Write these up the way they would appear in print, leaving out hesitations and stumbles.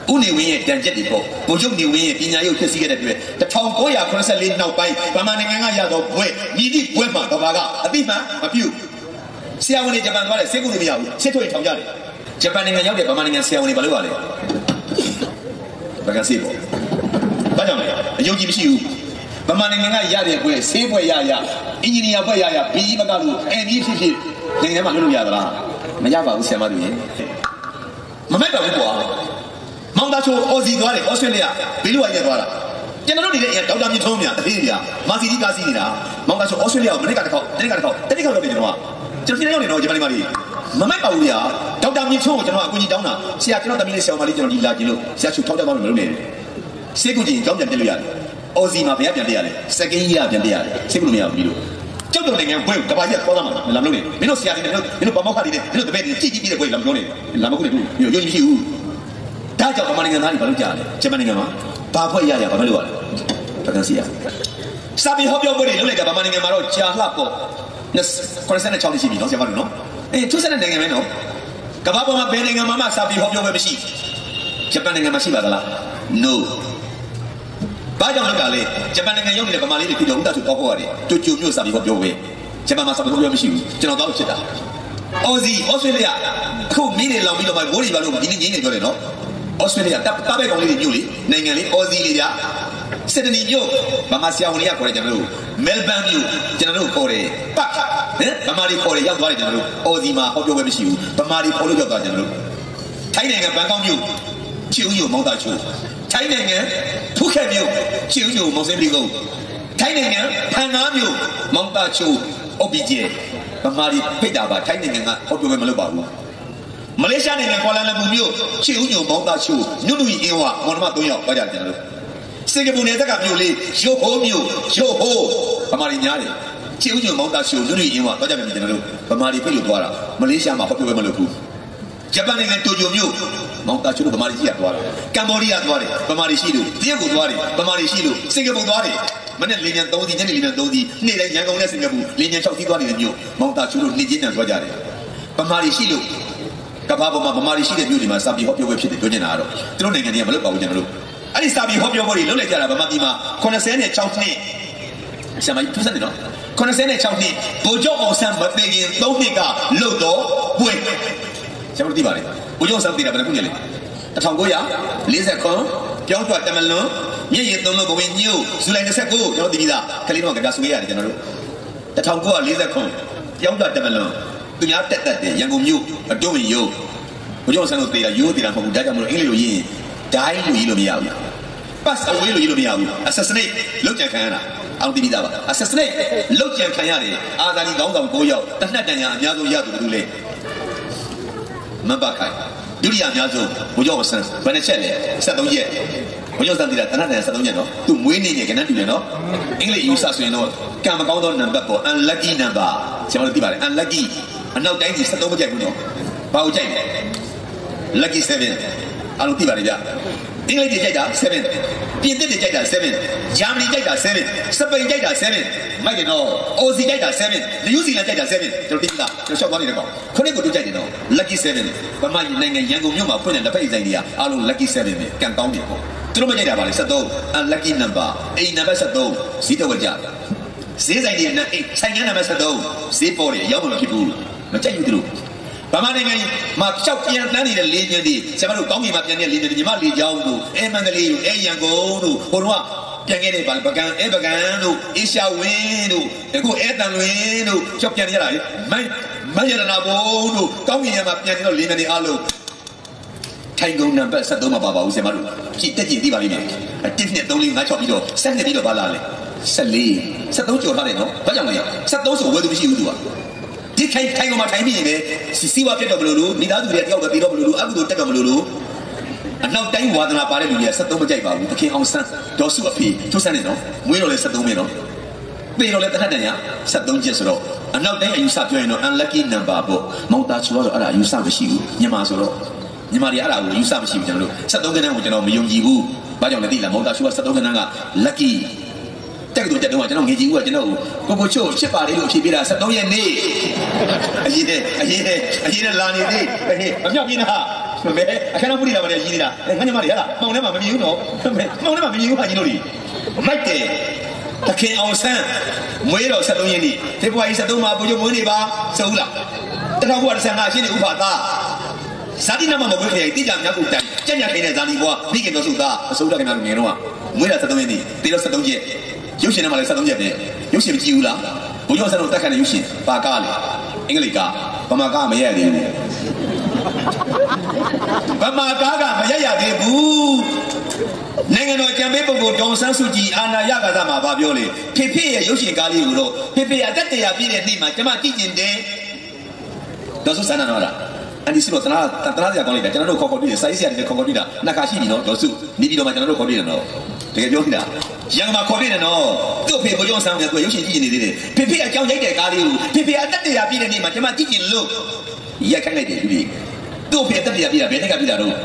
ဦးနေဝင်းရဲ့တန်ချက်တွေပေါ့ဗိုလ်ချုပ်နေဝင်းရဲ့ပညာရေးဖြစ်စီခဲ့တဲ့အတွက်1984နောက်ပိုင်းဗမာနိုင်ငံကရတော့ဘွဲမြည်သည့်ဘွဲမှာကဘာကအတိမှန်မပြုဆရာဝန်တွေဂျပန်သွားတယ်ဆေးကုလို့မရဘူးစစ်ထုတ်ရင်ထောင်ကြတယ်ဂျပန်နိုင်ငံရောက်တဲ့ဗမာနိုင်ငံဆရာဝန်တွေဘာလုပ်ရလဲဘာကဆေးပေါ့ဘာကြောင့်လဲအယုံကြည်မရှိဘူးဗမာနိုင်ငံကရတဲ့ဘွဲဆေးဘွဲရအင်ဂျင်နီယာဘွဲရဘီမကလို့MEဖြစ်နိုင်ငံမှာလုပ်လို့ရသလားမရပါဘူးဆရာမတို့ရေမမဲ့ပါဘူးကွာမောင်သားချိုအော်စီသွားတယ်ဩစတြေးလျဘီလူဝိုင်ရက်သွားတာကျွန်တော်တို့နေတဲ့ဒေါက်တာမြင့်ထုံးမြအသေးပြမာစီကြီးကားစီးနေတာမောင်သားချိုဩစတြေးလျကိုမနစ်ကတစ်ခေါက်တနစ်ကတစ်ခေါက်လုပ်တယ်ကျွန်တော်ပြည်ရောက်နေတော့ဂျပန်မှာလေးမမဲ့ပါဘူးဗျာဒေါက်တာမြင့်ထုံးကိုကျွန်တော်အကူကြီးတောင်းတာဆရာကျွန်တော်တမီးလေးဆရာမလေးကျွန်တော်ဒီလာကြည့်လို့ဆရာချိုထောက်ကြပါလို့မလုပ်နဲ့စေကူကြီးကြောင်းပြန်ပြလို့ရတယ်အော်စီမှာဘယ်ကပြန်ပြရတယ်စက်ကင်းကြီးကပြန်ပြရတယ်စေကူလို့မရဘူးပြီးလို့ကျောက်တော်နိုင်ငံဘွဲကဘာကြီးပေါ်လာမှာလာမလို့နေမင်းတို့ဆရာတွေနဲ့မင်းတို့ဗမောက်ခတွေနဲ့မင်းတို့တပည့်တွေကြည့်ပြီးတဲ့ဘွဲလာမလို့နေလာမခုနေတို့ယုံကြည်မရှိဘူးဒါကြောင့်ဗမာနိုင်ငံသားတွေဘာလို့ကြားလဲဂျပန်နိုင်ငံမှာဘာဖွဲ့ရဘာမလို့ရလဲတက္ကစီရစာပေဟောပြောပွဲတွေလုပ်လိုက်တာဗမာနိုင်ငံမှာတော့ကြာလှပေါ့96ရှိပြီနော်ဆရာမတို့နော်ထူးဆန်းတဲ့နိုင်ငံပဲနော်ကမ္ဘာပေါ်မှာဘယ်နိုင်ငံမှာမှစာပေဟောပြောပွဲမရှိဂျပန်နိုင်ငံမှာရှိပါသလား no ဘာကြောင့်လုပ်တာလဲဂျပန်နိုင်ငံရောက်နေတဲ့ဗမာလေးတွေဖြစ်တော့ဥဒ္ဒစုတောက်ဖို့ရတယ်တူကျူမျိုးစာပေဟောပြောပွဲဂျပန်မှာစာပေဟောပြောမရှိဘူးကျွန်တော်တော့ဖြစ်တာအော်စီဩစတြေးလျအခုမင်းတွေလောင်ပြီးတော့မိုးတွေပါလို့ဒီနေ့ငင်းနေပြောတယ်နော်ဩစတြေးလျတပ်ပဲကောင်လေးတွေမြို့လေနိုင်ငံလေးအော်စီလေးဗျာစစ်တနီမြို့ဗမာဆရာဝန်တွေကခေါ်တယ်ကျွန်တော်တို့မဲလ်ဘန်မြို့ကျွန်တော်တို့ခေါ်တယ်ပတ်ဗမာတွေခေါ်တယ်ရောက်သွားတယ်ကျွန်တော်တို့အော်စီမှာဟောပြောပွဲမရှိဘူးဗမာတွေခေါ်လို့ရောက်သွားကျွန်တော်တို့ထိုင်းနိုင်ငံဘန်ကောက်မြို့ချီဦးမြို့မောင်တာချိုထိုင်းနိုင်ငံဖူးခက်မြို့ချီဦးမြို့မောင်စင်းပလီကုန်းထိုင်းနိုင်ငံဖန်ငါးမြို့မောင်တာချိုအုပ်ပြီးကျဲဗမာတွေဖိတ်တာပါထိုင်းနိုင်ငံကဟောပြောပွဲမလုပ်ပါဘူးမလေးရှားနိုင်ငံကွာလာလမ်ပူမြို့ချီဦးမြို့မောင်တာချိုနုနူအင်းဝမောင်နှမ3ယောက်ပါကြကျွန်တော်တို့စင်ကာပူနယ်စပ်ကမြို့လေးရိုဟိုးမြို့ရိုဟိုးဗမာတွေညားတယ်ချီဦးမြို့မောင်တာချိုနုနူအင်းဝတော့ကြပြီကျွန်တော်တို့ဗမာတွေဖိတ်လို့သွားတာမလေးရှားမှာဟောပြောပွဲမလုပ်ဘူးဂျပန်နိုင်ငံတိုကျိုမြို့မောင်တာချိုဗမာတွေကြီးကသွားတယ်ကမ္ဘောဒီးယားသွားတယ်ဗမာတွေရှိလို့တရုတ်ကိုသွားတယ်ဗမာတွေရှိလို့စင်ကာပူသွားတယ်မနေ့လေညံ3စီညနေလေညံ3စီနေ့တိုင်းရန်ကုန်နဲ့စင်ကာပူလေညံ6စီသွားနေတဲ့မြို့မောင်တာချိုတို့နေ့ချင်းတန်သွားကြတယ်ဗမာတွေရှိလို့ကဘာပေါ်မှာဗမာတွေရှိတဲ့မြို့တွေမှာစာပေဟောပြောပွဲဖြစ်တယ်ပြောနေတာကတော့သူတို့နိုင်ငံတွေကမလုပ်ပါဘူးကျွန်တော်တို့အဲ့ဒီစာပေဟောပြောပွဲတွေလုပ်လိုက်ကြတာဗမာပြည်မှာ86နှစ်ဆရာမကြီးထူးဆန်းတယ်နော်86နှစ်ဗိုလ်ချုပ်အောင်ဆန်းမသိခင်3နှစ်ကလှုပ်တော့ပွဲကျွန်တော်သိပါတယ်ဘုရားဆောင်တည်တာဘယ်ခုညလဲ1940ပြောင်းထွက်တမလွန်မြင့်ရည်သုံးလို့ဘဝင်ညို့ဇူလိုင်29ကျွန်တော်သိပြီးသားကလေးတော့ကဆွေးရတယ်ကျွန်တော်တို့1940ပြောင်းထွက်တမလွန်သူများတက်တယ်ရန်ကုန်မြို့အတွင်းရုပ်ဘုရားဆောင်လို့တည်တာရိုးတည်တာမဟုတ်ဘူးဒါကြောင့်မလို့အင်္ဂလိပ်လိုရေးရင်ဒိုင်းလို့ရေးလို့မရဘူး pass away လို့ရေးလို့မရဘူး assassinate လောက်ကြံခံရတာအောင်သိပြီးသားပါ assassinate လောက်ကြံခံရတယ်အာဇာနည်ခေါင်းဆောင်9ယောက်တနတ်တန်ရာအများဆုံးရသူဘယ်သူလဲမဘခိုင်ဒုတိယအများဆုံးဘုရားဆန်းဘယ်နှချက်လဲ73ရက်ဘုရားဆန်းတည်တာတနတ်တန်73ရက်နော်သူမွေးနေ့နဲ့ကနန်းတူတယ်နော်အင်္ဂလိပ်ယူဆဆိုရင်တော့ကံမကောင်းသောနံပါတ်ပေါ် unlucky number ကျွန်တော်တို့သိပါတယ် unlucky အနောက်တိုင်းကြီး73မကြိုက်ဘူးနော်ဘာကိုကြိုက်လဲ lucky 7အားလုံးသိပါတယ်ဗျအင်္ဂလိပ်တွေကြိုက်တာ7ပြင်သစ်တွေကြိုက်တာ7ဂျာမနီကြိုက်တာ7စပိန်ကြိုက်တာ7မိုက်တယ်နော်အော်စီကြိုက်တာ7နယူးဇီလန်ကြိုက်တာ7ကျွန်တော်သိလားကျွန်တော်ရှောက်သွားနေတဲ့ကောင်ခုနှစ်ကိုတူကြိုက်တယ်နော် lucky 7ဗမာနိုင်ငံရန်ကုန်မြို့မှာဖွင့်တဲ့လက်ဖက်ရည်ဆိုင်တွေကအားလုံး lucky 7ပဲကံကောင်းတယ်ပေါ့သူတို့မကြိုက်တာပါလေ73 unlucky number အိမ်နံပါတ်73ဈေးတော့ကြဈေးဆိုင်တွေနဲ့ဆိုင်ငန်းနံပါတ်73ဈေးပေါ်တယ်ရောက်မှမဖြစ်ဘူးမကြိုက်ဘူးသူတို့ဗမာနိုင်ငံမှာကြောက်ပြန်တန်းနေတဲ့လေညံတွေဆရာမတို့ကောင်းကင်မှာပြန်တဲ့လေညံတွေညီမလေကြောင်းတို့အဲမန္တလေးတို့အဲရန်ကုန်တို့ဟိုတော့ပြန်ခဲ့တဲ့ပကံအဲပကံတို့အေရှာဝင်းတို့အခုအဲတန်လွင်တို့ကြောက်ပြန်နေရတာလေမရနာဘုံတို့ကောင်းကင်မှာပြန်နေတော့လေညံတွေအားလုံးထိုင်ကုန်နံပါတ်73မှာပါပါဦးဆရာမတို့ကြည့်တက်ကြည့်သိပါလိမ့်မယ်1 2 3 4 5 6ပြီးတော့7နှစ်ပြီးတော့ပါလာလေ14 73ကျော်ထားတယ်နော်ဘာကြောင့်လဲ73ဆိုဝယ်သူမရှိဘူးသူကဒီခိုင်ကောင်မှာထိုင်ပြီးရင်ပဲစီဝါပြတ်တော့မလို့လို့မိသားစုတွေတယောက်ပဲပြီးတော့မလို့လို့အခုတို့တက်တော့မလို့လို့အနောက်တိုင်းဝါဒနာပါတဲ့လူတွေက73မကြိုက်ပါဘူးတခင်အောင်ဆန်းဒေါ်စုအဖေထုဆန်းနေနော်မွေးတော့လဲ73ပဲနော်ပေတော့လဲတခတ်တန်ရ73ကျစ်ဆိုတော့အနောက်တိုင်းအယူဆပြောရင်တော့ unlucky number ပေါ့မောင်တာချူကတော့အဲ့ဒါအယူဆမရှိဘူးမြန်မာဆိုတော့မြန်မာတွေအဲ့ဒါကိုအယူဆမရှိဘူးကျွန်တော်တို့73ခန်းကိုကျွန်တော်မယုံကြည်ဘူးဘာကြောင့်လဲသိလားမောင်တာချူက73ခန်းက luckyတက်ကတော့တက်တော့ကျွန်တော်ငေကြီးဦးကကျွန်တော်ကိုချို့ဖြစ်ပါလေလို့ဖြေပေးတာ73ရက်နေ့အရေးနဲ့လာနေသေးမမြောက်ပြင်းတာမဲအခမ်းအနားမှုတွေလာပါတယ်ကြီးနေတာငါညမတွေဟလားမောင်ထဲမှာမမြင်ဘူးနော်မောင်ထဲမှာမမြင်ဘူးဟာကြီးလို့လေမိုက်တယ်တခင်အောင်ဆန်းမွေးတော်73ရက်နေ့ဖေဖော်ဝါရီ73မှာဘုရားမွေးနေပါဆိုဘူးလား1925ရှင်းနေဥပါသားဇာတိနာမမကွေးခေတိကြမြောက်ကိုတိုင်ကြက်ညက်ခိုင်းတဲ့ဇာတိဘွားမိခင်တော်စုသားအစိုးရကနာလူငယ်တော့မွေးတာ73ရက်နေ့တေတော့73ရက်ရုပ်ရှင်ထဲမှာလည်း73ရက်ပဲရုပ်ရှင်မကြည့်ဘူးလားဘုရားဆန်းတို့တက်ခန့်တဲ့ရုပ်ရှင်ပါကားလေအင်္ဂလိပ်ကားဗမာကားမရသေးဘူးဗမာကားကမရသေးဘူးနိုင်ငံတော်ကြံပေးပုဂ္ဂိုလ်ဒေါ်ဆန်းစုကြည်အာဏာရကစားမှာဗာပြောလေဖေဖေရဲ့ရုပ်ရှင်ကားလေးကိုတော့ဖေဖေအသက်100ပြည့်တဲ့နေ့မှာကျမကြည့်ကျင်တယ်ဒေါ်စုစန္ဒနော်လားအန်ဒီစီတော့တနာစရာကောင်းလိုက်တာကျွန်တော်တို့ခေါ်ပြီးတယ်စာရေးဆရာတွေခေါ်ပြီးတာနှစ်ခါရှိပြီနော်ဒေါ်စုနေပြီးတော့မှကျွန်တော်တို့ခေါ်ပြီးတယ်နော်တကယ်ပြောနေတာရန်မှာခေါ်ပြီးတယ်နော်သူ့ဖေဘုရားဆန်းကသူရုပ်ရှင်ကြည့်နေသေးတယ်ဖေဖေအကြောင်းရိုက်တဲ့ကားလေးကိုဖေဖေအသက်100ပြည့်တဲ့နေ့မှာကျမကြည့်ကျင်လို့ရက်ခိုင်းလိုက်တယ်လူကြီးသူ့ဖေအသက်100ပြည့်တာဘယ်နှစ်ကပြည့်တာတော့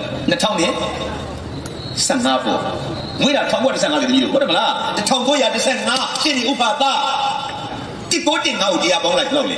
2015ပေါ့မွေးတာ1915လေတမီးတို့ဟုတ်တယ်မလား1915ရှင်းနေဥပါသားတိကိုတင်ငါ့ကိုတရားပေါင်းလိုက်တော့လေ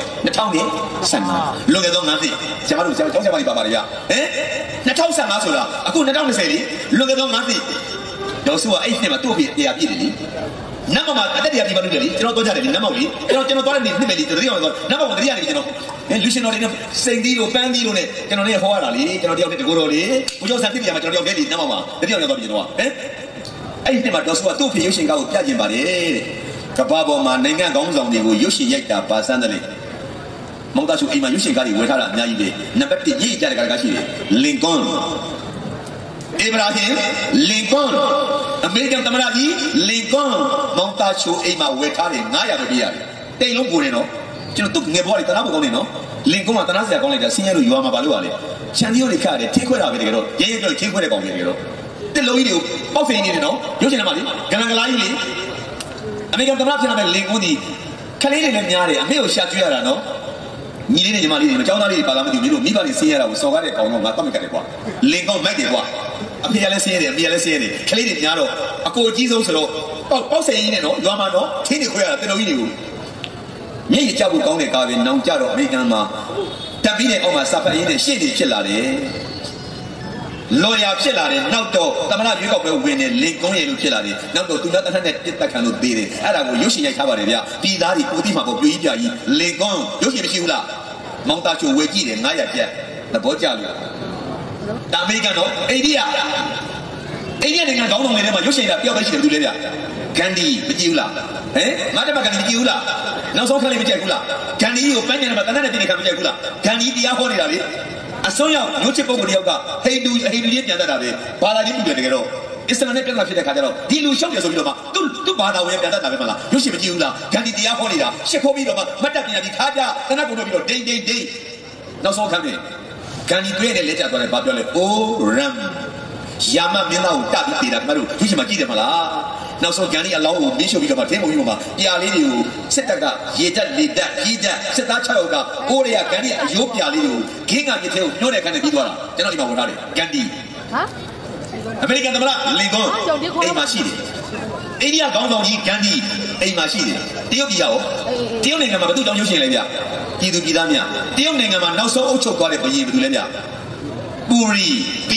2015လွန်ခဲ့သော9နှစ်ကျမတို့ကျောင်းဆရာမကြီးပါပါတယ်ဗျဟမ်2015ဆိုတာအခု2020လေလွန်ခဲ့သော9နှစ်ဒေါ်စုကအဲ့ဒီနေ့မှာသူ့အဖေတရားပြည့်တယ်လေနတ်မမအတက်တရားပြပါလို့တယ်လေကျွန်တော်သွားကြတယ်လေနတ်မောက်လေကျွန်တော်သွားတဲ့နေ့နှစ်မယ်လေတတိယအောင်သွားနတ်မောက်တရားနေပြီကျွန်တော်လူရှင်တော်တွေနဲ့စိန်သီးတို့ပန်းသီးတို့နဲ့ကျွန်တော်လည်းဟောရတာလေကျွန်တော်တယောက်နဲ့တကိုယ်တော်လေဘုရားဆန်ပြပြမှာကျွန်တော်တယောက်တည်းလေနတ်မောက်မှာတတိယအောင်သွားပြီကျွန်တော်ကဟမ်အဲ့ဒီနေ့မှာဒေါ်စုကသူ့အဖေရုပ်ရှင်ကားကိုပြကျင်ပါတယ်တဲ့ကဘာပေါ်မှာနိုင်ငံကောင်းဆောင်တွေကိုရုပ်ရှင်ရိုက်တာပါစမ်းတယ်လေမောင်သားစုအိမ်မှာရုပ်ရှင်ကားတွေဝယ်ထားတာအများကြီးပဲနံပါတ်1ရေးကြတဲ့ကားရှိတယ်လင်ကွန်းအေဗရာဟင်လင်ကွန်းအမေရိကန်သမ္မတကြီးလင်ကွန်းမောင်သားစုအိမ်မှာဝယ်ထားတယ်900ပဲပေးရတယ်တိတ်လုံးကိုနေနော်ကျွန်တော်သူ့ငယ်ဘွားတွေတနာဖို့ကောင်းနေနော်လင်ကွန်းကတနာစရာကောင်းလိုက်တာဆင်းရဲလို့ယူရမှာပါလို့ပါလေချန်တီယိုတွေခါတယ်ထိခွဲတာပဲတကယ်တော့ရဲရဲပြောထိခွဲတဲ့ကောင်တွေတကယ်တော့တစ်လုံးကြီးတွေကိုပေါက်ဖိနေတယ်နော်ရုပ်ရှင်ထဲမှာလေဂလန်ဂလာကြီးလေအမေရိကန်သမ္မတဖြစ်လာတဲ့လင်ကွန်းဒီခလေးတွေလည်းများတယ်အမေကိုရှာကျွေးရတာနော်ညီလေးနဲ့ညီမလေးတွေအကြောင်းသားလေးတွေပါလာမသိဘူးမိဘတွေဆင်းရတာကိုစော်ကားတဲ့ကောင်တော့ငါတော့မကတ်တယ်ကွာလင်ကွန်းမိုက်တယ်ကွာအဖေကလည်းဆင်းရတယ်အမေကလည်းဆင်းရတယ်ခလေးတွေများတော့အကိုအကြီးဆုံးဆိုတော့ပေါက်စိန်ကြီးနဲ့နော်ရွာမှာနော်ထင်းတွေခွဲရတာတင်တော်ကြီးတွေကိုမျက်ရည်ကျဖို့ကောင်းတဲ့ကားပဲနောင်ကြတော့အမေရိကန်မှာတက်ပြီးတဲ့အောက်မှာစာဖတ်ရင်းနဲ့ရှေ့တွေဖြစ်လာတယ်လော်ယာဖြစ်လာတယ်နောက်တော့သမဏရွေးကောက်ပွဲဝင်နေလင်ကွန်းရည်လို့ဖြစ်လာတယ်နောက်တော့သူသားတထက်နဲ့တစ်သက်ခံလို့သေးတယ်အဲ့ဒါကိုရုပ်ရှင်ရိုက်ထားပါတယ်ဗျပြည်သားတွေကိုတိမှာပေါ့ပြိုကြီးပြကြီးလင်ကွန်းရုပ်ရှင်မရှိဘူးလားမောင်သားချိုဝယ်ကြည့်တယ်900ကျပ်သဘောကျလို့ဒါအမေရိကန်တော့အိန္ဒိယနိုင်ငံခေါင်းဆောင်တွေထဲမှာရုပ်ရှင်တာပျောက်ပဲရှိတယ်သူလည်းဗျဂန္ဒီမကြည့်ဘူးလားဟမ်ငါတမဂန္ဒီမကြည့်ဘူးလားနောက်ဆုံးခလေးမကြိုက်ဘူးလားဂန္ဒီကိုပန်းကျင်ထဲမှာတနက်နဲ့ပြည့်နေခံမကြိုက်ဘူးလားဂန္ဒီတရားဟောနေတာလေအစွန်းရောက်မျိုးချစ်ပုဂ္ဂိုလ်တယောက်ကဟိန္ဒူချင်းပြန်တတ်တာပဲဘာသာချင်းတူတယ်တကယ်တော့အစ္စလာမ်နဲ့ပြန်လာဖြစ်တဲ့ခါကျတော့ဒီလူရှောက်တယ်ဆိုပြီးတော့မှသူ့ဘာသာဝင်ပြန်တတ်တာပဲမလားရုပ်ရှင်မကြည့်ဘူးလားဂန္ဒီတရားဟောနေတာရှစ်ခိုးပြီးတော့မှမတ်တပ်ပြန်ပြီးခါကြတနက်ကုန်တော့ပြီးတော့ဒိန်နောက်ဆုံးခါပြီဂန္ဒီတွေ့တဲ့လက်ကျသွားတယ်ဘာပြောလဲအိုရမ်ယာမမင်းသားကိုတပြီးနေတာခင်ဗျားတို့ရုပ်ရှင်မကြည့်တယ်မလားနောက်ဆုံးဂန္ဒီအလောင်းကိုမင်းရှုပ်ပြီးတော့မှဒင်းပုံပြီးတော့မှပြာလေးတွေကိုစစ်တပ်ကရေတက်လေတက်ကြီးတက်စစ်သား6ယောက်ကကိုရီးယားဂန္ဒီအယိုးပြာလေးတွေကိုဂင်းကပြစ်သေးကိုညှို့တဲ့ခန်းနဲ့ပြီးသွားတာကျွန်တော်ဒီမှာဝင်ထားတယ်ဂန္ဒီဟာအမေရိကန်သမ္မတလင်ကွန်းအိမ်မှာရှိတယ်အိန္ဒိယခေါင်းဆောင်ကြီးဂန္ဒီအိမ်မှာရှိတယ်တရုတ်ပြည်ရောတရုတ်နိုင်ငံမှာဘယ်သူကြောင့်ရုပ်ရှင်လဲဗျပြည်သူပြည်သားများတရုတ်နိုင်ငံမှာနောက်ဆုံးအုပ်ချုပ်သွားတဲ့ဘုရင်ဘယ်သူလဲဗျပူရီ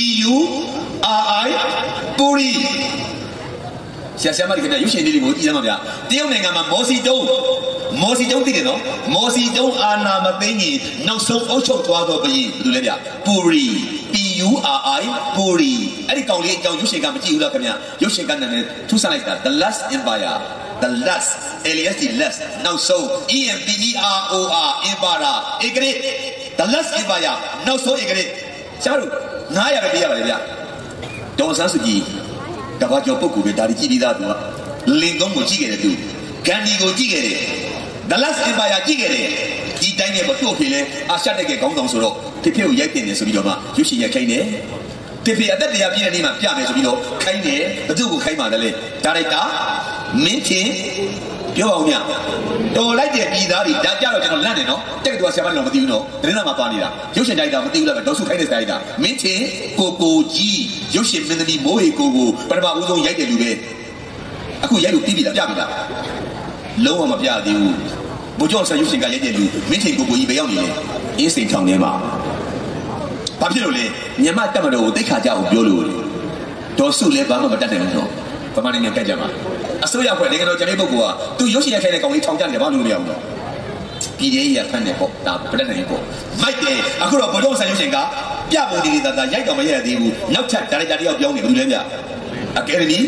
PURI ပူရီဆရာမတွေကရုပ်ရှင်လေးတွေကိုကြည့်ရမှာဗျတရုတ်နိုင်ငံမှာမော်စီတုံးသိတယ်နော်မော်စီတုံးအာနာမသိငင်နောက်ဆုံးအုပ်ချုပ်သွားတော့ဘုရင်ဘယ်သူလဲဗျပူရီ PURI ပူရီအဲ့ဒီကောင်လေးအကြောင်းရုပ်ရှင်ကမကြည့်ဘူးလားခင်ဗျရုပ်ရှင်ကနာမည်ထူးဆန်းလိုက်တာ The Last Empire The Last LAST Last နောက်ဆုံး EMPEROR Empire ဧကရေ The Last Empire နောက်ဆုံးဧကရေကျမတို့900ပဲပေးရပါတယ်ဗျဒေါ်ဆန်းစုကြည်ကဘာကျော်ပုဂ္ဂိုလ်ပဲဒါဒီကြည့်ပြီးသားသူကလင်ကွန်းကိုကြည့်ခဲ့တယ်သူဂန္ဒီကိုကြည့်ခဲ့တယ် The Last Empire ကြည့်ခဲ့တယ်ဒီတိုင်းနဲ့ပေါ့သူ့ဖေလဲအာရှတိုက်ကခေါင်းဆောင်ဆိုတော့ဖေဖေကိုရိုက်တင်တယ်ဆိုပြီးတော့မှရုပ်ရှင်ရိုက်ခိုင်းတယ်ဖေဖေအသက်100ပြည့်တဲ့နေ့မှာပြမယ်ဆိုပြီးတော့ခိုင်းတယ်ဘသူ့ကိုခိုင်းပါတယ်လေဒါရိုက်တာမင်းချင်းပြောအောင်ညတော်လိုက်တဲ့ပြည်သားတွေဒါကြတော့ကျွန်တော်လန့်နေနော်တက်ကတူဆရာမတွေတော့မသိဘူးနော်တရင်သားမှာပါနေတာရုပ်ရှင်တိုက်တာမသိဘူးလားဒေါ်စုခိုင်းတဲ့ဆိုင်တာမင်းချင်းကိုကြီးရုပ်ရှင်မင်းသမီးမိုးဟေကိုပထမဦးဆုံးရိုက်တယ်လူပဲအခုရိုက်လို့ပြီးပြီလားပြပြီလားလုံးဝမပြသေးဘူးဘိုးကျော်ဆရာရုပ်ရှင်ကရိုက်တဲ့လူမင်းချင်းကိုကြီးပဲရောက်နေတယ်အင်းစိန်ထောင်ထဲမှာဘာဖြစ်လို့လဲမြန်မာတက်မတော်ကိုတိတ်ခါကြအောင်ပြောလို့ဒေါ်စုလည်းဘာမှမတတ်နိုင်ဘူးနော်ဗမာနိုင်ငံကကြမှာအစိုးရဖွဲ့နိုင်ငံတော်ကျန်းမာရေးပုဂ္ဂိုလ်ကသူရုပ်ရှင်ရခိုင်တဲ့ကောင်လေးထောင်ကြတယ်ဘာလို့မရဘူးနော်ပြည်ရေးရဖန်တယ်ပေါ့ဒါပြတတ်နိုင်ပေါ့မိုက်တယ်အခုတော့ဗိုလ်ချုပ်ဆန်ရုပ်ရှင်ကပြပုံဒီသာရိုက်တော်မရသေးဘူးနောက်ထပ်ဒါရိုက်တာတယောက်ပြောင်းနေဘူးလဲဗျအကယ်ဒမီ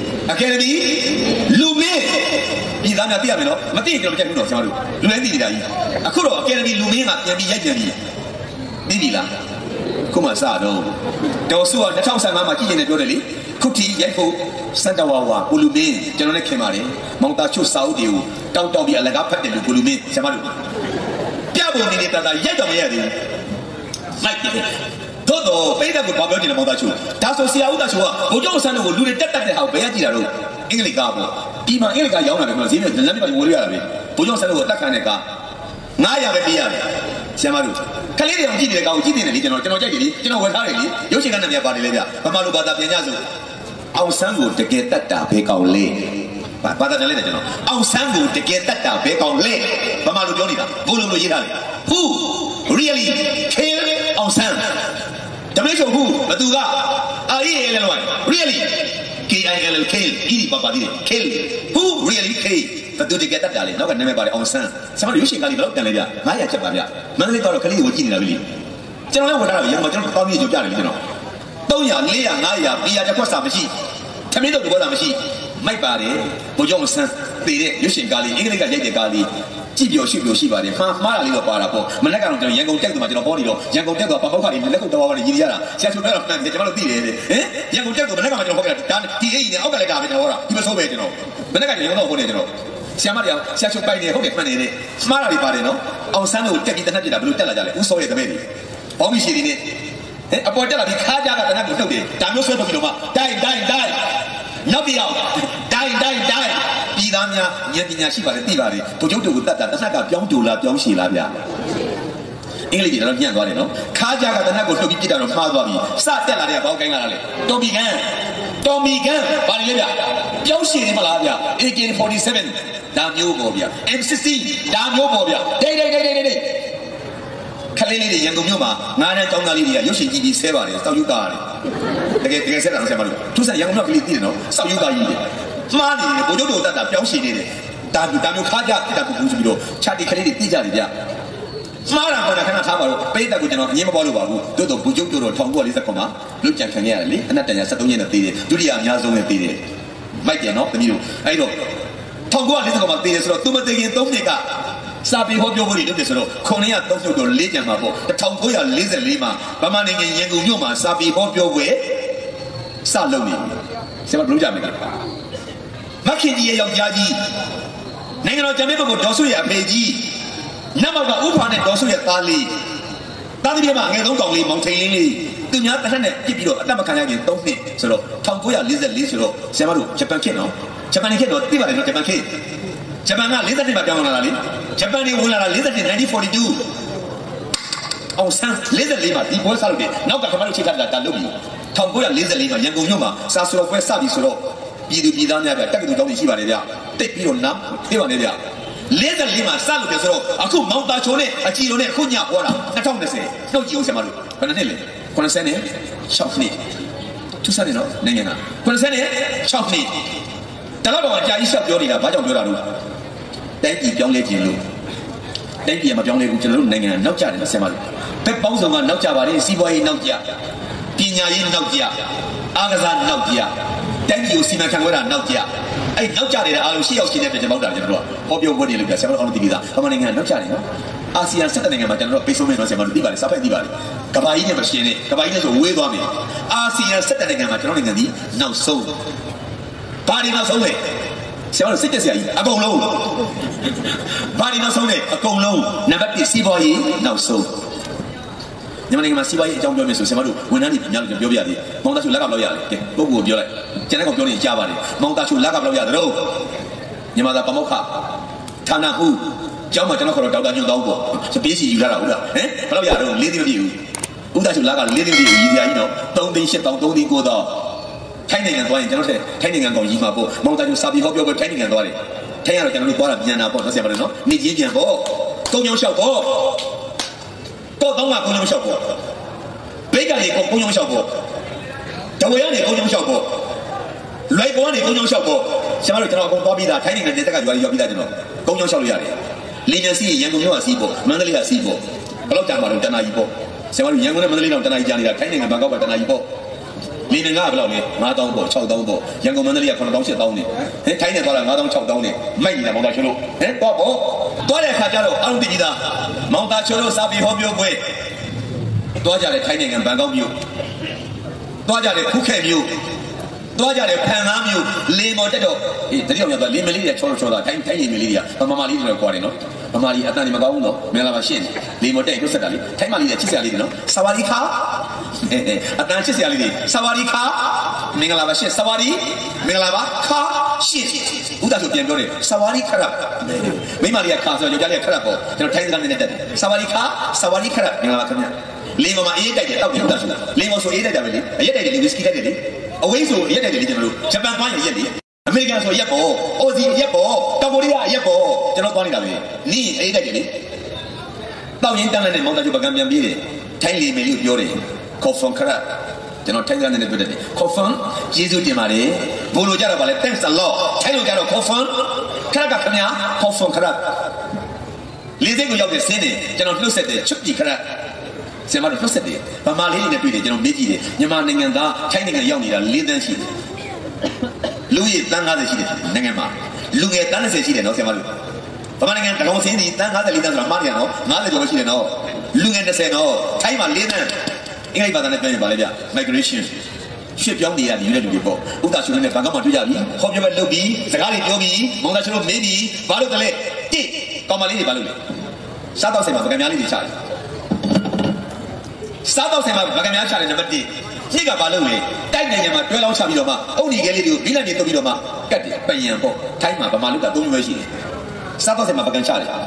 လူမင်းပြည်သားများသိရမယ်နော်မသိရင်ကျွန်တော်မကြိုက်ဘူးနော်ကျွန်တော်တို့လူလည်းသိနေတာကြီးအခုတော့အကယ်ဒမီလူမင်းကပြန်ပြီးရိုက်ပြန်ပြီးသိပြီလားခုမှစတော့ဒေါ်စုက2015မှာကြည့်နေတယ်ပြောတယ်လေခုတီရိုက်ဖို့စန်တဝါဝါကိုလူမင်းကျွန်တော်လည်းခင်ပါတယ်မောင်တာချုစာအုပ်တွေကိုတောက်ပြီးအလကားဖတ်တယ်လို့ကိုလူမင်းဆရာမတို့ပြပုံနေနေတာရိုက်တော်မရသေးဘူးမိုက်တယ်တော့ပိတ်တဲ့ကိုဘာပြောနေလဲမောင်သားချိုဒါဆိုဆရာဦးသားချိုကဘိုးကျောင်းဆန်းတို့ကိုလူတွေတက်တဲ့ဟာကိုဘယ်ရကြည့်တာတော့အင်္ဂလိပ်ကားပေါ့ဒီမှာအင်္ဂလိပ်ကားရောင်းတာပဲကျွန်တော်ဈေးနဲ့လမ်းပြဝယ်ရတာပဲဘိုးကျောင်းဆန်းတို့ကိုတက်ခံတဲ့ကား900ပဲပေးရတယ်ဆရာမတို့ခလေးတွေအောင်ကြည့်နေတဲ့ကားကိုကြည့်နေတယ်လေကျွန်တော်ကြိုက်တယ်လေကျွန်တော်ဝယ်ထားတယ်လေရုပ်ရှင်ကနဲ့များပါတယ်လေဗျဗမာလူဘာသာပြန်ကြဆိုအောင်ဆန်းကိုတကယ်တက်တာဘယ်ကောင်လဲဘာသာတယ်လေကျွန်တော်အောင်ဆန်းကိုတကယ်တက်တာဘယ်ကောင်လဲဗမာလူပြောနေတာဘိုးလုံးလို့ရေးထားတယ် Who really kill အောင်ဆန်းတမလေးချုပ်ဘူးဘသူကAEL လော really KILL kill ဒီပပဒီ kill who really kill ဘသူတကယ်တက်တာလေနောက်ကနာမည်ပါတယ်အောင်ဆန်းဆရာမရွှေရှင်ကလေးဘယ်လောက်တန်လဲဗျ900ချက်ပါဗျမန္တလေးကတော့ခလေးကိုကြည့်နေတာပြီလေကျွန်တော်လည်းဝင်လာတော့ရမကျွန်တော်တောင်းမြေကြိုပြတယ်လေကျွန်တော်300 400 500 200တစ်ခွက်စာမရှိထမင်းတော့တစ်ခွက်စာမရှိမိုက်ပါတယ်ဘိုးကျောင်းဆန်းတည်တဲ့ရွှေရှင်ကလေးအင်္ဂလိပ်ကရိုက်တဲ့ကားလေးကြည့်ပြောရှိပါတယ်မှားတာလေးတော့ပါတာပေါ့မနေ့ကတော့ကျွန်တော်ရန်ကုန်တက်သူမှာကျွန်တော်ပေါ်နေတော့ရန်ကုန်တက်တော့ပပောက်ခါလေးလက်ကုပ်တော်ပါလေးရည်ရတာဆရာချိုတော့မှန်တယ်ကျွန်တော်တို့သိတယ်ဟင်ရန်ကုန်တက်သူမနေ့ကမှကျွန်တော်ဟောပြတာဒါဒီအိနဲ့အောက်ကလည်းဒါပဲကျွန်တော်ဟောတာဒီမဆိုးပဲကျွန်တော်မနေ့ကရန်ကုန်တော့ဟောနေကျွန်တော်ဆရာမတရားဆရာချိုပိုက်နေဟုတ်တယ်မှန်တယ်လေမှားတာလေးပါတယ်နော်အောင်ဆန်းတို့တက်ပြီးတနက်ပြတာဘယ်လိုတက်လာကြလဲဦးစောရဲ့တပည့်တွေဘောင်းမီရှိနေဟင်အပေါ်တက်လာပြီးခါကြတာတနက်ကိုထုတ်တယ်ဒါမျိုးဆွဲတော့ပြီးတော့မှတိုင်းနောက်ပြအောင်တိုင်းပြည်သားများဉာဏ်ပညာရှိပါတယ်သိပါတယ်ဘုချုပ်တို့ကိုတတ်တာတနက်ကပြောင်းတူလားပြောင်းရှည်လားဗျာအင်္ဂလိပ်ကြီးတော့ညံ့သွားတယ်နော်ခါးကြကတနက်ကိုလှုပ်ပြီးပြစ်တာတော့မှားသွားပြီစတက်လာတဲ့ဘောင်းကိုင်းလာတာလေတော်မီကန်ဘာလဲဗျာပြောင်းရှည်နေမလားဗျာ AK47 ဒါမျိုးပေါ့ဗျာ M16 ဒါမျိုးပေါ့ဗျာဒိတ်ခလေးလေးတွေရန်ကုန်မြို့မှာ9တန်းကျောင်းသားလေးတွေကရုပ်ရှင်ကြည့်ပြီးဆဲပါတယ်စောက်ယူတာတကယ်ဆဲတာတော့ဆရာမလို့သူစားရန်ကုန်မြို့ကလေးသိတယ်နော်စောက်ယူတာကြီးမှားနေတယ်ဘိုးချုပ်တို့တတ်တာပြောင်းရှည်နေတယ်ဒါမျိုးခါကြတက်တာကိုဘူးဆိုပြီးတော့ခြာတီခလေးတွေသိကြတယ်ဗျမှားတာကတော့ခဏထားပါတော့ပိတ်သက်ကိုကျွန်တော်အငင်းမပေါ်လို့ပါဘူးတို့တော့ဘိုးချုပ်တို့တော့1949မှာလွတ်ကြံခံခဲ့ရတယ်လေအနက်တန်ရ73ရက်နဲ့သေးတယ်ဒုတိယအများဆုံးနဲ့သေးတယ်မိုက်တယ်နော်သမီးတို့အဲ့တော့1949မှာသေးတယ်ဆိုတော့သူမသေးခင်3နှစ်ကစာပေဟောပြောဖို့လုပ်တယ်ဆိုတော့903ချုပ်တော့4ကျန်မှာပေါ့1944မှာဗမာနိုင်ငံရန်ကုန်မြို့မှာစာပေဟောပြောပွဲစလုပ်နေဆရာမတို့ကြမယ်ကွာမခင်ကြီးရဲ့ယောက်ျားကြီးနိုင်ငံတော်ကျမ်းမေးဖို့ဒေါ်စုရဲ့အဖေကြီးနတ်မောက်ကဥဖာနဲ့ဒေါ်စုရဲ့သားလေးသားသမီးမှာငယ်ဆုံးကောင်လေးမောင်ထိန်လင်းလေးသူများတစ်ထက်နဲ့ပြစ်ပြီးတော့အသက်မခံရခင်3နှစ်ဆိုတော့1944ဆိုတော့ဆရာမတို့ဂျပန်ခေတ်နော်ဂျပန်ခေတ်တော့သိပါတယ်နော်ဂျပန်ခေတ်ဂျပန်က42မှာပြောင်းလာတာလေဂျပန်တွေဝင်လာတာ1942အောင်ဆန်း44မှာဒီပွဲစားလို့တယ်နောက်ကခမတို့ချိန်ထားတာလုပ်ပြီး1944မှာရန်ကုန်မြို့မှာစာဆိုပွဲစပြီဆိုတော့ပြည်သားများဗျတက္ကသိုလ်ကျောင်းကြီးရှိပါတယ်ဗျတိတ်ပြီးတော့နားဖေးပါနဲ့ဗျ44မှာစလို့ပြဆိုတော့အခုမောင်တာချိုနဲ့အကြည်လုံးနဲ့အခုညပွားတာ2020နှုတ်ကြည့်အောင်ဆရာမတို့ဘယ်နှစ်လဲ96နှစ်သူစားနေတော့နိုင်ငံက96နှစ်တလောက်တော့အကြာကြီးဆက်ပြောနေတာဘာကြောင့်ပြောတာလို့တိုင်းပြည်ပြောင်းလဲခြင်းလို့တိုင်းပြည်မပြောင်းလဲဘူးကျွန်တော်တို့နိုင်ငံကနောက်ကျတယ်ဆရာမတို့ဘက်ပေါင်းစုံကနောက်ကျပါတယ်စီးပွားရေးနောက်ကျပညာရေးနောက်ကျအားကစားနောက်ကျတိုင်းပြည်ကိုစီမံခန့်ခွဲတာနောက်ကျအဲ့နောက်ကျနေတဲ့အားလုံးရှေ့ရောက်ရှိတဲ့အတွက်ကျွန်တော်တို့ကဟောပြောပွဲတွေလို့ပြဆရာမတို့အောင်သိပြီးသားဗမာနိုင်ငံကနောက်ကျတယ်နော်အာဆီယံ17နိုင်ငံမှာကျွန်တော်တို့ပေးဆုံးမယ်နော်ဆရာမတို့သိပါတယ်စာဖက်သိပါတယ်ကဘာကြီးနဲ့မရှင်းနဲ့ကဘာကြီးနဲ့ဆိုဝေးသွားပြီအာဆီယံ17နိုင်ငံမှာကျွန်တော်နိုင်ငံဒီနောက်ဆုံးဘာဒီနောက်ဆုံးလဲဆရာတို့စိတ်ကြဆရာကြီးအကုန်လုံးဘာဒီနောက်ဆုံးလဲအကုန်လုံးနံပါတ်1စီးပွားရေးနောက်ဆုံးညီမလေးကစီးပွားရေးအကြောင်းပြောမယ်ဆိုဆရာမတို့ဝန်ထမ်းတွေများလို့ပြောပြရတယ်မောင်သားချိုလက်ကဘယ်လောက်ရလဲကဲပုဂ္ဂိုလ်ပြောလိုက်ကျန်တဲ့ကောင်ပြောနေကြားပါတယ်မောင်သားချိုလက်ကဘယ်လောက်ရသလဲညီမသားပမောက္ခဌာနမှုကျောင်းမှာကျွန်တော်ခေါ်တော့ဒေါက်တာညွန့်တောင်းပေါ့ပေးစီယူလာတာဟုတ်လားဟမ်ဘယ်လောက်ရတော့4သိန်းမပြည့်ဘူးဦးသားချိုလက်က4သိန်းပြည့်ဘူးရည်စရာကြီးတော့3သိန်း8တောင်း3သိန်း9တောင်းထိုင်းနိုင်ငံသွားရင်ကျွန်တော်ထိုင်းနိုင်ငံကောင်ကြီးမှာပေါ့မောင်သားချိုစာပြီးဟောပြောထိုင်းနိုင်ငံသွားတယ်ထိုင်းရတော့ကျွန်တော်တို့သွားတာပြန်တာပေါ့နော်ဆရာမတို့နော်နေချင်းပြန်ပေါ့ကုန်းချောင်းလျှောက်ပေါ့တော့တော့ကကုန်းချောင်းလျှောက်ပေါ့ဘ里公用效果，周围里公用效果，来国里公用效果，相当于ကျွန်တော်公သွားပြီးသားထိုင်းနိုင်ငံနေတဲ့ကရွာရောက်ပြီးသားကျွန်တော်公用效လို့ရတယ်လေမြန်စီးရန်ကုန်မြို့ကစီးဖို့မန္တလေးကစီးဖို့ဘယ်လောက်ကြာမှတော့တနာကြီးပေါ့ဆရာမတို့ရန်ကုန်နဲ့မန္တလေးတော့တနာကြီးကြာနေတာထိုင်းနိုင်ငံဘန်ကောက်ကတနာကြီးပေါ့လေမြန်ကဘယ်လောက်လဲ9000ပေါ့6000ပေါ့ရန်ကုန်မန္တလေးက9000 8000နေဟင်ထိုင်းနဲ့သွားတာ9000 6000နေမိုက်နေတာမောင်သားချိုးလို့ဟင်တော့ပေါ့သွားတဲ့အခါကျတော့အားလုံးသိကြတာမောင်သားချိုးလို့စာပေဟောပြောပွဲသွားကြတယ်ထိုင်းနိုင်ငံဘန်ကောက်မြို့သွားကြတယ်ခုခဲမြို့သွားကြတယ်ဖန်ကားမြို့လေမော်တက်တော့အေးတတိယမြောက်သွားလေမလေးတွေချောတာထိုင်းလေမလေးတွေကဗမာလေးတွေတော့ကြွားတယ်နော်ဗမာလေးအတန်တွေမကောင်းဘူးနော်မင်္ဂလာပါရှင်းလေမော်တက်ရုပ်ဆက်တာလေထိုင်းမလေးတွေချစ်စရာလေးတွေနော်ဆဝါရီခါအတန်ချစ်စရာလေးတွေဆဝါရီခါမင်္ဂလာပါရှင်းဆဝါရီမင်္ဂလာပါခါရှင်းဦးသားဆိုပြန်ပြောတယ်ဆဝါရီခရပ်မိမလေးကခါဆိုတော့ယောက်ျားလေးကခရပ်ပေါ့ကျွန်တော်ထိုင်းစကားနဲ့တက်တယ်ဆဝါရီခါဆဝါရီခရပ်မင်္ဂလာပါခင်ဗျလေမော်မှာအေးတိုက်တယ်တောက်တယ်ဦးသားဆိုတာလေမော်ဆိုအေးတိုက်တာပဲလေအရက်တိုက်တယ်လေဝီစကီတိုက်တယ်လေအဝေးဆိုရက်တယ်လေကျွန်တော်တို့ဂျပန်သွားရင်ရက်လေအမေရိကန်ဆိုရက်ပေါ့အော်စီရက်ပေါ့တောင်ကိုရီးယားရက်ပေါ့ကျွန်တော်သွားနေတာပဲနီးအေးတိုက်တယ်လေတောက်ရင်တန်းတဲ့မောင်သားကျပကံပြန်ပြေးတယ်ထိုင်းလေမေလေးကိုပြောတယ်ခေါ်ဖွန်ခရက်ကျွန်တော်ထိုင်းကနေတွေ့တယ်ခေါ်ဖွန်ယေရှုတင်ပါတယ်ဘိုးလိုကြတော့ဗာလဲ thanks a lot ထိုင်းလိုကြတော့ခေါ်ဖွန်ခရက်ကခင်ဗျာခေါ်ဖွန်ခရက်လေးစိတ်ကိုရောက်တဲ့ဆင်းတယ်ကျွန်တော်လှုပ်ဆက်တယ်ချွတ်ပြီခရက်ဆရာမတို့ဖတ်ဆက်တယ်ဗမာလေးတွေနဲ့တွေ့တယ်ကျွန်တော်မေးကြည့်တယ်မြန်မာနိုင်ငံသားထိုင်းနိုင်ငံရောက်နေတာ4 သန်းရှိတယ်လူကြီးတန်း50ရှိတယ်နိုင်ငံမှာလူငယ်တန်း30ရှိတယ်နော်ဆရာမတို့ဗမာနိုင်ငံတကောင်စင်းဒီတန်း54တန်းဆိုတာမှားနေရနော်50ကျော်ပဲရှိတယ်နော်လူငယ်30နော်ထိုင်းမှာ4 သန်းအင်္ဂလိပ်ဘာသာနဲ့ပြောရင်ဗာလဲဗျ migration ရှစ်ပြောင်းနေရတဲ့လူတွေပေါ့ဥတာရှင်နဲ့ဘန်ကောက်မှာတွေ့ကြပြီဟောပြောပဲလုပ်ပြီးစကားတွေပြောပြီးမောင်သားရှင်တို့မေးပြီးဘာလို့တလဲတိကောင်မလေးတွေဘာလို့လဲစားတော့ဆိုင်မှာပကံများလေးတွေချတယ်စားတော့ဆိုင်မှာဗကံများချတယ်နံပါတ်1ကြီးကဘာလုပ်လဲတိုက်နိုင်ငံမှာတွဲလောင်းချပြီးတော့မှအုတ်ဒီကဲလေးတွေကိုမိလန်တွေတုပ်ပြီးတော့မှကတ်တယ်ပယံပေါ့ထိုင်းမှာဗမာလူက3မျိုးရှိတယ်စားတော့ဆိုင်မှာဗကံချတယ်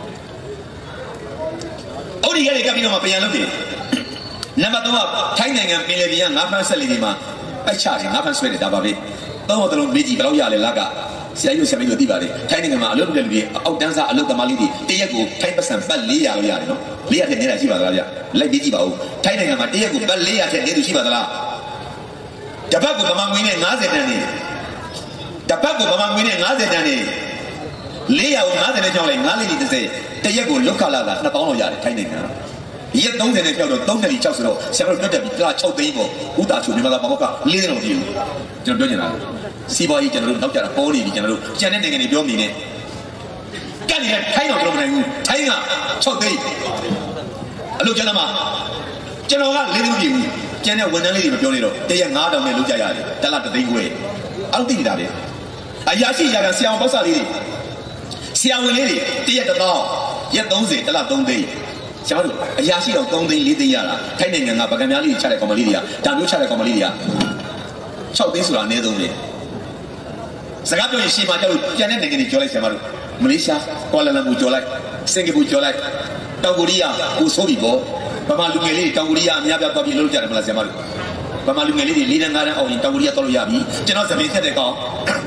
အုတ်ဒီကဲလေးကတ်ပြီးတော့မှပယံလုပ်တယ်နံပါတ်3ကထိုင်းနိုင်ငံပင်လယ်ပြင်ကငါးဖမ်းဆက်လီတွေမှာပိုက်ချတယ်ငါးဖမ်းဆွဲတယ်ဒါပါပဲသုံးတော့တလုံးမေးကြည့်ဘယ်လောက်ရလဲလကဆရာကြီးဆရာမကြီးတို့သိပါတယ်ထိုင်းနိုင်ငံမှာအလုပ်လုပ်တဲ့လူတွေအောက်တန်းစားအလုပ်သမားလေးတွေတရက်ကိုထိုင်းပတ်စံပတ်400လို့ရတယ်နော်400ထက်နေတာရှိပါသလားဗျလိုက်ပြီးကြည့်ပါဦးထိုင်းနိုင်ငံမှာတရက်ကိုပတ်400ထက်နေသူရှိပါသလားတပတ်ကိုဗမာငွေနဲ့50တန်းနေတပတ်ကိုဗမာငွေနဲ့50တန်းနေ400ကို50နဲ့ကြောင်းလိုက်9လေး30တရက်ကိုလောက်ခလာတာ2000လောက်ရတယ်ထိုင်းနိုင်ငံရက်30နဲ့ပြောတော့3နှစ်6ဆိုတော့ဆရာတို့တွက်တက်ပြီး6သိန်းပေါ့ဥတာချိုမြန်မာသားပေါက်က4သိန်းလောက်ပြည့်ဘူးကျွန်တော်ပြောချင်တာစီးပွားရေးကျွန်တော်တို့နောက်ကြတာပေါ်နေပြီကျွန်တော်တို့ကျန်တဲ့နိုင်ငံတွေပြောနေတယ်ကတ်နေတဲ့ထိုင်းတော့ကျွန်တော်မနိုင်ဘူးထိုင်းက6သိန်းအလုပ်ကျန်တာမှာကျွန်တော်က4သိန်းပြည့်ဘူးကျန်တဲ့ဝန်ထမ်းလေးတွေမပြောနေတော့တရက်9000နဲ့လုပ်ကြရတယ်တစ်လ3သိန်းခွဲအောက်သိနေတာလေအရာရှိရာကဆရာဝန်ပေါက်စားလေးတွေဆရာဝန်လေးတွေတရက်1000ရက်30တစ်လ3သိန်းကျမတို့အရာရှိတော့3သိန်း4သိန်းရတာထိုင်းနိုင်ငံကဗကံများလေးတွေချတဲ့ကောင်မလေးတွေကဒါမျိုးချတဲ့ကောင်မလေးတွေက6သိန်းဆိုတာအနည်းဆုံးလေစကားပြောရင်ရှေ့မှာကျတော့ပြန်တဲ့နိုင်ငံတွေကြော်လိုက်ဆရာမတို့မလေးရှားကွာလာလမ်ပူကြော်လိုက်စင်ကာပူကြော်လိုက်တောင်ကိုရီးယားကိုဆိုးပြီပေါ့ဗမာလူငယ်လေးတောင်ကိုရီးယားအများပြသွားပြီးလှုပ်ကြတယ်မလားဆရာမတို့ဗမာလူငယ်လေးတွေ4 တန်း5 တန်းအောင်ရင်တောင်ကိုရီးယားသွားလို့ရပြီကျွန်တော်သပင်ဖြတ်တဲ့ကောင်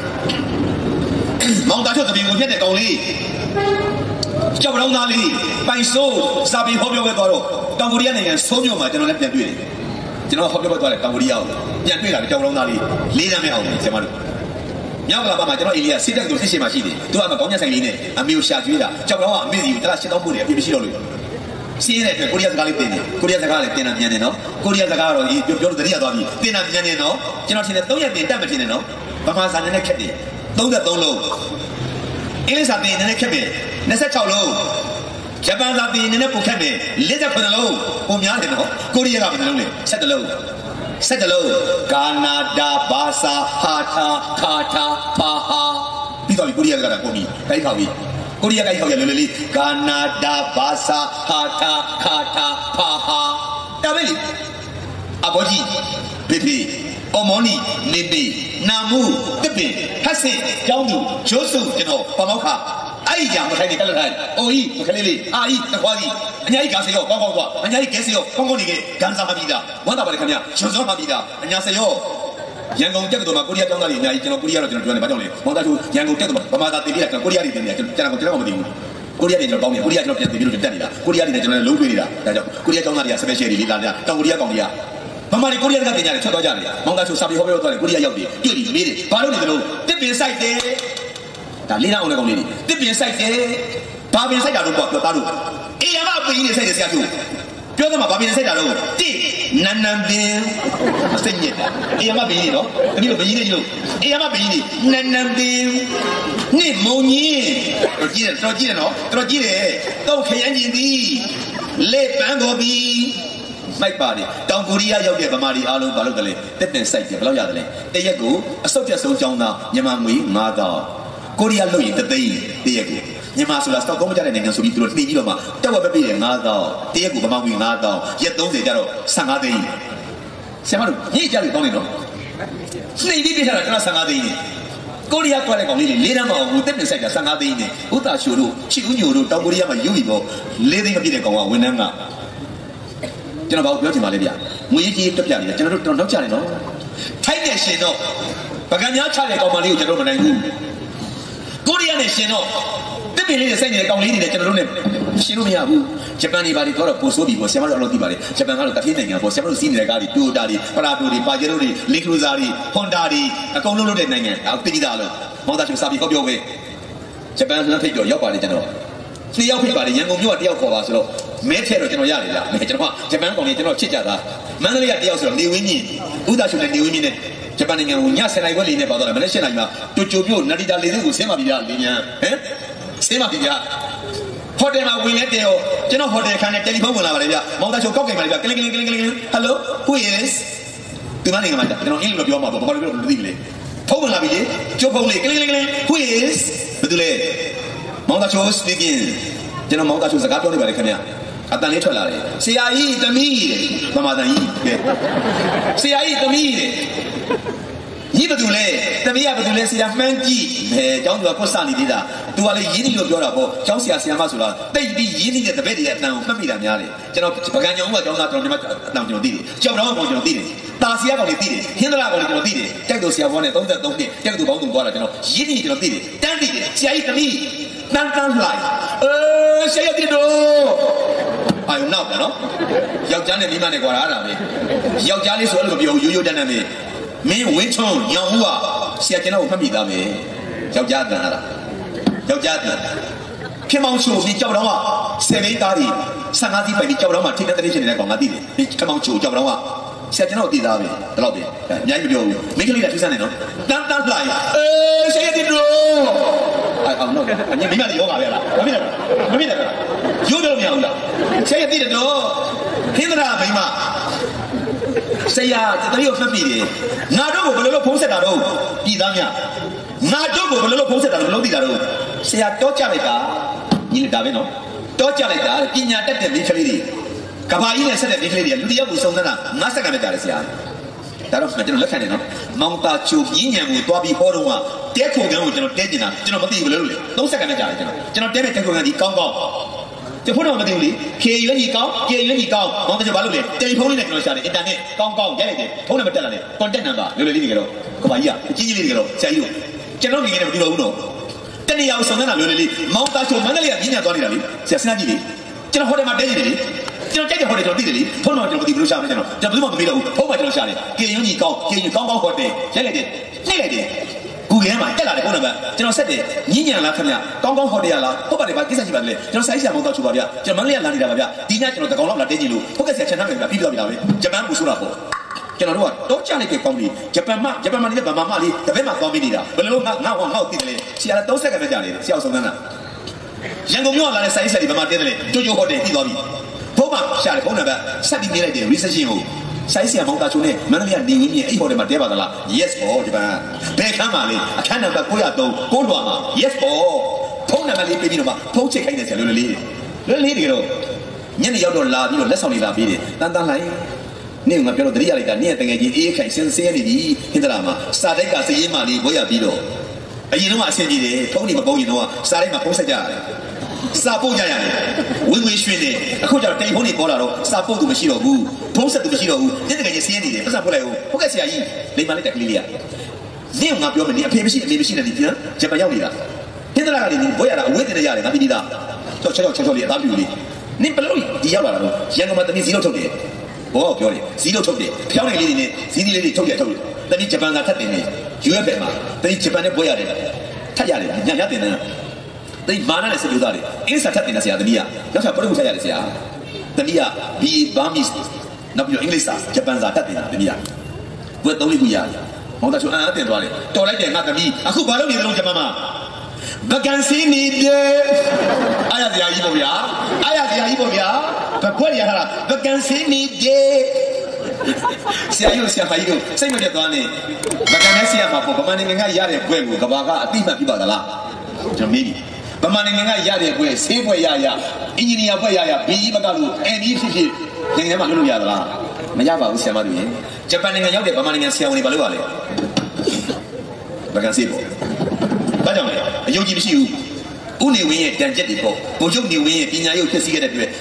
မောင်တာချုပ်သပင်ကိုဖြတ်တဲ့ကောင်လေးကြောက်ရောင်းသားလေးပိုင်ဆိုးစာပေဟောပြောပဲသွားတော့တောင်ကိုရီးယားနိုင်ငံဆိုးမြို့မှာကျွန်တော်လည်းပြန်တွေ့တယ်ကျွန်တော်ဟောပြောပဲသွားတယ်တောင်ကိုရီးယားကိုပြန်တွေ့လာတယ်ကြောက်ရောင်းသားလေး4 တန်းပဲအောင်ဆရာမတို့မြောက်ကလာပါမှာကျွန်တော်အေလီယာစစ်တက်ကိုစစ်ရှင်မှာရှိတယ်သူကကောင်းညက်ဆိုင်လေးနဲ့အမေကိုရှာကျွေးတာကြောက်တော့အမေစီကိုတစ်လား8000ပို့တယ်အပြည့်မရှိတော့လို့စီးရတဲ့အတွက်ကိုရီးယားစကားလေးတင်တယ်ကိုရီးယားစကားလည်းတင်တာမြန်တယ်နော်ကိုရီးယားစကားကတော့ပြောလို့တတိယသွားပြီတင်တာမြန်တယ်နော်ကျွန်တော်ထင်တယ်3ရက်တင်တက်မထင်နဲ့နော်ဗမာစာနဲ့ခက်တယ်33လုံးအင်္ဂလိပ်စာတင်နေနဲ့ခက်တယ်26လုံးဂျပန်စာတင်နေနဲ့ပုံခက်တယ်49လုံးပုံများတယ်နော်ကိုရီးယားကဘယ်နှလုံးလဲ7လုံး7လုံးကာနာဒါဘာသာဟာတာခါတာဖာဟာပြီးတော့ကိုရီးယားကပုံပြီးတိုက်ခေါက်ပြီးကိုရီးယားတိုက်ခေါက်ရလွယ်လွယ်လေးကာနာဒါဘာသာဟာတာခါတာဖာဟာဒါပဲလေအဘောကြီးဘေဘေအမောနီနေပေနာမှုတစ်ပင်ဟတ်စင်ကျောင်းသူဂျိုးစုကျွန်တော်ပမောက်ခအဲ့ဒီကြောင့်မထိုင်နေကြလို့ထိုင်အိုကြီးမခလေးလေးအာကြီးတခွားကြီးအညာကြီးကားစေရောကောင်းကောင်းသွားအညာကြီးကဲစေရောကောင်းကောင်းနေကကန်စားမှပြီးတာဝမ်းသာပါတယ်ခင်ဗျာရွှေစောမှပြီးတာအညာစေရောရန်ကုန်တက္ကသိုလ်မှာကိုရီးယားကျောင်းသားတွေအများကြီးကျွန်တော်ကိုရီးယားတော့ကျွန်တော်ပြောနေဘာကြောင့်လဲမောင်သားသူရန်ကုန်တက္ကသိုလ်ဗမာသားတင်ပြီးတာကိုရီးယားတွေတင်နေတာကျွန်တော်မသိဘူးကိုရီးယားတွေကျွန်တော်ပေါင်းနေကိုရီးယားကျွန်တော်ပြန်တင်ပြီးလို့တက်နေတာကိုရီးယားတွေနဲ့ကျွန်တော်လည်းလုံးတွေ့နေတာဒါကြောင့်ကိုရီးယားကျောင်းသားတွေက special တွေလေးလာတာတောင်ကိုရီးယားကောင်တွေက妈的，过年那个年的，出到家里，忙到出3笔好标多的，过年要的，就你没的，把路你的路，这边晒的，但你那我来讲你，这边晒的，把边晒家路不大路，哎呀妈，不一定晒的下去，不要他妈把边晒家路，这南边，生意的，哎呀妈不一定咯，你都不一定咯，哎呀妈不一定，南边，你冇你，多几人咯，都开眼睛的，来办个币。မိုက်ပါတယ်တောင်ကိုရီးယားရောက်တဲ့ဗမာတွေအားလုံးဘာလုပ်ကြလဲတက်တင်စိုက်တယ်ဘယ်လောက်ရတယ်လဲတရက်ကိုအစုပ်ပြတ်ဆုံးကြောင်းသားမြန်မာငွေ9000ကိုရီးယားလုပ်ရင်3သိန်းတရက်ကိုမြန်မာဆိုတာစတော့ကောင်းမကြတဲ့နိုင်ငံဆိုပြီးသူတို့နှိပ်ပြီးတော့မှတက်ဝက်ပဲပေးတယ်9000တရက်ကိုဗမာငွေ9000ရက်30ကျတော့15သိန်းဆရာမတို့ညစ်ကြလို့ကောင်းနေတော့နှိပ်ပြီးပြထားတာကျွန်တော်15သိန်းကိုရီးယားကွာတဲ့ကောင်လေးတွေ၄တန်းမအောင်ဘူးတက်တင်စိုက်တာ15သိန်းနဲ့ဥတာရှိုတို့ချီဦးညိုတို့တောင်ကိုရီးယားမှာယူပြီးတော့4သိန်းမပြည့်တဲ့ကောင်ကဝန်ထမ်းကကျွန်တော်ဘာပြောချင်ပါလဲဗျငွေကြီးတက်ပြနေတယ်ကျွန်တော်တို့တော့နောက်ကျနေတော့ထိုက်တဲ့ရှင်တော့ပကံများချတဲ့ကောင်မလေးကိုကျွန်တော်မနိုင်ဘူးကိုရီးယားနဲ့ရှင်တော့တစ်ပင်လေးနဲ့စိုက်နေတဲ့ကောင်လေးတွေနဲ့ကျွန်တော်တို့နဲ့ရှင်လို့မရဘူးဂျပန်တွေဘာတွေတော့ပို့ဆိုးပြီးပေါ့ဆရာမတို့အလုပ်သိပါတယ်ဂျပန်ကတော့တတိယနိုင်ငံပေါ့ဆရာမတို့စီးနေတဲ့ကားတွေတူတာတွေပရာတိုတွေပါဂျေရိုတွေလီကရူဇာတွေဟွန်ဒါတွေအကုန်လုံးလုပ်တဲ့နိုင်ငံဒါသိကြတာလို့မောင်သားရှင်စာပြီးဟောပြောပဲဂျပန်လမ်းထိပ်တော့ရောက်ပါတယ်ကျွန်တော်2ယောက်ဖိပါတယ်ရန်ကုန်မြို့က1ယောက်ခေါ်ပါဆိုတော့မဲထဲတော့ကျွန်တော်ရတယ်ဗျကျွန်တော်ကဂျပန်ကောင်လေးကျွန်တော်ချစ်ကြတာမန္တလေးက1ယောက်ဆိုတော့နေဝင်းမြင့်ဥဒါရှုနဲ့နေဝင်းမြင့်နဲ့ဂျပန်နိုင်ငံကိုည7နာရီခွဲလေးနဲ့ပါတော့တယ်မနေ့7နာရီမှာတိုကျိုမြို့နာရီတာလေးကိုဆင်းပါပြီဗျလေးညာဟမ်ဆင်းပါပြီဗျဟိုတယ်မှာဝင်လဲတယ်ရောကျွန်တော်ဟိုတယ်ခန်းနဲ့တယ်လီဖုန်းဝင်လာပါတယ်ဗျမောင်သားချုပ်ကောက်ကြိမ်ပါလေဗျကလင်း hello who is ဒီမနိုင်ငံမှာကျွန်တော်အင်္ဂလိပ်လိုပြောမှာပေါ့ဘာလို့ပြောလို့မသိဘူးလေဖုန်းဝင်လာပြီလေကျုပ်ဖုန်းလေးကလင်း who is ဘယ်သူလဲမောင်သားချုပ် speaking ကျွန်တော်မောင်သားချုပ်စကားပြောနေပါတယ်ခင်ဗျအတန်လေးထွက်လာတယ်ဆရာကြီးသမီးတဲ့မမတန်ကြီးကဲဆရာကြီးသမီးတဲ့ညီဘသူလဲသမီးကဘသူလဲဆရာမှန်းကြည့်ကျောင်းသူကကိုစနေသေးတာသူကလည်းရင်းနှီးလို့ပြောတာပေါ့ကျောင်းဆရာမဆိုတာတိတ်ပြီးရင်းနှီးတဲ့တပည့်တွေအတန်ကိုမှတ်မိတာများတယ်ကျွန်တော်ပကံညောင်ကကျောင်းသားကျွန်တော်ဒီမှာအတန်ကျွန်တော်သိတယ်ကျောင်းတော်ကောင်ကျွန်တော်သိတယ်တာဆရာကောင်လေးသိတယ်ဟင်းသလားကောင်လေးကျွန်တော်သိတယ်တိုက်တော်ဆရာဘောနဲ့33နှစ်တိုက်တော်ဘောင်းသူသွားတာကျွန်တော်ရင်းနှီးကျွန်တော်သိတယ်တန်းသိတယ်ဆရာကြီးသမီးတန်းလိုက်ဆရာကြီးတို့အာယုံနောက်တယ်နော်ယောက်ျားနဲ့မိန်းမနဲ့ကွာတာပဲယောက်ျားလေးဆိုအဲ့လိုပြောရိုးရိုးတန်းတန်းပဲမင်းဝင်းချုံညောင်ဦးကဆရာကျွန်တော်ကိုဖတ်မိသားပဲယောက်ျားတန်လားယောက်ျားတန်ခင်မောင်ချိုပြီးကြောက်တော့က10ဘိန်းသားတွေ15စီးပိုင်ပြီးကြောက်တော့မှထိတဲ့တရေရှင်နေတဲ့ကောင်ငါသိတယ်ခင်မောင်ချိုကြောက်တော့ကဆရာကျွန်တော်တည်သားပဲဒီလောက်ပဲအများကြီးမပြောဘူးမိန်းကလေးကထူးဆန်းနေနော်တန်းလိုက်ဆရာကြီးတို့အောင်တော့အညီမိမတွေယောဂါပဲလားမဖြစ်တယ်ရိုးပြောလို့မရဘူးလားဆရာကြီးတို့ဟင်းသရာမိမဆရာတတိယဖတ်ပြီးတယ်ငါတို့ကိုဘယ်လိုလုပ်ဖုံးဆက်တာတော့ပြည်သားများငါတို့ကိုဘယ်လိုလုပ်ဖုံးဆက်တာလို့မလုပ်သိတာတော့ဆရာတောကြလိုက်တာညီလက်တာပဲနော်တောကြလိုက်တာပညာတတ်တဲ့မိန်းကလေးတွေကဘာကြီးနဲ့ဆက်တဲ့မိန်းကလေးတွေကလူတယောက်ကိုစုံစမ်းတာ9စက္ကန့်ပဲကြာတယ်ဆရာဒါတော့ကျွန်တော်လက်ခံနေနော်မောင်တာချိုပြင်းညံကိုတွားပြီးဟောတော့ကတဲခုံကန်းကိုကျွန်တော်တဲကျင်တာကျွန်တော်မသိဘူးလေလို့လေ3စက္ကန့်ပဲကြာတယ်ကျွန်တော်တဲတဲ့တဲခုံကန်းဒီကောင်းကျဖို့တော့မသိဘူးလေခေရွက်ကြီးကောင်းမောင်တချို့ဘာလုပ်လဲတယ်လီဖုန်းလေးနဲ့ကျွန်တော်ရှာတယ်အင်တာနက်ကောင်းရိုက်လိုက်တယ်ဖုန်းနံပါတ်တက်လာတယ် contact number လွယ်လွယ်လေးတွေကတော့ကဘာကြီးကကြီးလေးတွေကတော့ဆရာကြီးတို့ကျွန်တော်ငယ်ငယ်နဲ့မတူတော့ဘူးနော်တနေ့အောင်ဆောင်နေတာလွယ်လွယ်လေးမောင်သားချိုမန္တလေးကညညသွားနေတာလေဆရာစဉ်းစားကြည့်လေကျွန်တော်ဟိုတယ်မှာတဲနေတယ်လေကျွန်တော်တိုက်တဲ့ဟိုတယ်ကျွန်တော်သိတယ်လေဖုန်းတော့ကျွန်တော်မသိဘူးလို့ရှာမယ်ကျွန်တော်ဘယ်သူမှမမေးတော့ဘူးဖုန်းမှကျွန်တော်ရှာတယ်ကေရွက်ကြီးကောင်းဟိုတယ်ရိုက်လိုက်တယ်နှိပ်လိုက်တယ်Google မှာတက်လာတယ်ဖုန်းနံပါတ်ကျွန်တော်ဆက်တယ်ညညလားခင်ဗျကောင်းဟိုတယ်ရလားဟုတ်ပါတယ်ဗျကိစ္စရှိပါတယ်ကျွန်တော်စိုင်းဆရာမောင်တော့ချိုပါဗျကျွန်တော်မန္တလေးကလာနေတာပါဗျဒီညကျွန်တော်တကောင်လောက်လာတင်းကြည့်လို့ဟုတ်ကဲ့ဆရာချန်ထားမယ်ဗျပြီးတော့ပြီလားပဲဂျပန်ဘူးဆိုတာပေါ့ကျွန်တော်တို့ကတော့ကြားလိုက်တဲ့ကောင်းပြီဂျပန်မှာနေတဲ့ဗမာမလေးတပည့်မှာကောင်းပြီးနေတာဘယ်လိုငါ့သိတယ်လေဆရာလည်း30စက္ကန့်ပဲကြာနေတယ်ဆရာအောင်ဆုံးသန်းတာရန်ကုန်မြို့ကလာတဲ့စိုင်းဆက်ဒီဗမာတင်းတယ်လေကြိုဟိုတယ်ပြီးသွားပြီဖုန်းမှာရှာတယ်ဖုန်းနံပါတ်ဆက်ပြီးနေလိုက်တယ် research ကိုစိုင်းဆရာမောင်တာချိုနဲ့မန္တလေးကနေဝင်းမြင့်အဲ့ဟိုတယ်မှာတဲပါသလား yes ပေါ့ဒီပန်းဘယ်ခန်းမှာလဲအခန်းနံပါတ်903ကိုလွာမှာ yes ပေါ့ဖုန်းနံပါတ်လေးပေးပြီးတော့မှဖုန်းချိတ်ခိုင်းတယ်ဆရာလွယ်လေးတကယ်တော့ညနေရောက်တော့လာပြီးတော့လက်ဆောင်လေးလာပေးတယ်တန်းလိုက်နင့်ငါပြောလို့တတိယလိုက်တာနင့်ရဲ့တငယ်ချင်းအေးခိုင်စင်စဲနေပြီဟင်္ဒရာမှာစာတိုက်ကစည်ရင်မာလေးဘွဲရပြီးတော့အရင်တော့အဆင်ပြေတယ်ဖုန်းကြီးမပုံရင်တော့စာတိုက်မှာဖုန်းဆက်ကြရတယ်စာပုတ်ကြရတယ်ဝင်းရွှင်နေအခုကျတော့တိမ်ဖုန်းတွေပေါ်လာတော့စာပုတ်သူမရှိတော့ဘူးဖုန်းဆက်သူမရှိတော့ဘူးတကယ်ကြီးစင်းနေတယ်ပတ်စံပို့လိုက်ဦးဟုတ်ကဲ့ဆရာကြီးလိမ္မာလိုက်ကလေးလေးကနင့်ငါပြောမယ်နင်အဖေမရှိအမေမရှိနဲ့ဒီပြန်ဂျပန်ရောက်နေတာဟင်္ဒရာကလည်းဘွဲရတာအဝေးတင်ရတယ်ငါပြီးသေးတာချောလေးအသားပြူလေးနင်ဘယ်လိုဒီရောက်လာတာတော့ရန်ကုန်မှာတမီးစီလောက်ထုတ်တယ်ဘောပြောတယ်ဇီးလို့ထုတ်တယ်ဖျောင်းနေလေးတွေနဲ့ဇီးလေးတွေထုတ်တယ်တနည်းဂျပန်ကထပ်တင်နေ UFF မှာတနည်းဂျပန်နဲ့ပွဲရတယ်ထပ်ရတယ်ညတင်တယ်တနည်းမာနနဲ့စစ်ကြိုးသားတယ်အင်းစာထပ်တင်တယ်ဆရာတနည်းကရောက်ချပရုပ်ထပ်ရတယ်ဆရာတနည်းက BA Burmese နောက်ပြီးတော့အင်္ဂလိပ်စာဂျပန်စာထပ်တင်တယ်တနည်းကပွဲ3ခုရတယ်မောင်သားချိုတင်သွားတယ်တော်လိုက်တယ်ငါတမီးအခုဘာလို့နေလုံးဂျပန်မှာဗကန်စီနေတယ်အားရစရာကြီးပေါ့ဗျာအားရစရာကြီးပေါ့ဗျာဘွက်ရထားတာဗကန်စီနေတယ်ဆရာကြီးဆရာမကြီးတို့စိတ်မပြတ်သွားနေဗကန်နဲ့ဆရာမပေါ့ဗမာနိုင်ငံကရတဲ့ဘွက်ကိုကဘာကအတိမတ်ပြပါသလားကျွန်တော်မေးပြီဗမာနိုင်ငံကရတဲ့ဘွက်ဆေးဘွက်ရအင်ဂျင်နီယာဘွက်ရဘီကြီးဘကလို့ ND ဖြစ်နိုင်ငံမှာလုပ်လို့ရသလားမရပါဘူးဆရာမတို့ရင်ဂျပန်နိုင်ငံရောက်တဲ့ဗမာနိုင်ငံဆရာဝန်တွေဘာလုပ်ရလဲဗကန်စီပေါ့ဘာကြောင့်လဲအယုံကြည်မရှိဘူးဦးနေဝင်းရဲ့တန်ချက်တွေပေါ့ဗိုလ်ချုပ်နေဝင်းရဲ့ပညာရေးဖြစ်စည်းခဲ့တဲ့အတွက်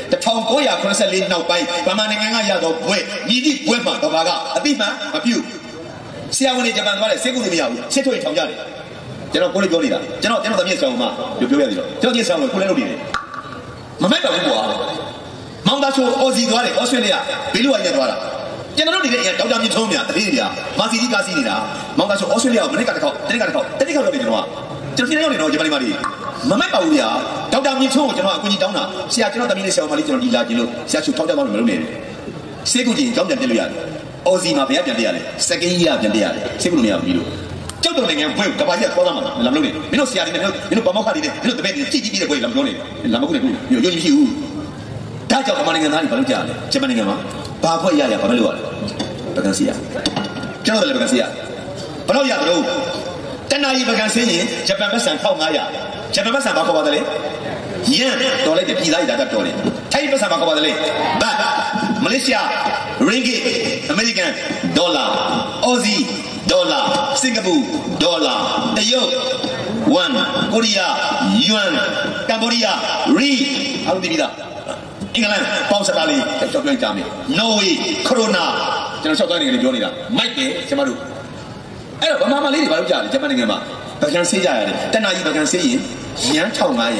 1984နောက်ပိုင်းဗမာနိုင်ငံကရတော့ဘွဲညီတိဘွဲမှာကဘာကအတိမှန်မပြုဆရာဝန်တွေဂျပန်သွားတယ်ဆေးကုလို့မရဘူးစစ်ထုတ်ရင်ထောင်ကြတယ်ကျွန်တော်ကိုလေးပြောနေတာကျွန်တော်သမီးဆောင်မှာပြောရသေးတော့ကျွန်တော်ကြီးဆောင်လို့ကိုလေးလုပ်နေတယ်မမိုက်ပါဘူးကွာမောင်သားချိုအော်စီသွားတယ်ဩစတြေးလျဘေးလူဝိုင်းနဲ့သွားတာကျွန်တော်တို့နေတဲ့ဒေါက်တာမြင့်ထုံးမြတတိယမာစီကြီးကားစီနေတာမောင်သားချိုဩစတြေးလျကိုမနစ်ကတစ်ခေါက်တနစ်ကတစ်ခေါက်လုပ်နေကျွန်တော်နေတော့ဂျပန်မှာဒီမမိုက်ပါဘူးဗျာဒေါက်တာမြင့်ထုံးကိုကျွန်တော်အကူကြီးတောင်းတာဆရာကျွန်တော်သမီးလေးဆရာမလေးကျွန်တော်ဒီလာကြည့်လို့ဆရာချိုထောက်ကြပါလို့မလုပ်နဲ့ဆေးကူကြီးကြောင်းပြန်ပြလို့ရတယ်အော်စီမှာဘယ်ကပြန်ပြရလဲစကင်းကြီးကပြန်ပြရတယ်ဆေးကူလို့မရဘူးလို့ကျောက်တော်နိုင်ငံဘွဲကဘာကြီးကပေါ်သားမှာလာမလို့နေမင်းတို့ဆရာတွေနဲ့မင်းတို့ဗမောက်ခတွေနဲ့မင်းတို့တပည့်တွေကြည့်ပြီးတဲ့ဘွဲလာမလို့နေလာမကုနဲ့ဘူးရုံကြည့်မရှိဘူးဒါကြောင့်ဗမာနိုင်ငံသားတွေဘာလို့ကြားလဲဂျပန်နိုင်ငံမှာဘာဘွဲရဘာလို့ရလဲဗကန်စီယာကျွန်တော်လည်းဗကန်စီယာဘယ်တော့ရတော့တနာရီဗကန်စီရင်ဂျပန်ဘတ်ဆန်1500ဂျပန်ဘတ်ဆန်ဘာခေါ်ပါသလဲယန်တော်လိုက်တယ်ပြည်သားကြီးဒါကတော်တယ်ထိုင်းဘတ်ဆန်ဘာခေါ်ပါသလဲဘတ်မလေးရှားရင်းဂစ်အမေရိကန်ဒေါ်လာအော်စီဒေါ်လာစင်ကာပူဒေါ်လာတရုတ်ဝမ်ကိုရီးယားယွမ်ကမ္ဘောဒီးယားရီအားလုံးသိပြီလားအင်္ဂလန်ပေါင်စတာလေးကြောက်ကြွကြမယ်နော်ဝေးခရိုနာကျွန်တော်6တိုင်းနေပြောနေတာမိုက်တယ်ကျွန်တော်တို့အဲ့တော့ဗမာမလေးတွေဘာလို့ကြားလဲဂျပန်နိုင်ငံမှာဗကန်ဆေးကြရတယ်တနာကြီးဗကန်ဆေးရင်ရန်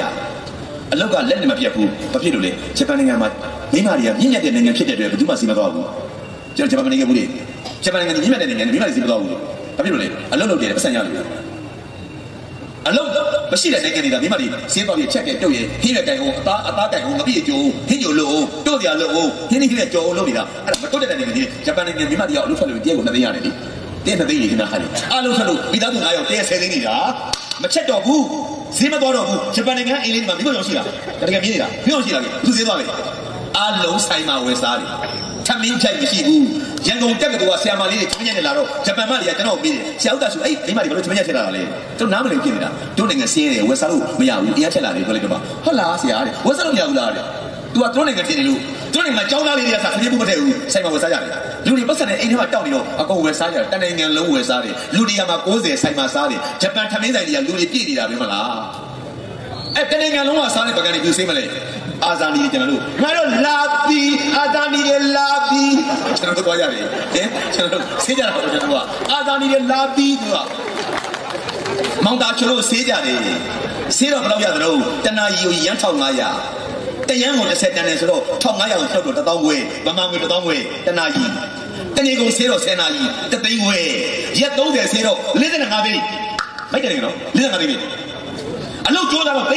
1500အလောက်ကလက်နဲ့မပြတ်ဘူးဘာဖြစ်လို့လဲဂျပန်နိုင်ငံမှာမိမတွေကမြင့်မြတ်တဲ့နိုင်ငံဖြစ်တဲ့အတွက်ဘယ်သူမှစီမသွားဘူးကျွန်တော်ဂျပန်နိုင်ငံဘူးလေဂျပန်နိုင်ငံမြင့်မြတ်တဲ့နိုင်ငံမိမတွေစီမသွားဘူးဘာဖြစ်လို့လဲအလောက်လုပ်တယ်ပတ်စံရလို့အလုံးမရှိတဲ့နိုင်ငံတွေကမိမတွေစေးပေါက်ရချက်ပြတုတ်ရဟင်းရတိုင်အောင်အသားတိုင်အောင်မပြည့်ကြုံဟင်းကြုံလို့တို့စရာလို့ဟင်းနေကြီးနဲ့ကြော်အောင်လုပ်နေတာအဲ့ဒါမတွတ်တဲ့နိုင်ငံတွေဂျပန်နိုင်ငံမိမတွေကအလုပ်ထွက်လို့တရက်ကို2သိန်းရတယ်လေတရက်2သိန်းကြီးခဏခါလေအလုံးထွက်လို့မိသားစု9ယောက်တရက်10သိန်းနေတာမချက်တော့ဘူးဈေးမသွားတော့ဘူးဂျပန်နိုင်ငံအင်းလေးမှာမိဘရောရှိလားတကယ်မြင်နေတာမိဘရှိလားသူဈေးသွားလေအလုံးဆိုင်မှာဝယ်စားတယ်ထမင်းဖြိုက်မရှိဘူးရန်ကုန်တက်ကတူကဆရာမလေးတွေချမညက်နေလာတော့ဂျပန်မတွေကကျွန်တော်ပြီးတယ်ဆရာဥဒ္ဒဆိုအဲ့မိမတွေဘာလို့ချမညက်ချက်လာတာလဲကျွန်တော်နားမလည်ဖြစ်နေတာတို့နိုင်ငံစင်းရတယ်ဝယ်စားလို့မရဘူးတရားချက်လာတယ်ပြောလိုက်တော့ဟုတ်လားဆရာတဲ့ဝယ်စားလို့မရဘူးလားတဲ့ तू ကတို့နိုင်ငံတင်နေလို့တို့နိုင်ငံကျောင်းသားလေးတွေကစားခရီးပို့မထည့်ဘူးဆိုင်မှာဝယ်စားကြတယ်လူတွေပတ်စံနဲ့အိမ်ထဲမှာတောက်နေတော့အကုန်ဝယ်စားကြတယ်တနိုင်ငံလုံးဝယ်စားတယ်လူတွေကမှ90ဆိုင်မှာစားတယ်ဂျပန်ထမင်းဆိုင်တွေကလူတွေပြည့်နေတာပဲမလားအဲ့တနိုင်ငံလုံးကစားတဲ့ပကံတွေပြူစိမ့်မလဲအာဇာနည်ကျွန်တော်တို့ငါတို့လာပြီးအာဇာနည်တွေလာပြီးကျွန်တော်တို့သွားရတယ်ဟင်ကျွန်တော်တို့ဆေးကြတာပေါ့ကျွန်တော်တို့ကအာဇာနည်တွေလာပြီးသူကမောင်တာချိုတို့ဆေးကြတယ်ဆေးတော့ဘယ်လောက်ရသလဲတနာရီကိုရန်1500တရန်ကို30တန်တယ်ဆိုတော့1500ကိုထုတ်တော့1000ခွဲဗမာငွေ1000ခွဲတနာရီတနေ့ကုန်ဆေးတော့10နာရီ3သိန်းခွဲရက်30ဆေးတော့45သိန်းမိုက်တယ်နော်45သိန်းအလုပ်ကြိုးစားတော့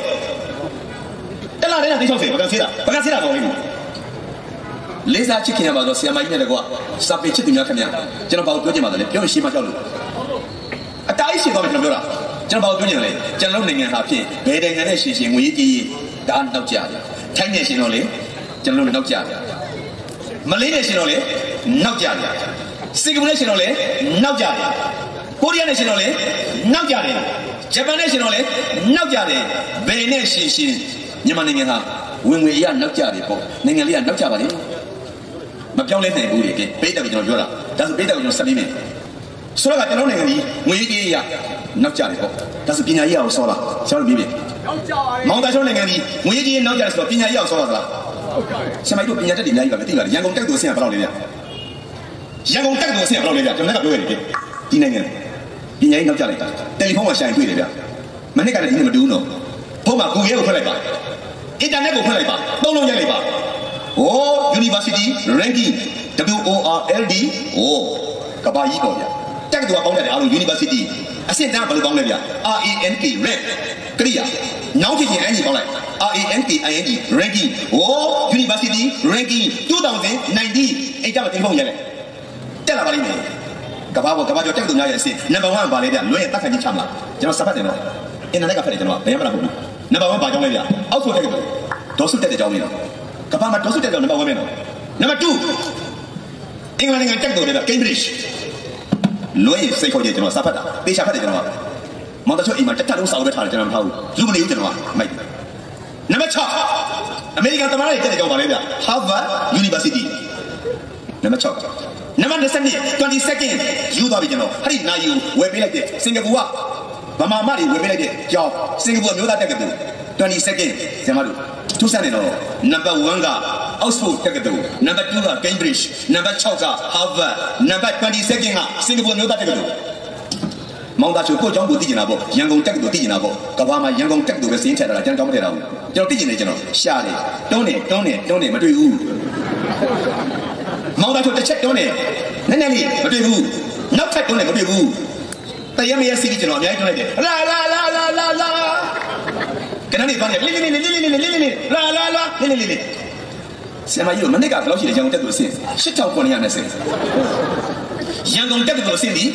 360တလားတဲ့360ပကံဆေးတာကောင်းလေးလေးစားချစ်ခင်ရပါတော့ဆရာမကြီးနဲ့တကွာစာပေချစ်သူများခင်ဗျာကျွန်တော်ဘာလို့ပြောချင်ပါသလဲပြောရင်ရှင်းမကြောက်လို့အတိုင်းရှင်းသွားပြီကျွန်တော်ပြောတာကျွန်တော်ဘာလို့ပြောချင်လဲကျွန်တော်နိုင်ငံဟာဖြင့်ဘယ်နိုင်ငံနဲ့ရှင်ငွေကြီးဒါနောက်ကြတယ်ထိုင်းနဲ့ရှင်တော့လေကျွန်တော်နောက်ကြတယ်မလေးနဲ့ရှင်တော့လေနောက်ကြတယ်စင်ကာပူနဲ့ရှင်တော့လေနောက်ကြတယ်ကိုရီးယားနဲ့ရှင်တော့လေနောက်ကြတယ်ဂျပန်နဲ့ရှင်တော့လေနောက်ကြတယ်ဘယ်နဲ့ရှင်မြန်မာနိုင်ငံဟာဝင်ငွေရနောက်ကြတယ်ပေါ့နိုင်ငံလေးကနောက်ကြပါလေမပြောင်းလဲနိုင်ဘူးလေကဲပိတ်တယ်ကျွန်တော်ပြောတာဒါဆိုပိတ်တယ်ကျွန်တော်ဆက်ပြီးမယ်ဆိုတော့ကျွန်တော်နိုင်ငံကြီးငွေကြီးရနောက်ကြတယ်ပေါ့ဒါဆိုပညာရေးအောင်ဆောလာဆောလို့ပြီးပြီနောက်ကြပါလေမောင်သားချုံနိုင်ငံကြီးငွေကြီးနောက်ကြတယ်ဆိုတော့ပညာရေးအောင်ဆောလာသလားဟုတ်ကဲ့ဆရာမတို့ပညာတတ်တွေအများကြီးပါပဲသိပါလေရန်ကုန်တက်သူဆင်းရဘယ်လောက်လဲဗျရန်ကုန်တက်သူဆင်းရဘယ်လောက်လဲဗျကျွန်တော်ကပြောရတယ်ဒီနိုင်ငံပညာရေးနောက်ကြလိုက်တာတယ်လီဖုန်းမှာရှာရင်တွေ့တယ်ဗျမနစ်ကလည်းဒီနေ့မတူးတော့ဖုန်းမှာ Google ကိုဖွင့်လိုက်ပါအင်တာနက်ကိုဖွင့်လိုက်ပါသုံးလုံးရိုက်လိုက်ပါ Oh University ranking WORLD oh ကဘာကြီးပေါ့ဗျာတက္ကသိုလ်ကပေါင်းတယ်အားလုံး University အဆင့်တန်းဘယ်လိုပေါင်းလဲဗျာ RANK rank ကရိယာညောင်းချင်ချင်အင်ကြီးပေါင်းလိုက် RANK ING ranking oh University ranking 2019အဲ့ကြမှာတင်ဖို့ရလဲတက်လာပါလိမ့်မယ်ကဘာပေါ်ကဘာကျော်တက္ကသိုလ်များရဲ့အဆင့် number 1ပါလေဗျာလွယ်တက်ခံချင်းချမှာကျွန်တော်စပတ်တယ်နော်အင်တာနက်ကဖက်တယ်ကျွန်တော်ဘယ်မှမလာဘူး number 1ပါကြောင်းလဲဗျာအောက်ဆိုတက္ကသိုလ်ဒေါ်စုတက်တဲ့ကြောင်းလေးနော်ကဘာမှာဒေါ်စုတက်တဲ့ number 1ပဲနော် number 2အင်္ဂလန်နိုင်ငံတက္ကသိုလ်တွေဗျာ Cambridge လွယ်စိတ်ခေါ်ကြကျွန်တော်စပတ်တာပေးချဖတ်တယ်ကျွန်တော်မောင်တချို့အိမ်မှာတက်လုံးစာအုပ်ပဲထားတယ်ကျွန်တော်မထားဘူးလူမနေဘူးကျွန်တော်မိုက် number 6အမေရိကန်တမန်တွေတက်တဲ့ကြောင်းပါလေဗျာ Harvard University number 6 number 22nd ယူသွားပြီကျွန်တော်အဲ့ဒီနာယူဝယ်ပေးလိုက်တဲ့စင်ကာပူကဗမာမတွေဝယ်ပေးလိုက်တဲ့ကြောင်းစင်ကာပူမျိုးသားတက်ကတူ 22nd ကျွန်တော်တို့ထူးဆန်းနေတော့ number 1က Oxford တက်ကတူ number 2က Cambridge number 6က Harvard number 22nd ကစင်ကာပူမျိုးသားတက်ကတူမောင်သားချိုကိုကျောင်းကိုတည်ကျင်တာပေါ့ရန်ကုန်တက်ကတူတည်ကျင်တာပေါ့ကဘာမှာရန်ကုန်တက်ကတူပဲစင်းထက်တာကျွန်တော်မထည့်တာဘူးကျွန်တော်တည်ကျင်နေကျွန်တော်ရှာတယ်တွန်းနေမတွေ့ဘူးမောင်သားချိုတစ်ချက်တွန်းနေနည်းနည်းလေးမတွေ့ဘူးနောက်ထပ်တွန်းနေမတွေ့ဘူးတရမရစီကျွန်တော်အများကြီးတွန်းလိုက်တယ်လာကနနေပါနေလေးလာဆရာမကြီးတို့မနစ်ကဘယ်လောက်ရှိလဲရန်ကုန်တက်တူအဆင့်8920ရန်ကုန်တက်တူအဆင့်ဒီ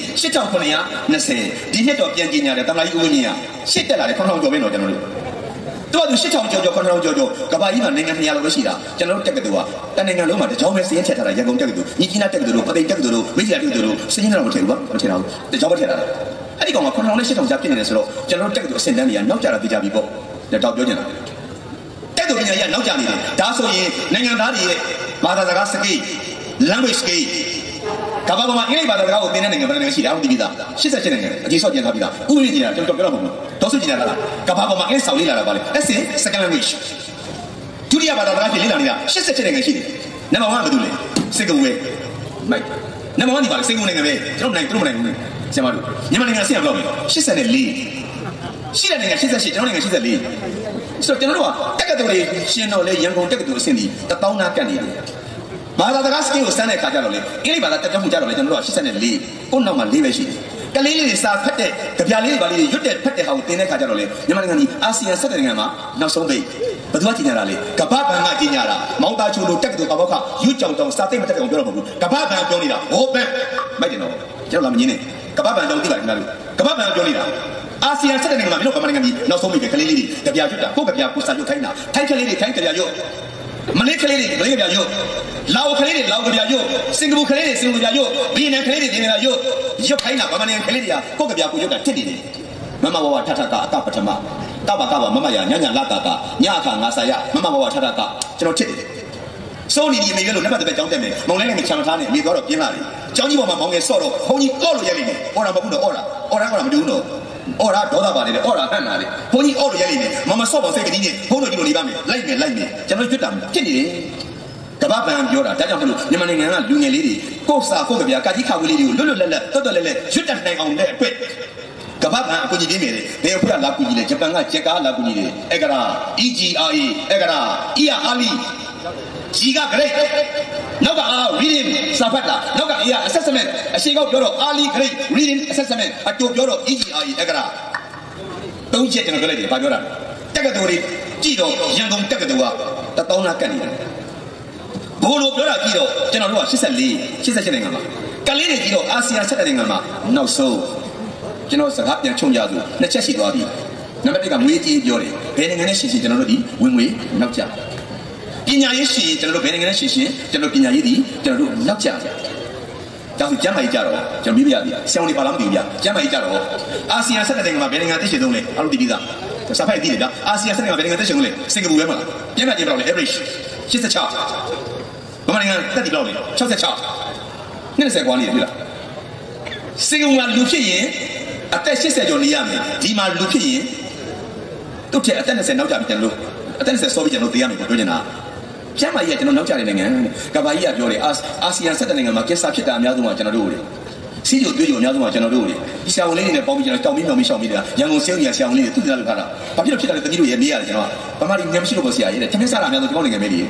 8920ဒီနှစ်တော့ပြန်ကျင်ရတယ်တမလာကြီးဦးဝင်းကြီးကရှစ်တက်လာတယ်9000ကျော်ပဲတော့ကျွန်တော်တို့သူ8000ကျော်9000ကျော်ကဘာကြီးမှာနိုင်ငံ200လောက်ပဲရှိတာကျွန်တော်တို့တက်ကတူကတနိုင်ငံလုံးမှာတကြောင်ပဲစင်းချက်ထားတာရန်ကုန်တက်ကတူညီကြီးနာတက်တူလို့ပသိမ်တက်တူလို့ဝိဇ္ဇာတက်တူလို့စင်းကြီးတော့မထည့်ဘူးမထည့်တော့ဘူးတကြောင်ပဲထည့်တာအဲ့ဒီကောင်က9000နဲ့8000ကြားဖြစ်နေတယ်ဆိုတော့ကျွန်တော်တို့တက်ကတူအဆင့်တန်းတွေကနောက်ကျတာသိကြပြီပေါ့တော့ပြောချင်တာတက်တူပညာရေးကနောက်ကျနေတယ်ဒါဆိုရင်နိုင်ငံသားတွေရဲ့ဘာသာစကားစကိ language စကိကဘာပေါ်မှာအင်္ဂလိပ်ဘာသာစကားကိုသင်တဲ့နိုင်ငံဘယ်နိုင်ငံရှိတယ်အောင်သိပြီးသား88နိုင်ငံအကြီးဆော့ကျန်ထားပြီးသားဥပဒေကြီးတာကျွန်တော်ပြောတော့မဟုတ်ဘူးဒေါ်စုကြီးတာလားကဘာပေါ်မှာအင်္ဂလိပ်ဆောင်လေးလာတာပါလေအဲ့စင် second language ဒုတိယဘာသာစကားဖြစ်လေးလာနေတာ88နိုင်ငံရှိတယ်နံပါတ်1ကဘာလို့လဲစင်ကာပူပဲမိုက်နံပါတ်1ဒီပါလေစင်ကာပူနိုင်ငံပဲကျွန်တော်နိုင်သူတို့မနိုင်ဘူးဆရာမတို့မြန်မာနိုင်ငံဆင်ရဘယ်လောက်လဲ84ရှိတဲ့နိုင်ငံ88ကျွန်တော်နိုင်ငံ84ဆိုတော့ကျွန်တော်တို့ကတက္ကသိုလ်တွေရှင်တော့လေရန်ကုန်တက္ကသိုလ်အဆင့်ဒီ1000နာကတ်နေတယ်ဘာသာစကားစကင်းကိုစမ်းတဲ့အခါကျတော့လေအင်္ဂလိပ်ဘာသာတက်ကြမှုကြတော့လေကျွန်တော်တို့က84ကိုနောက်မှာ4ပဲရှိတယ်ကလေးလေးတွေစာဖတ်တဲ့ကြပြလေးတွေပါလေးတွေရွတ်တဲ့ဖတ်တဲ့ဟာကိုသင်တဲ့အခါကျတော့လေမြန်မာနိုင်ငံဒီအာဆီယံ7နိုင်ငံမှာနောက်ဆုံးပိတ်ဘယ်သူကကြီးညာတာလဲကပ္ပဘန်ကကြီးညာတာမောင်တာချိုလိုတက္ကသိုလ်ပါဘောက်ခယူကြောင်တောင်စာသိမ့်မတက်အောင်ပြောတော့မဟုတ်ဘူးကပ္ပဘန်ပြောနေတာဟောဘန်မိုက်တယ်နော်ကျွန်တော်လာမငင်းနဲ့ကပ္ပဘန်တောင်သိပါခင်ဗျားတို့ကပ္ပဘန်ပြောနေတာအာဆီယံ7နိုင်ငံမှာမင်းတို့ဗမာနိုင်ငံဒီနောက်ဆုံးပိတ်ကလေးလေးတွေကြပြရွတ်တာကိုကြပြကိုစာရွတ်ခိုင်းတာထိုင်းကလေးတွေထိုင်းကြပြရွတ်မလေးကလေးတွေမလေးကြပြရွတ်လာအိုကလေးတွေလာအိုကြပြရွတ်စင်ကာပူကလေးတွေစင်ကာပူကြပြရွတ်ဗီယက်နမ်ကလေးတွေဗီယက်နမ်ရွတ်ရွတ်ခိုင်းတာဗမာနိုင်ငံကလေးတွေကကိုကြပြကိုရွတ်တာတစ်နေတယ်မမဘဝထထကအကပထမကဘာမမရညညလာတာကညအခါငါစာရမမဘဝထထကကျွန်တော်တစ်တယ်စိုးနေဒီမေရွလို့လက်ပတ်တစ်ပတ်ကြောင်းတက်မယ်မောင်လေးနဲ့ချမ်းထားနေမိသွားတော့ပြင်းလာတယ်ကျောင်းကြီးပေါ်မှာမောင်ငယ်ဆော့တော့ဘုန်းကြီးအော့လို့ရိုက်နေတယ်အော်တာမဟုတ်တော့အော်တာမတူဘူးတော့အော်တာဒေါသပါနေတယ်အော်တာဟန့်လာတယ်ဘုန်းကြီးအော့လို့ရိုက်နေတယ်မမဆော့ပေါ်စိတ်ကတိနဲ့ဘုန်းတော်ကြီးလိုနေပါမယ်လိုက်မယ်ကျွန်တော်ကျွတ်တာဖြစ်နေတယ်ကဘာပန်ပြောတာဒါကြောင့်မလို့မြန်မာနိုင်ငံကလူငယ်လေးတွေကိုစာကိုကြပြကာကြီးခါဝေးလေးတွေကိုလွတ်လက်တွတ်ရွတ်တက်နိုင်အောင်တဲ့အတွက်ကဘာပန်အကူကြီးပေးနေတယ်ဘယ်အဖွဲ့လာကူကြီးလဲဂျပန်ကဂျက်ကားလာကူကြီးတယ်အဲ့ကရာ EGRA အဲ့ကရာ ER Ali ကြီးက great နောက်က reading စာဖတ်တာနောက်က ER assessment အရှိကောက်ပြောတော့ Ali great reading assessment အတူပြောတော့ EGRA အဲ့ကရာသုံးချက်ကျွန်တော်ပြောလိုက်တယ်ဘာပြောတာတက္ကသိုလ်တွေကြည့်တော့ရန်ကုန်တက္ကသိုလ်က1000နာကတ်နေတယ်ဘိုးလိုပြောတာကြည့်တော့ကျွန်တော်တို့က88နိုင်ငံမှာကလေးတွေကြည့်တော့အာဆီယံ7နိုင်ငံမှာနောက်ဆုံးကျွန်တော်စကားပြန်ချုံကြသူနှစ်ချက်ရှိသွားပြီနံပါတ်1ကငွေကြေးပြောတယ်ဘယ်နိုင်ငံနဲ့ရှိကျွန်တော်တို့ဒီဝင်ငွေနောက်ကျပညာရေးရှိကျွန်တော်တို့ဘယ်နိုင်ငံနဲ့ရှိကျွန်တော်ပညာရေးဒီကျွန်တော်တို့နောက်ကျကြောင့်ကျမ်းမာရေးကြတော့ကျွန်တော်ပြပြရပြီဆရာဝန်တွေပါလားမသိဘူးဗျကျမ်းမာရေးကြတော့အာဆီယံ7နိုင်ငံမှာဘယ်နိုင်ငံသိရှိသုံးလဲအားလုံးသိပြီးသားစာဖိုက်သိတယ်ဗျအာဆီယံ7နိုင်ငံမှာဘယ်နိုင်ငံသိရှိသုံးလဲစင်ကာပူပဲမလားကျမ်းမာရေးဘယ်လောက်လဲ average 86ဗမာနိုင်ငံတက်ဒီဘယ်လောက်လဲ66 20ကွာနေပြီလားစင်ကာပူမှာလူဖြစ်ရင်အသက်80ကျော်နေရမယ်ဒီမှာလူဖြစ်ရင်တို့ထက်အသက်20နောက်ကျပြီကျွန်တော်တို့အသက်20စောပြီးကျွန်တော်သိရမယ်ပြောနေတာကျမ်းမာကြီးကကျွန်တော်နောက်ကျတဲ့နိုင်ငံကဘာကြီးကပြောတယ်အာဆီယံ7နိုင်ငံမှာကက်ဆာဖြစ်တာအများဆုံးကကျွန်တော်တို့တွေစီးကြိုတွေးကြိုအများဆုံးကကျွန်တော်တို့တွေဒီဆရာဝန်လေးတွေနဲ့ပေါင်းပြီးကျွန်တော်တောင်းပြီးမြောင်ပြီးရှောင်ပြီးတာရန်ကုန်ဆေးရုံကြီးဆရာဝန်လေးတွေသူ့တရားလုပ်ထားတာဘာဖြစ်လို့ဖြစ်တာလဲတတိတို့ရဲ့မေးရတယ်ကျွန်တော်ဗမာပြည်ငယ်မရှိလို့ပေါ့ဆရာကြီးတဲ့သမင်းစားတာအများဆုံးကျွန်တော်နိုင်ငံပဲလေ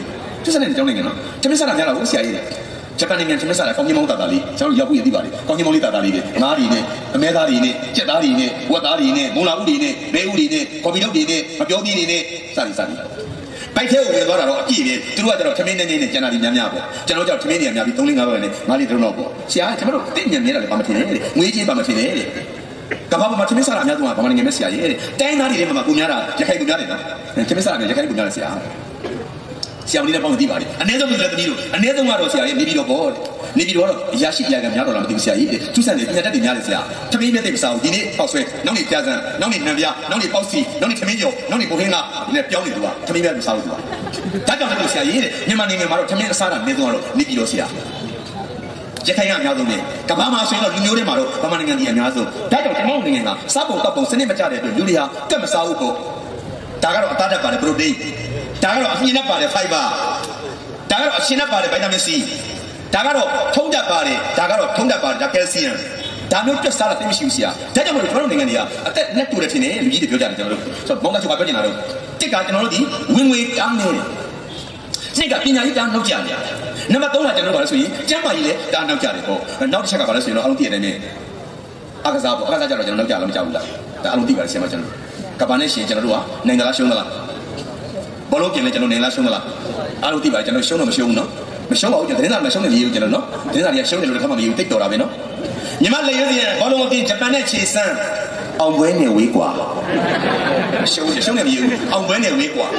就在那讲那个呢，这边啥人家了，我写一点。这半年这边啥来，放金毛大大哩，像要不也地吧哩，放金毛哩大大哩的，哪里呢？咩大哩呢？这大哩呢？我大哩呢？蒙拉乌哩呢？梅乌哩呢？高比楼哩呢？表弟哩呢？啥哩？白天我们多少罗几遍，主要就是前面那讲那里များ不，讲到叫前面那များ比东林那边呢，哪里都闹不，是啊，前面都对面那里把么听的，每节把么听的。干嘛前面啥人家做啊？把么人家没写的，在哪里的嘛？不များ啦，也可以不များ的呢。前面啥人家可以不များ的写啊？写我们的帮助地方的，那种不晓得你路，那种话都写的，你比如说，你比如说，也是也个များ多了，没写的，就算你人家在里面的写，前面那点少，你的泡水，哪里加上，哪里南边，哪里泡水，哪里前面有，哪里不黑啦，你标你多啊，前面不少多啊，大家都写的，你们那个嘛，前面啥人那种话，你比如写。一睇下များ到咩？咁啱啱水落流啲馬路，咁啱你講啲များ數，大家講啲嘢啊，三步搭步，身體咪揸嚟對，流啲下，今日三步，大家都打得把嚟 protein， 大家都阿先得把嚟 fiber， 大家都阿先得把嚟 vitamin C， 大家都通得把嚟，大家都通得把嚟 calcium， 但係都စား得點少少啊？大家我哋講啲嘢啊，一啲叻到嚟天咧，လူကြီးတွေပြောကြတယ်ကျွန်တော်တို့，ဆို講得出話ပြောနေတာတော့，即係ကျွန်တော်တို့ဒီဝင်ငွေကောင်းနေတယ်，即係ပညာရေးတောင်းလုပ်ကြတယ်。那么3ကျွန်တော်တို့ကလည်းဆိုရင်ကျမ်းမာရေးလည်းတာနောက်ကြတယ်ပေါ့နောက်တစ်ချက်ကဘာလဲဆိုရင်တော့အလုံးတည့်ရတယ်နဲ့အကစားပေါ့အကစားကြတော့ကျွန်တော်နောက်ကြလားမကြောက်ဘူးလားဒါအလုံးတည့်ပါလေဆရာမကျွန်တော်ကဘာနဲ့ရှင်ကျွန်တော်တို့ကနိုင်သလားရှုံးသလားဘောလုံးပြင်လဲကျွန်တော်နိုင်လားရှုံးသလားအလုံးတည့်ပါကျွန်တော်ရှုံးတော့မရှုံးဘူးနော်မရှုံးပါဘူးကျွန်တော်တင်းသားမရှုံးနေပြီကျွန်တော်နော်တင်းသားတွေကရှုံးတယ်လို့တစ်ခါမှမယူတိတ်တော်တာပဲနော်ညီမလက်ရွေးစီဘောလုံးအပြင်ဂျပန်နဲ့ခြေစမ်းအောင်ပွဲနဲ့ဝေးกว่าရှုံးနေပြီအောင်ပွဲနဲ့ဝေးกว่า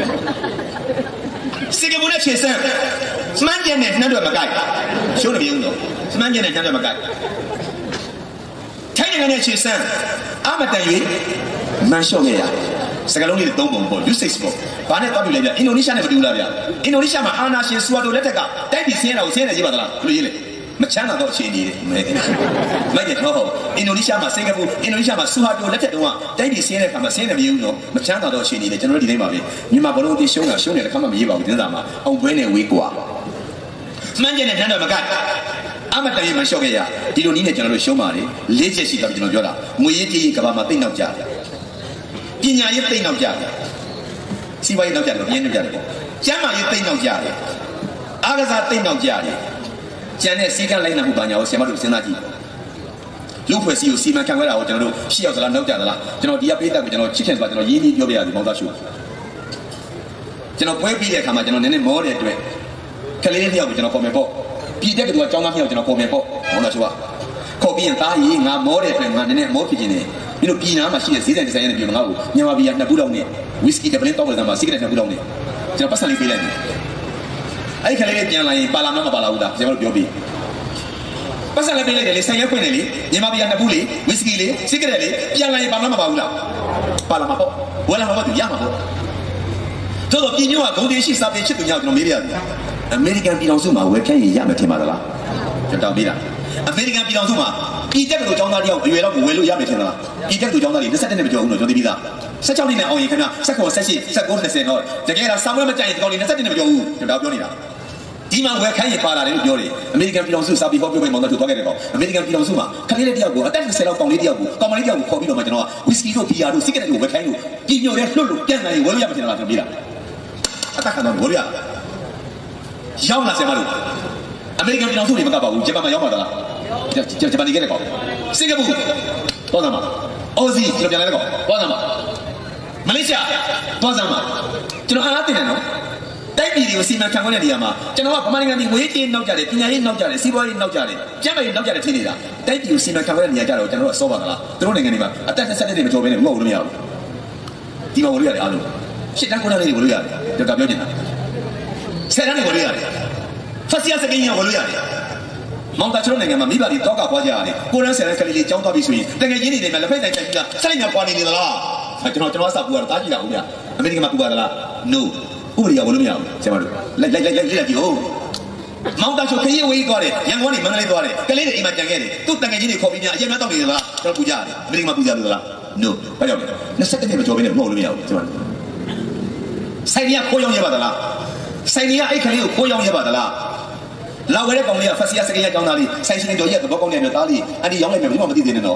စေကမူနဲ့ခြေစမ်းစမန်ကျန်နဲ့နှမ်းတော့မကိုက်ရှုံးနေပြီဦးနော်စမန်ကျန်နဲ့နှမ်းတော့မကိုက်ထိုင်းနိုင်ငံနဲ့ခြေစမ်းအမတန်၍မန်ရှော့ခဲ့ရစကလုံးလေးသုံးပုံပေါ့ usage ပေါ့ဘာနဲ့တောက်ပြလိုက်ပြအင်ဒိုနီးရှားနဲ့မတူလားဗျအင်ဒိုနီးရှားမှာအာနာရှင်ဆူဝါတိုလက်ထက်ကတိုက်ပြီးဆင်းရတာကိုဆင်းနေကြပါသလားဘယ်လိုရေးလဲမချမ်းသာတော့အခြေအနေတွေမိုက်တယ်တော့အင်ဒိုနီးရှားမှာစင်ကာပူအင်ဒိုနီးရှားမှာဆူဟာတိုလက်ထက်တုန်းကတိုက်ပြီးဆင်းတဲ့အခါမှာဆင်းနေမယူတော့မချမ်းသာတော့အခြေအနေတွေကျွန်တော်တို့ဒီတိုင်းပါပဲမြန်မာဘလုံးတီးရှုံးတာတစ်ခါမှမရေးပါဘူးတင်းစားမှာအောင်ပွဲနဲ့ဝေးกว่าမှန်းကျင်တဲ့နှမ်းတော့မကိုက်အမတန်ရေးမလျှော့ခဲ့ရဒီလိုနည်းနဲ့ကျွန်တော်တို့ရှုံးပါတယ်၄ချက်ရှိတော့ကျွန်တော်ပြောတာငွေရေးကြေးရေးကဘာမှာတိတ်နောက်ကြတယ်ပညာရေးတိတ်နောက်ကြတယ်စီးပွားရေးနောက်ကြတယ်ပြင်းနေကြတယ်ကျမ်းမာရေးတိတ်နောက်ကြတယ်အားကစားတိတ်နောက်ကြတယ်ကျန်တဲ့စီကံလိုက်နာမှုပါညာကိုဆရာမတို့စဉ်းစားကြည့်လူဖွဲ့စီကိုစီမံခန့်ခွဲတာကိုကျွန်တော်တို့ရှေ့ရောက်သလားနောက်ကြသလားကျွန်တော်ဒီကပေးတဲ့ကိုကျွန်တော်ချစ်ခင်ဆိုတာကျွန်တော်ရင်းနှီးပြောပြရစီမောင်သားရှုကျွန်တော်ပွဲပြီးတဲ့အခါမှာကျွန်တော်နည်းနည်းမောတဲ့အတွက်ကလေးတစ်ယောက်ကိုကျွန်တော်ခေါ်မယ်ပေါ့ပြည်တဲ့ကတူကចောင်းသားတစ်ယောက်ကျွန်တော်ခေါ်မယ်ပေါ့မောင်သားရှုကခေါ်ပြီးရင်သားကြီးငါမောတဲ့အတွက်ငါနည်းနည်းမောဖြစ်ခြင်းနဲ့မင်းတို့ပြည်နာမှာရှိတဲ့ဈေးဆိုင်ဒီဇိုင်းနဲ့ပြောငါ့ကိုမြန်မာပြည်က2ဘူးလောက်နဲ့ဝီစကီဒဘလင်းတောက်တဲ့မှာစီကရက်2ဘူးလောက်နဲ့ကျွန်တော်ပတ်စံလေးပေးလိုက်တယ်အဲ့ခလေးလေးပြန်လာရင်ပါလာမမပါလာဘူးလားကျွန်တော်တို့ပြောပြီးပတ်စံလေးပေးလိုက်တယ်လေဆိုင်ရက်ခွင့်တယ်လေမြန်မာပြည်က2ဘူးလေဝီစကီလေစီကရက်လေပြန်လာရင်ပါလာမပါဘူးလားပါလာမှာပေါ့ဝယ်လာမှာပေါ့သူရမှာပေါ့တို့တော့ပြည်ညို့ကဂုံတင်ရှိစာပေချစ်သူညောက်ကျွန်တော်မေးပြရတယ်အမေရိကန်ပြည်ထောင်စုမှာဝယ်ခန့်ရင်ရမယ်ထင်ပါသလားကျွန်တော်မေးတာအမေရိကန်ပြည်ထောင်စုမှာပြည်တက်ကတူចောင်းသားတယောက်အရွယ်တော့ဝယ်လို့ရမယ်ထင်သလားပြည်တက်တူចောင်းသားတွေ27နှစ်မကျော်ဘူးလို့ကျွန်တော်သိပြီးသား16နှစ်နဲ့အောင်ရင်ခင်ဗျ19 18 19 20တော့တကယ်တော့စာမွေးမကြိုက်ရင်ဒီကောင်တွေ27နှစ်မကျော်ဘူးကျွန်တော်ပြောနေတာဒီမှာဝယ်ခိုင်းရင်ပါလာတယ်လို့ပြောတယ်အမေရိကန်ပြည်ထောင်စုစာပေဟောပြောပေးမောင်းတော့သွားခဲ့တယ်ပေါ့အမေရိကန်ပြည်ထောင်စုမှာခလေးလေးတယောက်ကိုအသက်20လောက်ကောင်လေးတယောက်ကိုကောင်မလေးတယောက်ကိုခေါ်ပြီးတော့မှကျွန်တော်ကဝီစကီတို့ဘီယာတို့စီကရက်တို့ဝယ်ခိုင်းလို့ပြည်ညိုတဲ့လှုပ်လို့ပြန်လာရင်ဝယ်လို့ရမယ်ထင်လားကျွန်တော်ပြေးတာအသက်ခံတော့ဝယ်လို့ရရောက်လာဆရာမတို့အမေရိကန်ပြည်ထောင်စုတွေမကပါဘူးဂျပန်မှာရောက်ပါသလားဂျပန်နေခဲ့တဲ့ကောင်စင်ကာပူသွားသားမှာအော်စီကျွန်တော်ပြန်လာတဲ့ကောင်သွားသားမှာမလေးရှားသွားသားမှာကျွန်တော်အားသိတယ်နော်တိုက်ပြည်တွေကိုစီမံခန့်ခွဲတဲ့နေရာမှာကျွန်တော်ကဗမာနိုင်ငံပြည်ငွေကြေးနောက်ကြတယ်ပညာရေးနောက်ကြတယ်စီးပွားရေးနောက်ကြတယ်ကျန်းမာရေးနောက်ကြတယ်ထင်နေတာတိုက်ပြည်ကိုစီမံခန့်ခွဲတဲ့နေရာကြတော့ကျွန်တော်ကစောပါသလားသူတို့နိုင်ငံတွေမှာအသက်20နှစ်တွေမကျော်ဘဲနဲ့ဘုရားလို့မရဘူးဒီမှာဝလို့ရတယ်အားလုံးရှစ်တန်း9တန်းလေးတွေဝလို့ရတယ်ကျွန်တော်ပြောနေတာ10တန်းတွေဝလို့ရတယ်ဖတ်စီယာစကိန်းရဝလို့ရတယ်မောင်တာကျွန်တော်နိုင်ငံမှာမိဘတွေတောကပွားကြရတယ်ကိုရန်ဆယ်တန်းကလေးလေးကြောင်းသွားပြီဆိုရင်တကယ်ရင်းနေတယ်မှာလက်ဖက်တိုင်တိုင်ပြီးသားစိုက်ညာပွားနေသလားကျွန်တော်စပူရတာတားကြည့်တာဦးဗျအမေရိကန်မှာပူပါသလား no ဥပဒေကဝလို့မရဘူးဆရာမတို့လိုက်ကြည့်ဦးမောင်တာချိုခရီးဝေးသွားတယ်ရန်ကုန်ကနေမန္တလေးသွားတယ်ကလေးတွေအိမ်မှာကြံခဲ့တယ်သူ့တကယ်ချင်းတွေခေါ်ပြီးများအရင်များတောက်နေသလားကျွန်တော်ပူကြရတယ်အမေရိကန်မှာပူကြလို့သလား no ဘာကြောင့်လဲ27နှစ်မကျော်ဘဲနဲ့မဟုတ်လို့မရဘူးဆရာမတို့ဆိုင်ရခိုးရောင်းရပါသလားဆိုင်ရအဲ့ခလေးကိုခိုးရောင်းရပါသလားလောက်ရတဲ့ကောင်လေးကဖက်စီယာစကိန်းရကြောင်းသားလေးဆိုင်ရှင်တွေကြော်ရက်သဘောကောင်းတဲ့မျိုးသားလေးအန်ဒီရောင်းလိုက်မယ်ဘယ်မှမသိသေးနဲ့တော့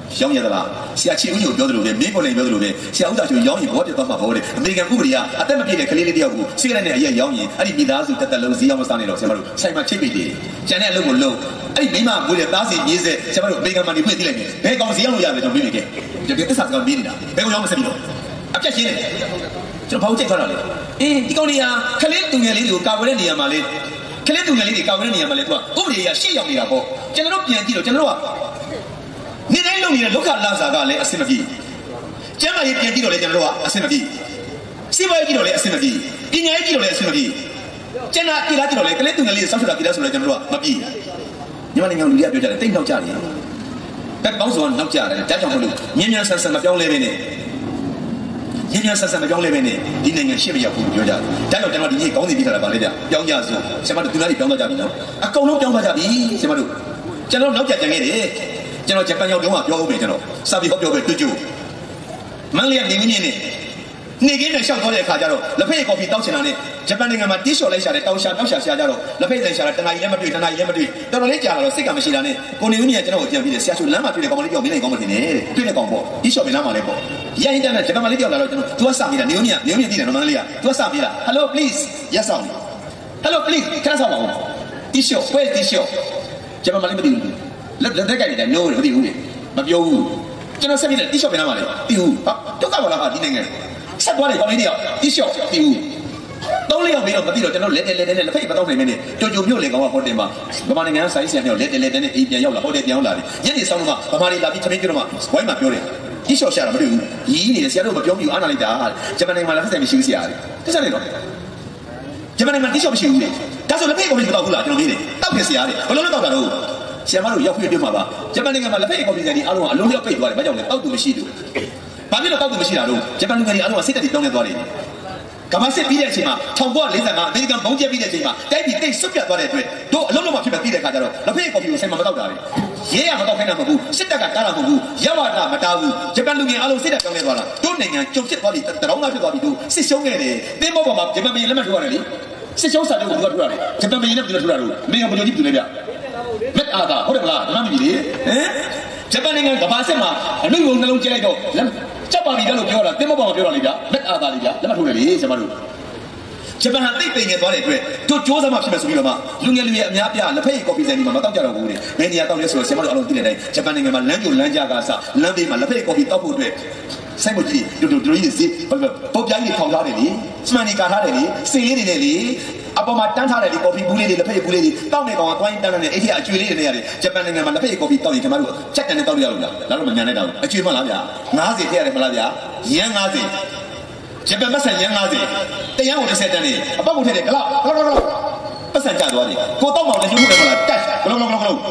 ရောင်းရသလားဆရာချီဦးကြီးကိုပြောသလိုပဲမင်းကိုလည်းပြောသလိုပဲဆရာဦးသားချိုရောင်းရင်ဘောပြတ်သွားမှာဘောတဲ့အမေရိကန်ဥပဒေကအသက်မပြည့်တဲ့ကလေးလေးတယောက်ကိုစိတ်ကနဲ့အရက်ရောင်းရင်အဲ့ဒီမိသားစုတက်တက်လုံးဈေးအောင်မစားနဲ့တော့ဆရာမတို့ဆိုင်မှာချိတ်ပိတ်တယ်ကျန်တဲ့အလုပ်ကိုလုပ်အဲ့ဒီမိမကိုလည်းသားစီမြေးစေဆရာမတို့အမေရိကန်မှာနေဖွင့်သိလိုက်တယ်ဘယ်ကောင်ဈေးအောင်လို့ရမယ်ကျွန်တော်ပြေးနေခဲ့ဒီသစ္စာစကားမေးနေတာဘယ်ကောင်ရောင်းမစက်ပြီတော့အပြတ်ရှင်းတယ်ကျွန်တော်ဘာလို့ကြိတ်ထွက်တာလဲဒီကောင်လေးကခလေးသူငယ်လေးတွေကိုကာဝယ်တဲ့နေရာမှာလေခလေးသူငယ်လေးတွေကာဝယ်တဲ့နေရာမှာလေသူကဥပဒေရရှေ့ရောက်နေတာပေါ့ကျွန်တော်တို့ပြန်ကြည့်တော့ကျွန်တော်တို့ကနေတိုင်းလုပ်နေတဲ့ဒုက္ခလာစာကလည်းအစင်မပြေကျမ်းမာရေးပြန်ကြည့်တော့လေကျွန်တော်တို့ကအစင်မပြေစီးပွားရေးကြည့်တော့လေအစင်မပြေပညာရေးကြည့်တော့လေအစင်မပြေကျန်တာပြည်လားကြည့်တော့လေကလေးသူငယ်လေးစောက်ထတာပြည်လားဆိုတော့ကျွန်တော်တို့ကမပြေညီမလေးမျိုးလူတွေကပြောကြတယ်တိတ်နောက်ကြတယ်တက်ပေါင်းစုံကနောက်ကြတယ်ဒါကြောင့်မလို့မြင်းမြန်ဆန်ဆန်မပြောင်းလဲပဲနဲ့ညဉ့်ညဆဆမပြောင်းလဲပဲနဲ့ဒီနိုင်ငံရှေ့မရောက်ဘူးပြောကြတယ်။ဒါကြောင့်ကျွန်တော်ဒီနေ့ကောင်းစီပြထားတာပါလေဗျ။ပြောင်းကြစို့ဆရာမတို့သူများတွေပြောင်းသွားကြပြီနော်။အကုန်လုံးပြောင်းသွားကြပြီဆရာမတို့ကျွန်တော်နောက်ကြကြံခဲ့တယ်။ကျွန်တော်ဂျပန်ရောက်တော့ပြောဦးမယ်ကျွန်တော်စာပြီးဟောပြောပဲတွေ့ကြိုမန်လေးကနေမင်းနေနေကင်းနဲ့ရှောက်သွားတဲ့အခါကျတော့လက်ဖက်ကော်ဖီတောက်ချင်တာနဲ့ဂျပန်နိုင်ငံမှာတီးလျှော်လိုက်ရှာတဲ့တောင်ရှာတောက်ရှာကြတော့လက်ဖက်ဆိုင်ရှာတာတနားကြီးလည်းမတွေ့တနားကြီးလည်းမတွေ့တော်တော်လေးကြာလာတော့စိတ်ကမရှိတာနဲ့ကိုနေဦးမြတ်ကျွန်တော်ကိုပြန်ပြီးတယ်ဆရာချိုလမ်းမှာတွေ့တဲ့ကောင်မလေးပြောမင်းလည်းကောင်းမတင်နဲ့တွေ့တဲ့ကောင်ပေါ့တီးလျှော်မင်းလမ်းမှာလည်းပေါ့ရိုင်းတန်းနဲ့ဂျပန်မလေးပြောလာတော့ကျွန်တော် तू ကစပြီးတာနေဦးမြတ်သိတယ်နော်မန်လေးက तू ကစပြီးတာ Hello please yes on Hello please ခဏဆောင်ပါဦးတီးလျှော်ဝဲတီးလျှော်ဂျပန်မလေးမသိဘူးလက်ကြိုက်နေတာ no မသိဘူးမပြောဘူးကျွန်တော်ဆက်ပြီးတယ်တီးလျှော်မင်းလမ်းမှာလေတီးဘူးဟာဒုက္ခပါလားဟာဒီနိုင်ငံဆက်သွားတယ်ကောင်းလေးတယောက်တီးလျှော်တီးဘူးသုံးလေးယောက်ပြီးတော့မသိတော့ကျွန်တော်လက်လက်ဖိတ်မတော့နိုင်မင်းနဲ့ကြိုမြို့လေကောင်ကဟိုတယ်မှာဗမာနိုင်ငံဆိုင်ဆရာမျိုးလက်နဲ့အိမ်ပြန်ရောက်လာဟိုတယ်ပြန်ရောက်လာတယ်ညနေဆောင်တော့ဗမာတွေလာပြီးသမင်းကျွတ်တော့မှဝိုင်းမှာပြောတယ်တီးလျှော်ရှာတာမတွေ့ဘူးရီးနေတယ်ဆရာတို့မပြောဘူးအားနာလိုက်တာဂျပန်နိုင်ငံမှာလက်ဖက်ဆိုင်မရှိဘူးဆရာတွေသိစားနေတော့ဂျပန်နိုင်ငံမှာတီးလျှော်မရှိဘူးလေဒါဆိုလက်ဖိတ်ကော်ဖီမတော့ဘူးလားကျွန်တော်မေးတယ်တောက်တယ်ဆရာတွေဘယ်လိုလုပ်တော့တာတော့ဆရာမတို့ရောက်ပြီးတွေ့မှာပါဂျပန်နိုင်ငံမှာလက်ဖိတ်ကော်ဖီဆိုင်တွေအားလုံးကအလုံးလျောက်ပိတ်သွားတယ်ဘာကြောင့်လဲတောက်သူမရှိဘူးဘာဖြစ်လို့တောက်သူမရှိတာတော့ဂျပန်နိုင်ငံတွေအားလုံးကစိတ်တက်ပြီးတောင်းနေသွားတယ်ကမ္ဘာစစ်ပြီးတဲ့အချိန်မှာ1945အမေရိကန်ဘုံကျက်ပြီးတဲ့အချိန်မှာတိုက်ပြီးတိတ်ဆွတ်ပြတ်သွားတဲ့အတွက်တို့အလုံးလုံးမှဖြစ်ပြီးတဲ့ခါကျတော့လက်ဖက်ကော်ဖီကိုဆိုင်မှာမတောက်တာလေရဲရမတောက်ခိုင်းတာမဟုတ်ဘူးစစ်တပ်ကတားတာမဟုတ်ဘူးရဝတာမတားဘူးဂျပန်လူငယ်အားလုံးစစ်တပ်တောင်းနေသွားတာတို့နိုင်ငံကြုံဖြစ်သွားပြီတရောင်းသားဖြစ်သွားပြီတို့စစ်ရှုံးခဲ့တယ်တင်းမောပေါ်မှာဂျပန်ပြည်လက်မှတ်ထိုးရတယ်လေစစ်ရှုံးစာချုပ်ကိုသူကထိုးရတယ်ဂျပန်ပြည်နဲ့သူကထိုးတာလို့အမေကဘယ်လိုကြည့်ပြလဲဗျမက်အားတာဟုတ်တယ်မလားဓမ္မမီလေဂျပန်နိုင်ငံကဘာစစ်မှာအနှုတ်လုံးနှလုံးကျလိုက်တော့ကြောက်ပါပြီလို့ပြောတာတင်းမောပေါ်မှာပြောတာလေဗျမက်အားတာလေဗျလက်မှတ်ထိုးတယ်လေကျွန်တော်တို့ဂျပန်ဟာတိတ်ပိန်နေသွားတဲ့အတွက်တို့စ조사မှဖြစ်မယ်ဆိုပြီးတော့မှလူငယ်လူရွယ်အများပြလက်ဖက်ရည်ကော်ဖီဆိုင်ဒီမှာမတောက်ကြတော့ဘူးလေဘယ်နေရာတောက်လဲဆိုတော့ဆရာမတို့အလုံးသိတဲ့အတိုင်းဂျပန်နိုင်ငံမှာလမ်းကြိုလမ်းကြားကစလမ်းဘေးမှာလက်ဖက်ရည်ကော်ဖီတောက်ဖို့အတွက်ဆိုင်မကြီးတို့ကြီးစီပုတ်ပြားကြီးထောင်ထားတယ်လေစမန်နီကာထားတယ်လေစင်လေးတွေနဲ့လေအပေါ်မှာတန်းထားတယ်လေကော်ဖီဘူးလေးတွေလက်ဖက်ရည်ဘူးလေးတွေတောက်နေကောင်ကတွိုင်းတန်းနေအဲ့ဒီအကျွေးလေးတွေနဲ့ရတယ်ဂျပန်နိုင်ငံမှာလက်ဖက်ရည်ကော်ဖီတောက်ရင်ကျွန်တော်တို့ချက်တန်နဲ့တောက်ရရလို့လားတော့မမြန်နိုင်တော့အကျွေးမလားဗျာ90ထည့်ရတယ်မလားဗျာရန်90ဂျပန်ပတ်စံရန်90တရားဝင်30တန်းနေအပောက်ကိုထည့်တယ်ဂလောက်ပတ်စံကျသွားတယ်ကိုတော့မောင်လည်းကျိုးမှုတယ်မလားတက်ဂလုံးဒါပဲမလားဂလုံး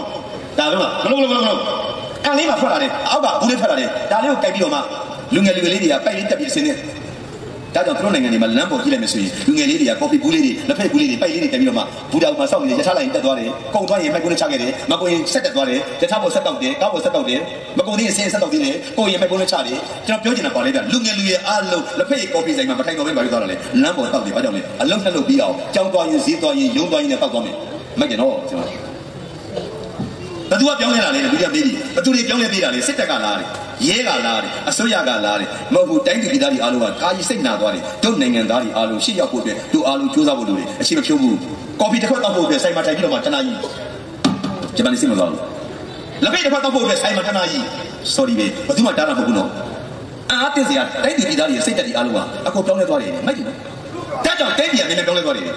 အန်လေးမှာထွက်လာတယ်အောက်ကဘူးလေးထွက်လာတယ်ဒါလေးကိုကြိုက်ပြီးတော့မှလူငယ်လေးတွေကပိုက်လေးတက်ပြီးအစင်းနေဒါကြောင့်သူတို့နိုင်ငံတွေမှာလမ်းပေါ်ကြည့်လိုက်မယ်ဆိုရင်လူငယ်လေးတွေကကော်ဖီဘူးလေးတွေလက်ဖက်ဘူးလေးတွေပိုက်လေးတွေတက်ပြီးတော့မှဘူတာမှာစောက်နေရထားလိုက်တက်သွားတယ်ကုန်သွားရင်မိုက်ကုန်းနဲ့ချခဲ့တယ်မကုန်ရင်ဆက်တက်သွားတယ်ရထားပေါ်ဆက်တောက်တယ်ကားပေါ်ဆက်တောက်တယ်မကုန်သေးရင်ဆင်းဆက်တောက်သေးတယ်ကိုရင်မိုက်ကုန်းနဲ့ချတယ်ကျွန်တော်ပြောချင်တာပါလေဗျလူငယ်လူရဲ့အားလုံးလက်ဖက်ကော်ဖီဆိုင်မှာမထိုင်တော့ဘဲပါပြီးသွားတယ်လေလမ်းပေါ်တောက်တယ်ဘာကြောင့်လဲအလုံးဆက်လုပ်ပြီးအောင်ကြောင်းသွားရင်ဈေးသွားရင်ရုံးသွားရင်လည်းတောက်သွားမယ်မကျင်တော့ကျွန်တော်ဘသူကပြောင်းလဲလာလေလူတွေကမေးပြီးဘသူတွေပြောင်းလဲပေးတာလေစစ်တပ်ကလာတယ်ရဲကလာတယ်အစိုးရကလာတယ်မဟုတ်ဘူးတိုင်းပြည်သားတွေအားလုံးကကာကြီးစိတ်နာသွားတယ်တို့နိုင်ငံသားတွေအားလုံးရှေ့ရောက်ဖို့အတွက်တို့အားလုံးစူးစမ်းဖို့လိုတယ်အရှိမဖြုံးဘူးကော်ဖီတစ်ခွက်တောက်ဖို့အတွက်ဆိုင်မှာထိုင်ပြီးတော့မှတနာကြီးဂျပန်စစ်မသွားဘူးလက်ဖက်တစ်ခွက်တောက်ဖို့အတွက်ဆိုင်မှာတနာကြီး sorry ပဲဘသူမှတားတာမဟုတ်ဘူးနော်အားတက်စရာတိုင်းပြည်သားတွေစိတ်တက်တွေအားလုံးကအကုန်ပြောင်းလဲသွားတယ်မိုက်တယ်နော်ဒါကြောင့်တိုင်းပြည်ကနည်းနည်းပြောင်းလဲသွားတယ်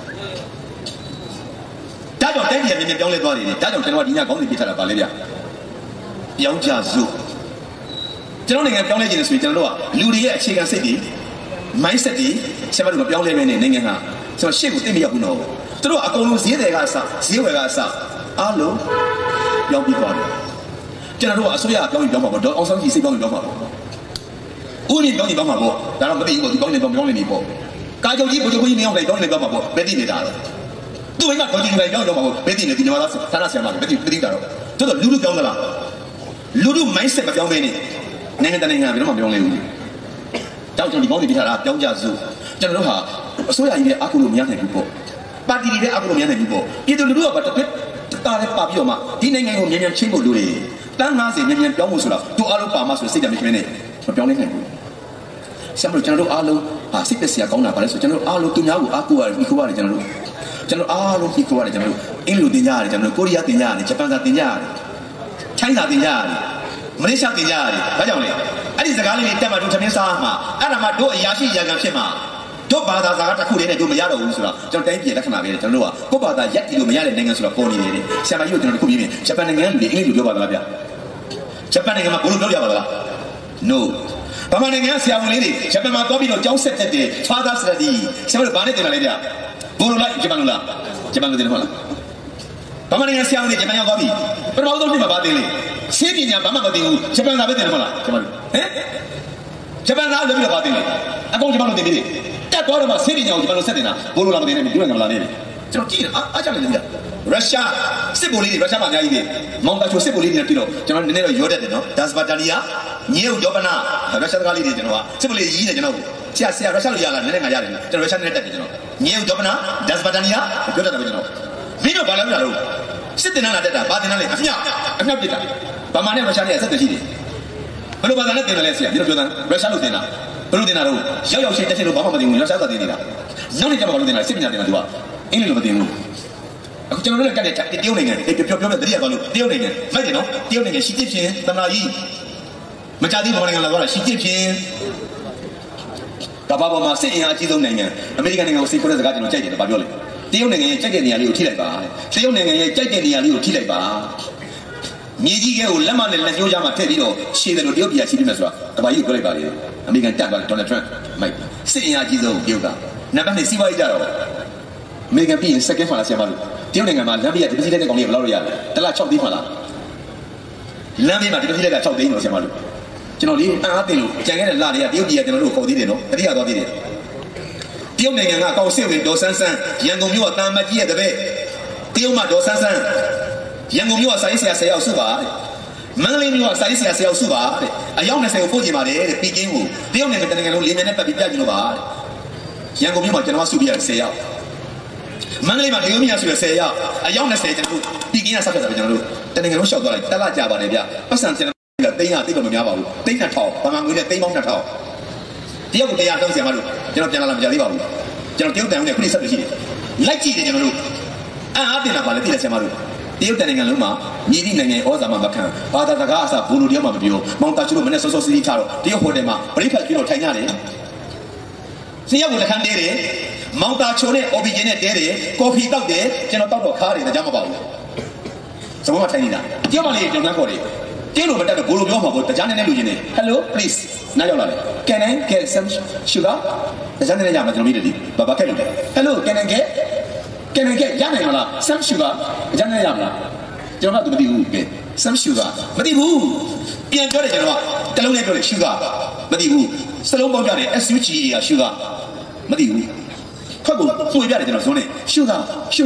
ဒါကြောင့်တိုင်းပြည်ကနည်းနည်းပြောင်းလဲသွားတယ်ဒါကြောင့်ကျွန်တော်ဒီညကောင်းစီပြထားတာပါလေဗျပြောင်းကြစို့ကျွန်တော်နိုင်ငံပြောင်းလဲခြင်းဆိုရင်ကျွန်တော်တို့ကလူတွေရဲ့အခြေခံစိတ်တွေ mindset တွေဆက်မလို့မပြောင်းလဲမဲနဲ့နိုင်ငံဟာကျွန်တော်ရှေ့ကိုသိမရောက်ဘူးနော်သူတို့အကုန်လုံးဈေးတွေကအစဈေးဝယ်ကအစအားလုံးပြောင်းပြီးသွားတယ်ကျွန်တော်တို့ကအစိုးရပြောင်းပြီးပြောင်းမှာပေါ့ဒေါ်အောင်ဆန်းကြီးစိတ်ပြောင်းပြီးပြောင်းမှာပေါ့ဦးနေပြောင်းပြီးပြောင်းမှာပေါ့ဒါတော့မသိဘူးပေါ့ဒီပြောင်းနေပြောင်းနေပြီပေါ့ကာချုပ်ကြီးဘုရားကြီးနေအောင်လည်းပြောင်းနေပြောင်းမှာပေါ့ဘယ်သိနေတာလဲသူ့မိမဒေါ်ကြီးလည်းပြောင်းတော့မှာပေါ့ဘယ်သိနေဒီနေမှာလားဌာနဆရာမလည်းဘယ်သိတာတော့တို့တော့လူလူပြောင်းသလားလူလူ mindset မပြောင်းမဲနဲ့နိုင်ငံတကာနိုင်ငံဘယ်တော့မှပြောင်းလဲဘူးတောက်ကျွန်တော်ဒီကောင်းတွေပြထားတာပြောင်းကြစို့ကျွန်တော်တို့ဟာအစိုးရကြီးလည်းအကူလို့မရနိုင်ဘူးပေါ့ပါတီတွေလည်းအကူလို့မရနိုင်ဘူးပေါ့ပြည်သူလူထုကဘာတစ်တားလဲပါပြီးတော့မှဒီနိုင်ငံကိုမြန်မြန်ချင်းဖို့လိုတယ်当那些年表不出来，都阿鲁爸妈说谁家没钱呢？我表你看。像我讲到阿鲁啊，谁的事啊讲哪把来说？讲到阿鲁东亚阿古啊，伊古啊的讲到阿鲁伊古啊的讲到，印度定价的讲到，korea定价的，日本定价的，China定价的，马来西亚定价的，哪讲嘞？啊，你这个里面点嘛都成面啥嘛？啊，那么都亚细亚个片嘛。都把他啥个苦的都没压到乌苏了，就等别的看那边，讲话，我把他一点都没压的那个苏了，过年的，下面有点苦边，下边那个人应该就把他那边，下边那个嘛不如都了了 ，no， 爸妈那个下面的，下边嘛隔壁头教识的，发达识的，下面班的对哪里的，不如来这边了，这边都对了，爸妈那个下面的这边要隔壁，不是毛东西嘛把对了，谁的呢？爸妈搞定，下边那边对了，这边，哎，这边哪边搞定了？阿公这边都对的。但多了嘛，谁的鸟就把nó set的呢？不如那么点，你不能那么来的。就记得啊，讲的对的。Russia 谁不理的 ？Russia 嘛，伢一个，蒙大说谁不理的？对喽，就那那个有的的喏，但是把家里啊，你有要不呐？Russia 的家里的喏，谁不理伊的喏？现在 Russia 里啊，那那个家里，就 Russia 那的喏，你有要不呐？但是把家里啊，有的的喏，没有把那个喽，谁的那来的？把的那来，阿娘别的，把马来Russia里谁的去的？不如把那的那来些，你说呢 ？Russia 路的那。不如点哪路？要些这些路爸爸不定，要啥子定的啦？哪里家爸爸定啦？谁定哪定对吧？因为路不定。aku jangan nak kata dia ni kan, dia pion dari apa lu? Dia ni kan, macam no? Dia ni kan, sikit pun, tanah ini. Macam ni orang yang lawan, sikit pun. Bapa bapa masih yang aji tu ni kan, Amerika ni kan usi korang sekarang jangan cakap apa boleh. Dia ni kan cakap ni ali uti lagi bah. Dia ni kan cakap ni ali uti lagi bah. Ni jika ulama ni nak jauh jamak terino, siapa tu dia biar siapa masuk. Kebayi boleh balik. Amerika tak balik Donald Trump. Mai, saya aji tu dia kan. Nampak ni siapa itu? Amerika pergi second fala siapa tu? Dia ni kan mana? Nabi ada presiden yang kau ni belau dia. Telah cakap di mana? Nabi mana presiden yang cakap di mana siapa tu? Jangan ni, apa tu? Jangan lah dia dia jangan lu kau di dia, dia ada di dia. Dia ni kan kau siapa dosan san, yang kau ni awak tambah dia tu be. Dia mah dosan san, yang kau ni awak saya saya suka. Mana ni awak saya suka. Ayam ni saya kau je mana? Pikin tu. Dia ni kan dengan lu lima ni pergi pergi lu bah. Yang kau ni awak jangan masuk biar saya. Mana ni macam ni asal saya, ayam nak saya jangan bikin asal kita jangan lu. Tapi dengan orang syaitan, tak lah jawab dia. Pasal saya nak tanya, tiba mana jawab lu. Tanya tahu, paman guna tanya mana tahu. Dia pun tanya tahu siapa lu. Jangan lah menjadi baru. Jangan tiup tanya ni, kulis apa sih? Lagi dia jangan lu. Ada nak balik tidak siapa lu. Tiup tanya dengan lu mah, ni dengan orang zaman bahkan. Pada tak asal bulu dia mah berbio. Mau tak cukup mana sosok sini caro. Dia boleh mah, berikat kilo tanya ni. Siapa boleh kan dia? Mau tak curi, obi jenis dere, kopi tak deh, jangan tahu kari, dah jamu bau. Semua macam ni dah. Dia malah jangan kori. Dia lu betul bulu dia mah, jangan ni lu jenis. Hello, please, nak jawab lagi. Can I get some sugar? Jangan ni jangan macam ni. Bapa kau lu. Hello, can I get? Jangan ni malah some sugar. Jangan ni jangan. Jangan tu beri ke? Some sugar. Beri bu. Yang jauh jangan. Kalau ni jauh sugar. Beri bu. Selalu bau jauh SUG sugar. Beri bu.快过不一样的这种说呢，修噶，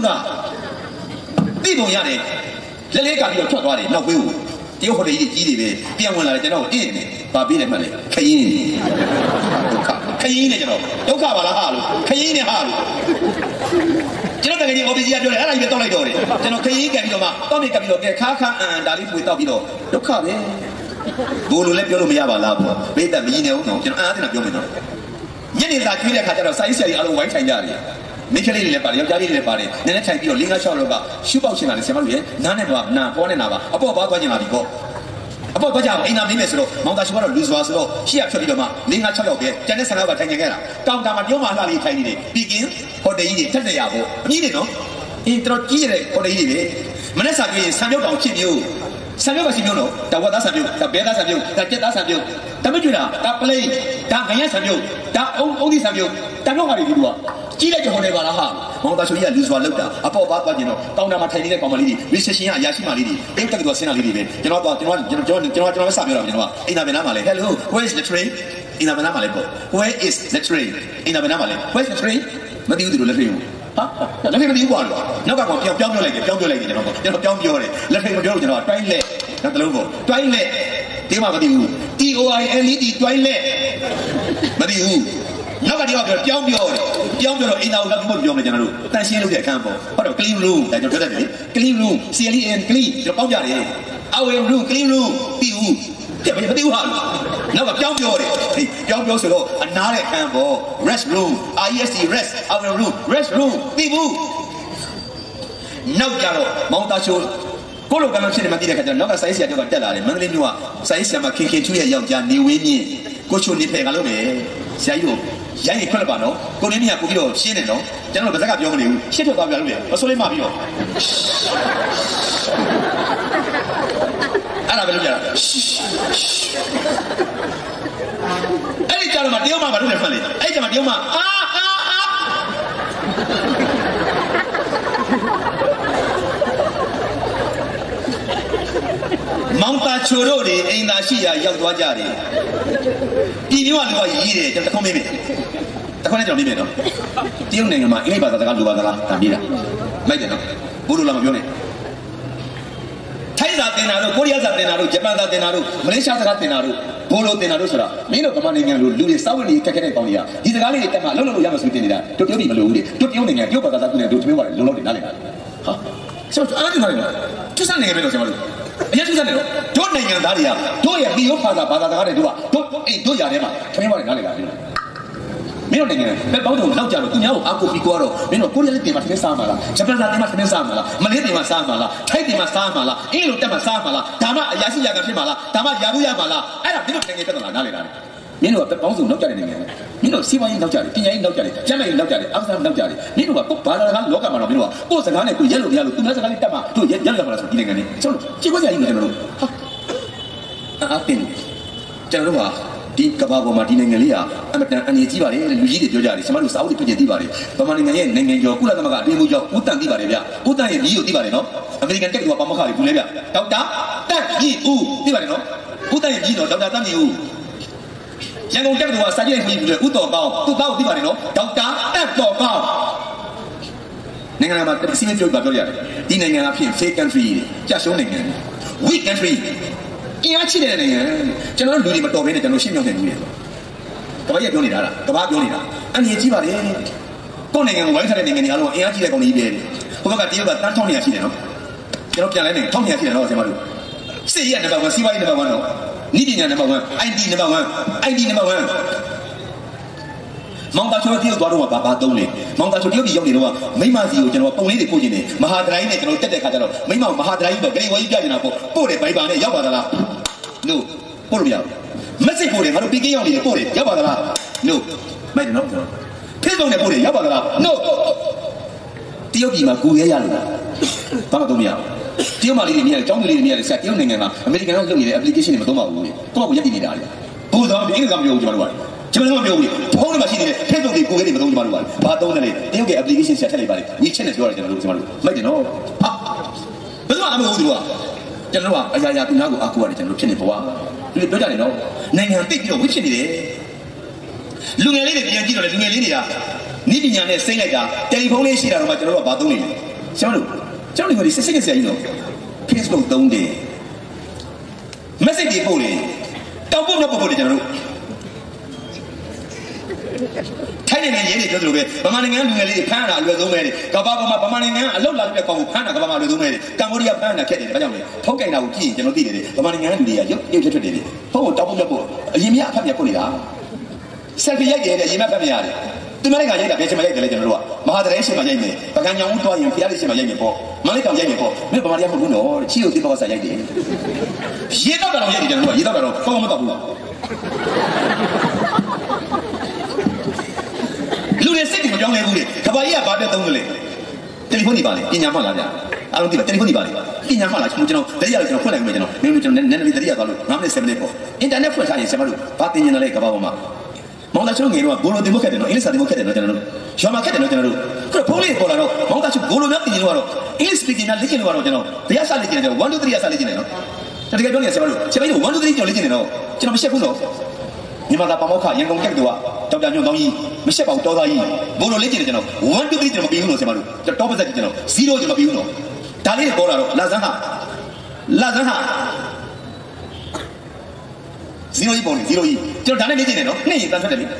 你同样的，来来家里要跳多的，老鬼屋，第二或者一几的呗，别问了，就那我点的，把别人买的，开音，开音的就那，都卡完了哈喽，开音的哈喽，就那个你我比较多的，那一边到来多的，就那开音干比多嘛，到你干比多，给卡哪里不会到比多，都卡的，不如来表露没有吧，拉不，没得没呢，就那在那表没呢。你那咋去的？看到三十里阿鲁完全家的，没看你的巴的，要家里的巴的，那那菜比如另外小路吧，修包去哪里？什么路？哪里吧？哪包的哪吧？阿不包关键哪里个？阿不包家，哎那没没事喽，毛大修包了，绿树是喽，西亚去里头嘛，另外小路边，今天三个把菜见开了，刚他妈有嘛哪里菜的？毕竟或者一点真的呀不，你的喏，你知道几的或者一点，没那啥个三秒到7秒。3秒10秒咯，但我打3秒，但别打3秒，但这打3秒，但没觉得，打play，打人家3秒，打欧弟3秒，打哪个里头啊？几来就好来吧啦哈，毛大手也绿树老的，阿爸把紧咯，当他妈睇你在讲嘛里的，你写信啊，也写嘛里的，哎，这个多写哪里的呗？就那3秒了，哎那边哪嘛嘞 ？Hello, where is the train？ 哎那边哪嘛嘞不 ？Where is the train？ 哎那边哪嘛嘞 ？Where is the train？ 没丢丢了 train。啊，那边没有过了，那个讲标来的，就那个，就标的，那边没有就那专业，那个 logo 专业，对嘛个丢 ，DOILED 专业，没丢，那个地方标的，一到那个标的就那路，但是路在看不，或者 clean room， 但就觉得的 clean room，CLEN clean 就包家的， our room clean room တီးဦးတဲ့မတီးဦးဟာနောက်ကပြောင်းပြောတယ်ပြောင်းပြောဆိုတော့အနားတဲ့အခန်းပေါ့ rest room rest rest our room rest room တီးဦးနောက်ကြတော့မောင်သားချိုးကိုလိုကံမဖြစ်နေမှတည်တဲ့ခါကျတော့နောက်ကစိုင်းဆရာတို့ကတက်လာတယ်မန္တလေးမြို့ကစိုင်းဆရာမခင်ချူရဲ့ယောက်ျားနေဝင်းမြင့်ကိုချိုနေဖယ်ကလို့မယ်ဆရာကြီးတို့ရိုက်ရခွက်ပါနော်ကိုနေမြင့်ကကိုပြီးတော့ရှင်းတယ်နော်ကျွန်တော်ဗဇက်ကပြောမနေဘူးရှင်းထွက်သွားပြလို့လေမဆိုးလေးမှပြီးတော့အဲ့ဒါပဲလုပ်ကြတာအဲ့ဒီကြတော့မှတယောက်မှမလုပ်နဲ့ဖတ်လေအဲ့ဒီကြမှာတယောက်မှမောင်သားချိုတို့တွေအိမ်သာရှိရာရောက်သွားကြတယ်ပြည်မျိုးကလူကရေးတယ်ကျွန်တော်တခွန်းမေးမယ်တခွန်းနဲ့ကျွန်တော်မေးမယ်နော်တရုတ်နိုင်ငံမှာအင်္ဂလိပ်ဘာသာစကားလိုပါသလားဒါမေးတာမိုက်တယ်နော်ဘိုးတို့လာမပြောနဲ့ထိုင်းစာတင်တာတို့ကိုရီးယားစာတင်တာတို့ဂျပန်စာတင်တာတို့မလေးရှားစကားတင်တာတို့ဘိုးလိုတင်တာတို့ဆိုတာမင်းတို့ဗမာနိုင်ငံလိုလူတွေစောက်ဝင်နေခက်ခဲတဲ့ပေါင်းကြီးကဒီစကားလေးတွေတက်မှလုံးလုံးလို့ရမှဆိုတင်နေတာတို့ပြောပြီးမလို့ဘူးလေတို့တရုတ်နိုင်ငံတရုတ်ဘာသာစကားတင်တယ်တို့တမျိုးပါတယ်လုံးလုံးတွေနားလည်တာဟာဆိုတော့အားတူနားလည်တာသူစနိုင်ငံပဲလို့ကျွန်တော်တို့အရင်သူစားနေတော့တို့နိုင်ငံသားတွေကတို့ရဲ့ပြီးရောဘာသာစကားတွေတို့ကတို့ຢာထဲမှာခမင်းပါတယ်နားလည်တာမင်းတို့နိုင်ငံပဲပေါင်းတော့လောက်ကြတော့သူများကိုအာကိုပြီးတော့မင်းတို့ကိုရီးယားပြည်မှာသင်စားမှာလားဂျပန်ပြည်မှာသင်စားမှာလားမလေးပြည်မှာစားမှာလားထိုင်းပြည်မှာစားမှာလားအင်္ဂလိပ်တက်မှာစားမှာလားဒါမှအရာရှိရာခံဖြစ်မှာလားဒါမှယာဘူးရမှာလားအဲ့ဒါမင်းတို့နိုင်ငံတက်တော့နားလည်တာမင်းတို့ကပေါင်းစုံလောက်ကြတဲ့နိုင်ငံမင်းတို့စီးပွားရေးလောက်ကြတယ်ပညာရေးလောက်ကြတယ်ကျန်းမာရေးလောက်ကြတယ်အားကစားလောက်ကြတယ်မင်းတို့ကဘာသာစကားလောကမှာတော့မင်းတို့ကကိုယ်စကားနဲ့ကိုရက်လို့တရားလို့သူများစကားလေးတက်မှာတို့ရက်ရမှာလားဆိုဒီနိုင်ငံနဲ့ကျွန်တော်ကြည့်ခွင့်ရည်နေကျွန်တော်တို့ဟာအားတင်ကျွန်တော်တို့ကဒီကဘာပေါ်မှာဒီနိုင်ငံလေးကအမတန်အနေကြီးပါလေလူကြီးတွေပြောကြတယ်ကျွန်တော်တို့စာအုပ်တွေပြည့်သိပါတယ်ဗမာနိုင်ငံရဲ့နိုင်ငံကျော်ကုလသမဂ္ဂအတွင်းမှုကြောင့်ဦးတန်သိပါတယ်ဗျဦးတန်ရဲ့ညီကိုသိပါတယ်နော်အမေရိကန်တက်ကပါမခါလေးဘူးလေဗျဒေါက်တာတက်ညီဦးသိပါတယ်နော်ဦးတန်ရဲ့ညီတော့ဒေါက်တာတက်ညီဦးရန်ကုန်တက်ကစာကြည့်နေပြီလေဦးတော်ကောင်းသူ့ကောင်းသိပါတယ်နော်ဒေါက်တာတက်တော်ကောင်းနိုင်ငံမှာတစီမပြောရတယ်ဒီနိုင်ငံအဖြစ် fake country ကြာရှုံးနိုင်ငံ weak countryအင်အားချိတဲ့နိုင်ငံကျွန်တော်တို့လူတွေမတော်ဘဲနဲ့ကျွန်တော်ရှင်းပြနေနေတယ်ကဘာကြီးပြောနေတာလားကဘာပြောနေတာအန်ရကြီးပါလေကိုယ်နိုင်ငံကိုဝိုင်းထားတဲ့နိုင်ငံတွေအားလုံးအင်အားကြီးတဲ့ကောင်တွေပဲဟိုဘက်ကတရုတ်ကတန်း1200ရှိတယ်နော်ကျွန်တော်ပြန်လဲနေ1200ရှိတယ်နော်ကျွန်တော်တို့စစ်ရနံပါတ်1စီးပွားရေးနံပါတ်1နော်နိပညာနံပါတ်1 IT နံပါတ်1 IT နံပါတ်1မောင်သားချိုတရုတ်သွားတော့ဘာသုံးလဲမောင်သားချိုတရုတ်ပြည်ရောက်နေတော့မိမစီကိုကျွန်တော်ပုံလေးတွေပို့ခြင်းတယ်မဟာဒရိုင်းနဲ့ကျွန်တော်တက်တဲ့ခါကျတော့မိမမဟာဒရိုင်းတော့ဂရိဝကြီးပြကျင်တာပို့တယ်ဗိုင်ဘာနဲ့ရောက်ပါသလား no ပို့လို့မရဘူးမက်ဆေ့ပို့တယ်ငါတို့ပီကင်းရောက်နေတယ်ပို့တယ်ရောက်ပါသလား no မိုက်တယ်နော်ဖေးဆုံးနဲ့ပို့တယ်ရောက်ပါသလား no တရုတ်ပြည်မှာကိုရဲရလို့ဘာမှသုံးမရဘူးတရုတ်မလေးတွေမြင်ရတယ်ကျောင်းသူလေးတွေမြင်ရတယ်ဆရာတရုတ်နိုင်ငံကအမေရိကန်ကလုပ်နေတဲ့ application တွေမသုံးပါဘူးလေတော့ကိုရက်တည်နေတာလေဘိုးတော်ဒီအင်္ဂလိပ်ကမပြောဘူးကျွန်တော်တို့ကကျွန်တော်တို့မပြောဘူးလေဖုန်းထဲမှာရှိနေတဲ့ Facebook တွေကိုယ်လေးတွေမသုံးကြပါဘူး။ဘာသုံးတယ်လဲ။တရုတ်ရဲ့ application ဆက်ထည့်လိုက်ပါလေ။ WeChat နဲ့ပြောရတယ်ကျွန်တော်တို့မိုက်တယ်နော်။ဟာဘယ်တော့မှမဟုတ်ဘူးသူကကျွန်တော်တို့ကအရာရာသူများကိုအားကိုးရတယ်ကျွန်တော်တို့ဖြစ်နေဘဝ။ဒီလိုပြောကြတယ်နော်။နိုင်ငံတိတ်ပြီးတော့ဝိဖြစ်နေတယ်။လူငယ်လေးတွေပြန်ကြည့်တော့လေလူငယ်လေးတွေကနိပညာနဲ့စိမ့်လိုက်တာတယ်လီဖုန်းလေးရှိတာတော့မှကျွန်တော်တို့ကဘာသုံးနေလဲ။ကျွန်တော်တို့ကစစ်စစ်ဆရာကြီးနော်။ Facebook သုံးတယ်။ message တွေပို့တယ်။တောက်ဖို့နဲ့ပို့တယ်ကျွန်တော်တို့ထိုင်းနိုင်ငံရေးတွေပြောသလိုပဲဗမာနိုင်ငံလူငယ်လေးတွေဖမ်းတာအလွယ်ဆုံးပဲကဘာပေါ်မှာဗမာနိုင်ငံအလောက်လာတဲ့ကောင်ကိုဖမ်းတာကဘာမှအလွယ်ဆုံးပဲကမ္ဘောဒီးယားဖမ်းတာခက်တယ်ဒါကြောင့်လေထုတ်ကင်တာကိုကြည့်ရင်ကျွန်တော်သိတယ်ဗမာနိုင်ငံလူတွေကရုပ်ထွက်တယ်ဖုန်းကိုတောက်ဖို့ပြဖို့အရင်မြအဖက်ပြပို့နေတာဆက်ပြီးရိုက်တယ်အရင်မြဖက်ပြရတယ်သူမလေးကရိုက်တာဘယ်ချိန်မှရိုက်တယ်လဲကျွန်တော်တို့ကမဟာတရေရှင်မှရိုက်တယ်ပကံညောင်ဦးတွားရင်ဖျားလေးရှင်မှရိုက်မယ်ပေါ့မလေးကောင်ရိုက်မယ်ပေါ့မင်းဗမာတွေကမဟုတ်ဘူးနော်ချီကိုသိတော့ဆက်ရိုက်တယ်ရေတော့တော်ရိုက်တယ်ကျွန်တော်တို့ကရေတော့တော်ကောင်းမတော့ဘူးလူတွေစိတ်တွေမပြောင်းလဲဘူးလေကဘာကြီးကဘာတက်သုံးလို့လဲတယ်လီဖုန်းကြီးပါလေပညာမှလားဗျာအားလုံးသိပါတယ်လီဖုန်းကြီးပါလေပညာမှလားကျွန်တော်တတိယကျွန်တော်ဖွင့်လိုက်မယ်ကျွန်တော်မင်းတို့ကျွန်တော်နည်းနည်းတတိယသွားလို့9မိနစ်7မိနစ်ပေါ့အင်တာနက်ဖွင့်ထားရင်ဆရာမတို့ဘာတင်နေလဲကဘာပေါ်မှာမောင်သားချိုးငယ်တော့ဘိုးလိုတင်ဖို့ခက်တယ်နော်အင်္ဂလိပ်စာတင်ဖို့ခက်တယ်နော်ကျွန်တော်တို့ရွာမှာခက်တယ်နော်ကျွန်တော်တို့ခုဖုန်းလေးပေါ်လာတော့မောင်သားချိုးဘိုးလိုများတင်နေလို့ကတော့အင်္ဂလိပ် speaking များလေ့ကျင့်လို့ကတော့ကျွန်တော်ဘယ်အစားလေ့ကျင့်လဲကျွန်တော်1 2 3အစားလေ့ကျင့်တယ်နော်တကယ်ပြောနေဆရာမတို့ဆရာမတို့1 2 3ကျွန်တော်လေ့ကျင့်တယ်နော်ကျွန်တော်မရှက်ဘူးနော်မြန်မာသားပမောက္ခရန်ကုန်ကက်ကတူကဒေါက်တာညွန့်တောင်းကြီးမရှက်ပါဘူးတော်သားကြီးဘိုးလိုလေ့ကျင့်တယ်ကျွန်တော်1 2 3ကျွန်တော်မပြီးဘူးလို့ဆရာမတို့တော့ပါစက်ကျွန်တော်0ကျွန်တော်ပြီးဘူးနော်ဒါလေးပေါ်လာတော့လာစမ်းဟာ0ကြီးပေါ်နေ0ကြီးကျွန်တော်ဒါနဲ့လေ့ကျင့်တယ်နော်နှစ်ရင်တန်းဆက်တယ်လေ0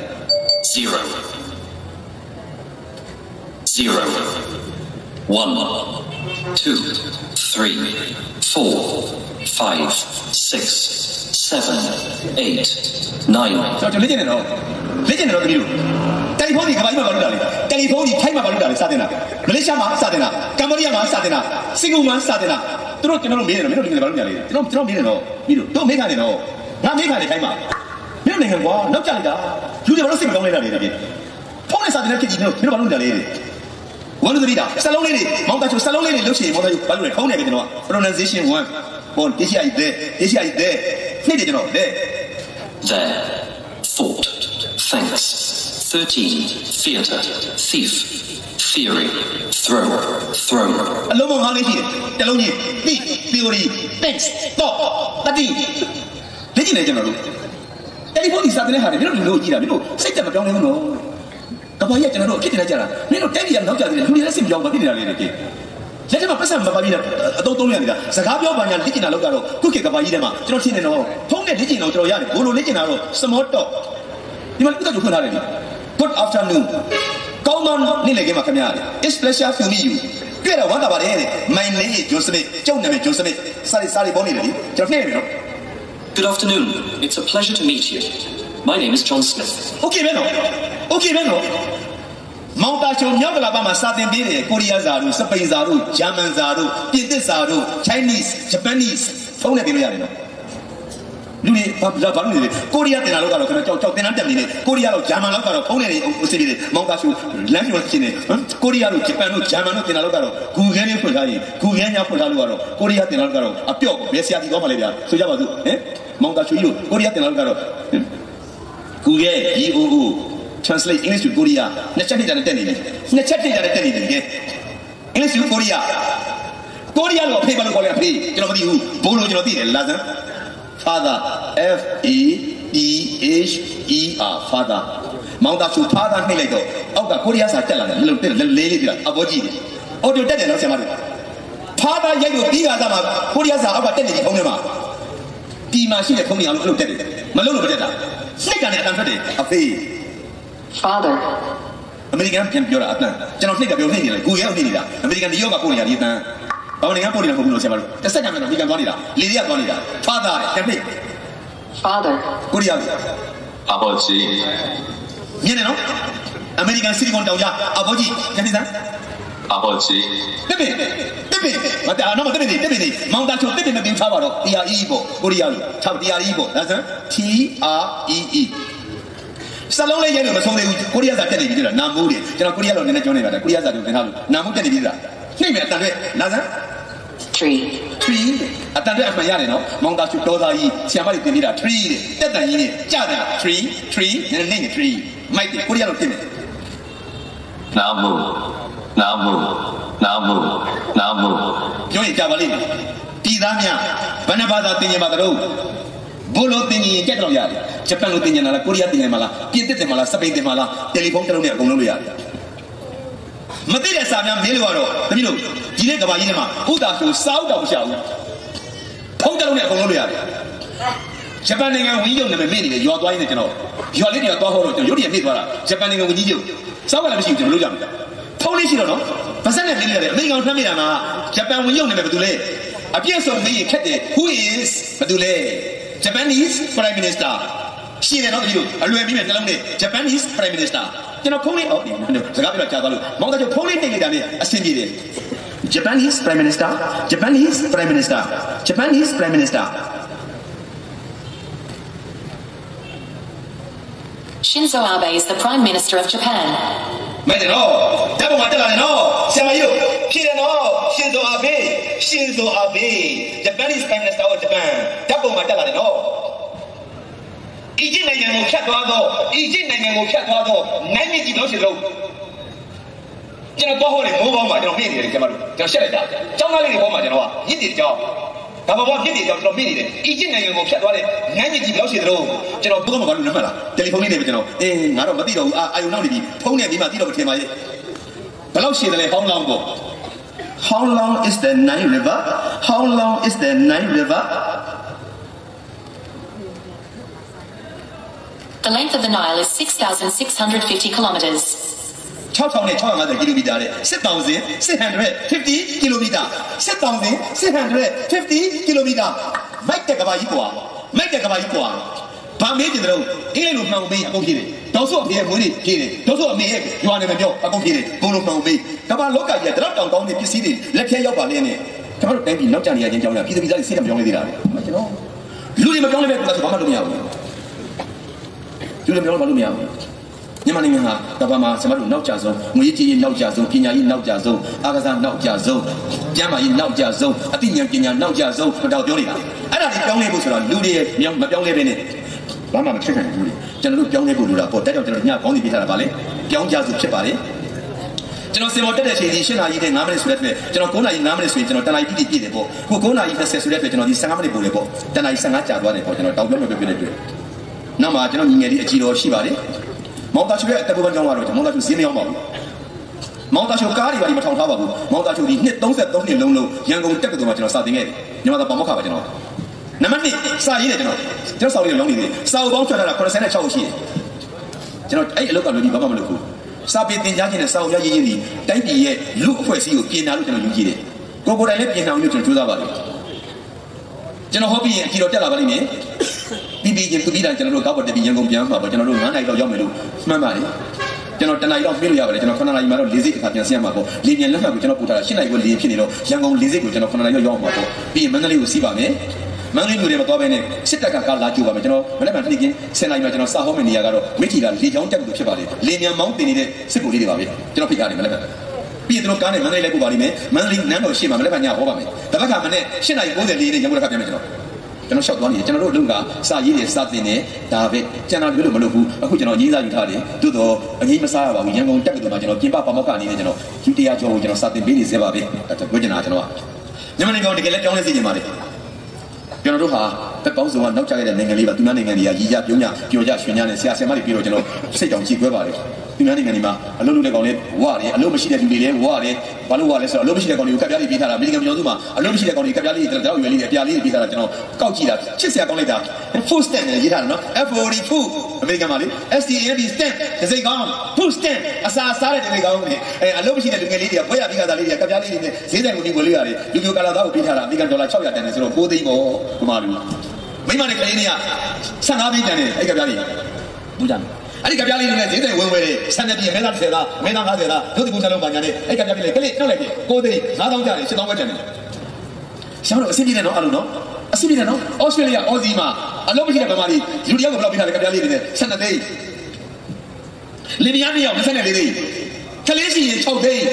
1 2, 3, 4, 5, 6, 7, 8, 9. So, legend and all. Legend and all the new. Telephone is Kabaima Baludali. Telephone is Taima Baludali Sadena. Malaysia Sadena. Cambodia Sadena. Singuma Sadena. Don't know me, don't Baludali. Don't mean no. You don't make it all. Not make it Taima. You don't make a war, no Jalida. You never see Baludali again. Pony Sadena, you know Baludali. One of the leader, Saloni, Montacho Saloni, Lucy, Balu, Hone, pronunciation one. Bon, this year is there, this year is there. Needed know, there. There, thought, thanks. 13, theatre, thief, theory, throw. Alone, Holiday, Teloni, thief, theory, thanks, thought, Tati. Legend general. Telephone is something I had, you don't know, you know, say them, I don't know. Kapaya general, kitchen general. You know, tell you I'm not telling you, you listen, you're not in a lady. Let him a person, Babina, don't tell me that. Sagabio Banya, Likin, Logaro, Cookie Kabayama, Trotin and all, Tony Likin or Troyan, Guru Likin, some more talk. You might put you already. Good afternoon. Come on, Nilagama Kamari. It's pleasure to meet you. Get a one about it. My name is Joseph, John Joseph, Sally Bonnie, your name. Good afternoon. It's a pleasure to meet you. My name is John Smith. Okay, Beno. Montacho, Yagalabama, Southern Bede, Korea Zaru, Spain Zaru, German Zaru, Pinti Zaru, Chinese, Japanese, Phone Abiriano. Louis Papalu, Korea, and a local Korea, German local, Pony, Montacho, Language, Korea, Japan, German, and a local, Kugania Pudari, Kugania Pudaluaro, Korea, and a local, a pure, Bessia di Gomalia, so Yabazu, Montacho, Korea, and a local, Kuge, E-O-O. Translate English to Korea. Nachati jana teni. English to Korea. Korea lo pay balu korea pay. Jano mati hu. Bolo jano ti lazan. Father. F-A-D-H-E-R. Father. Maunta chu father ni like to. Auka Korea sa tela na. Lele tira. Aboji. Audio tete na siya mari. Father yayo tiga sama. Korea sa auka tete di phone ma. Ti ma shi le phone ni alu tete. Malolo beteta. Snake ane atan fete. Afe. Father. American can be your Atna. General Flick of your opinion, who yelled in American yoga pony at Yita. Only a pony of Buno. The second one of Bonida, Lydia Bonida. Father, can be. Father. Korea. Aboji. You know, American Silicon Doja, Aboji, can be that? Aboji. Tippy. But I'm not Tippy. Mount that to Tippy in Tavaro, Tia Korea, Tia Ibo, that's a T-R-E-E. Salone yellow, so Korea are telling you, Namudi, Korea and Jonah, Korea are Namu Televisa. Name it, Lazar? Tree. At the end of my yarn, Montachu Toda, Siamari Timida, tree, Teta, Jada, tree, and a name tree. Mighty Korea of Timid. Namu. Joey Javalin, Tizamia, Banabada Tinamado. Bolo tini ketro ya, Japan tini nala, Korea tini mala, Pinti mala, Spain tini mala, telephone telonia konolia. Materia samia meluaro, Tamilo, Gile Gabayama, Uda, South of Shao, Pontelonia konolia. Japan and we don't never made it, you are doing it, you know. You are letting a toho, you are Midwara, Japan and we need you. Someone of you to Lujam. Polish, you know, Pasana, make on Famina, Japan, we don't never do lay. Appears on me, who is Badule? Japanese Prime Minister. She did not you. Japanese Prime Minister. You know, Pony. Oh, Zagabila Chavalu. Montajo Pony take it a Japanese Prime Minister. Japanese Prime Minister. Japanese Prime Minister. Shinzo Abe is the Prime Minister of Japan. No, Double Matala, no, Samayo, Kirano, Shinzo Abe, Japanese Prime Minister of Japan, Double Matala, no. Ijin and Chatwado, 90 Noshiro. General move on my media, Jamaica, Jamali Homa, he did the job. About did it from media. Ijin and Chatwade, 90 Noshiro, General Boma, telephone, Narabatido, I will not be Pony Matino Timai. Pelosi, how long ago? How long is the Nile River? How long is the Nile River? The length of the Nile is 6,650 kilometers. 6,650 kilometer 6,650 kilometer 6,650 kilometer မိုက်တဲ့ကဘာကြီးကွာမိုက်တဲ့ကဘာကြီးကွာဘာမေးကြတယ်တော့အင်းလေးလိုမှောင်မေးအကုန်ပြေးတယ်ဒေါက်ဆုအဖေရဲ့မွေးတွေပြေးတယ်ဒေါက်ဆုအမေရဲ့ရွာနေမှာပြောအကုန်ပြေးတယ်ဘုံလိုမှောင်မေးကဘာလောကကြီးကတတော့တောင်တောင်းတဲ့ပစ္စည်းတွေလက်ထဲရောက်ပါလေနဲ့ကျွန်တော်တို့တိုင်းပြည်နောက်ကျနေရခြင်းကြောင့်လားပြည်သူပြည်သားတွေစိတ်ကမပြောင်းလဲသေးတာလေကျွန်တော်လူတွေမပြောင်းလဲပဲဆိုတော့ဘာမှလုပ်မရဘူးလူတွေမပြောင်းလဲဘာလို့မရဘူးမြန်မာနိုင်ငံဟာကမ္ဘာမှာကျွန်တော်တို့နောက်ကျဆုံးငွေကြေးနောက်ကျဆုံးပညာရေးနောက်ကျဆုံးအာကစားနောက်ကျဆုံးကျန်းမာရေးနောက်ကျဆုံးအသိဉာဏ်ပညာနောက်ကျဆုံးတော့ပြောနေတာအဲ့ဒါတွေပြောင်းလဲဖို့ဆိုတော့လူတွေမပြောင်းလဲပဲနဲ့ဘာမှမဖြစ်နိုင်ဘူးကျွန်တော်တို့ပြောင်းလဲဖို့လိုတာပေါ့တက်ကြောင့်ကျွန်တော်ညကောင်းစီပြထားတာပါလေပြောင်းကြစုဖြစ်ပါလေကျွန်တော်စင်မောတက်တဲ့ချိန်ဒီ8နာရီနဲ့9မိနစ်ဆိုတဲ့အတွက်ကျွန်တော်9နာရီ9မိနစ်ဆိုရင်ကျွန်တော်တနာရီပြည့်တယ်ပေါ့ခု9နာရီ20ဆိုတဲ့အတွက်ကျွန်တော်ဒီ15မိနစ်ပို့တယ်ပေါ့တနာရီ15ကြာသွားတယ်ပေါ့ကျွန်တော်တောင်ပြောင်းပြောပြတဲ့အတွက်နောက်မှာကျွန်တော်ညီငယ်လေးအကြီးတော်ရှိပါတယ်မောင်သားချိုရဲ့အတက်ပေါ်ကြောင်းကတော့မောင်သားချိုဈေးမရောက်ပါဘူးမောင်သားချိုကားတွေပါဒီမထောင်ထားပါဘူးမောင်သားချိုဒီနှစ်33နှစ်လုံးလုံးရန်ကုန်တက္ကသိုလ်မှာကျွန်တော်စာသင်ခဲ့တယ်ညီမသားပေါမောက်ခါပါကျွန်တော်နံပါတ်1စာရေးတယ်ကျွန်တော်စာလေးရောင်းနေတယ်စာအုပ်ပေါင်းထွက်လာတာ86ရှိတယ်ကျွန်တော်အဲ့အလုပ်ကလွယ်ပြီးဘာမှမလုပ်ဘူးစာပေသင်ကြားခြင်းနဲ့စာအုပ်ရေးခြင်းဒီတိုင်းပြည်ရဲ့လူအဖွဲ့အစည်းကိုပြင်လာလို့ကျွန်တော်ယူကြည့်တယ်ကိုကိုယ်တိုင်လည်းပြင်အောင်လို့ကျွန်တော်ကြိုးစားပါတယ်ကျွန်တော်ဟောပြီးရင်အကြည့်တော့တက်လာပါလိမ့်မယ်ပြီးချင်းပြီးတိုင်းကျွန်တော်တို့ကောက်ပေါ်တက်ပြီးရန်ကုန်ပြန်မှာပေါ့ကျွန်တော်တို့9နာရီလောက်ရောက်မယ်လို့မှန်းပါတယ်ကျွန်တော်တနာရီလောက်ပြေးလို့ရပါတယ်ကျွန်တော်9နာရီမှတော့၄စိတ်အခါပြန်ဆင်းရမှာပေါ့လေပြန်လက်မှတ်ကိုကျွန်တော်ပို့ထားတာ10နာရီကိုလေဖြစ်နေတော့ရန်ကုန်၄စိတ်ကိုကျွန်တော်9နာရီလောက်ရောက်မှာပေါ့ပြီးရင်မန္တလေးကိုစီးပါမယ်မန္တလေးမြို့ထဲမှာသွားပဲနဲ့စစ်တပ်ကကားလာကြိုးပါမယ်ကျွန်တော်မနေ့ကနေ့ကင်း10နာရီမှာကျွန်တော်စာဟောမယ့်နေရာကတော့မိထီလာလေချောင်းတက်လို့ဖြစ်ပါတယ်လေမြန်မောင်းတင်နေတဲ့စစ်ဗိုလ်လေးတွေပါပဲကျွန်တော်ဖိတ်ထားတယ်မနေ့ကပြီးရင်ကျွန်တော်ကားနဲ့မန္တလေးလိုက်ပို့ပါလိမ့်မယ်မန္တလေးနန်းတော်ရှိမှာမနေ့ကညဟောပါမယ်တပတ်ကမနေ့10နာရီ90လေးနဲ့ရန်ကုန်ကပြန်မယ်ကျွန်တော်လျှောက်သွားနေတယ်ကျွန်တော်တို့အလုပ်ကစာရေးတယ်စာသင်တယ်ဒါပဲကျန်တာတွေလို့မလုပ်ဘူးအခုကျွန်တော်ရေးစာယူထားတယ်သို့တော့အငိမ့်မစားရပါဘူးရန်ကုန်တက္ကသိုလ်မှာကျွန်တော်ပြင်ပပါမောက္ခအနေနဲ့ကျွန်တော်ယူတရားကျော်ကိုကျွန်တော်စာသင်ပေးနေစေပါပဲဒါပြောချင်တာကျွန်တော်ကမြန်မာနိုင်ငံတကယ်လည်းပြောင်းလဲစေချင်ပါတယ်ကျွန်တော်တို့ဟာတက်ကောင်းစုံကနောက်ကျခဲ့တဲ့နိုင်ငံလေးပါသူများနိုင်ငံတွေကရည်ရပြုံးညပျော်ကြရွှင်ကြနဲ့ဆရာဆရာမတွေပြီးတော့ကျွန်တော်စိတ်ကြောင်ကြည့်ခွဲပါတယ်သူများနိုင်ငံတွေမှာအလုပ်လုပ်တဲ့ကောင်လေးဝရတယ်အလုပ်မရှိတဲ့လူတွေလည်းဝရတယ်ဘာလို့ဝလဲဆိုတော့အလုပ်မရှိတဲ့ကောင်တွေကိုကပ်ပြားလေးပေးထားတာအမေရိကန်ပြည်တော်စုမှာအလုပ်မရှိတဲ့ကောင်တွေကပ်ပြားလေးကျွန်တော်ရွယ်လေးအပြားလေးပေးထားတာကျွန်တော်ကောက်ကြည့်တာချစ်စရာကောင်းလိုက်တာ food stamp နဲ့ရေးထားတယ်နော် FOD food အမေရိကန်မှာလေ STAMP stamp ဒီစိတ်ကောင်း food stamp အစာစားတဲ့ဒီစိတ်ကောင်းနေအလုပ်မရှိတဲ့လူငယ်လေးတွေကဘွဲရပြီးသားလေးတွေကပ်ပြားလေးတွေနဲ့ဈေးဆိုင်ကိုဒီဝယ်လို့ရတယ်လူမျိုးကာလာသားကိုပေးထားတာအမေရိကန်ဒေါ်လာ600တန်တယ်ဆိုတော့9သိန်းပေါ့ဒီမှာလူမိမနဲ့ကလေးတွေက15သိန်းတန်တယ်အဲ့ကပ်ပြားလေးဘူးကြမ်းအဲ့ဒီကပြားလေးနဲ့ဈေးဆိုင်ဝင်ဝယ်တယ်ဆန်တဲ့ပြည်မဲသား30သားမဲသား50သားဒုတိယကုန်းချလုံးပါညာနဲ့အဲ့ကပြားလေးကလေးနှုတ်လိုက်တယ်9သိန်း9000ကျတယ်7000ပဲကျန်တယ်ရှောင်းတော့အဆင်ပြေတယ်နော်အဲ့လိုနော်အဆင်ပြေတယ်နော်ဩစတြေးလျအော်ဇီမှာအလုပ်မရှိတဲ့ဗမာတွေလူတယောက်ကိုဘယ်လောက်ပေးထားလဲကပြားလေးတွေနဲ့12သိန်းလီဘီယာမြောက်24သိန်းကလေးရှိရင်6သိန်း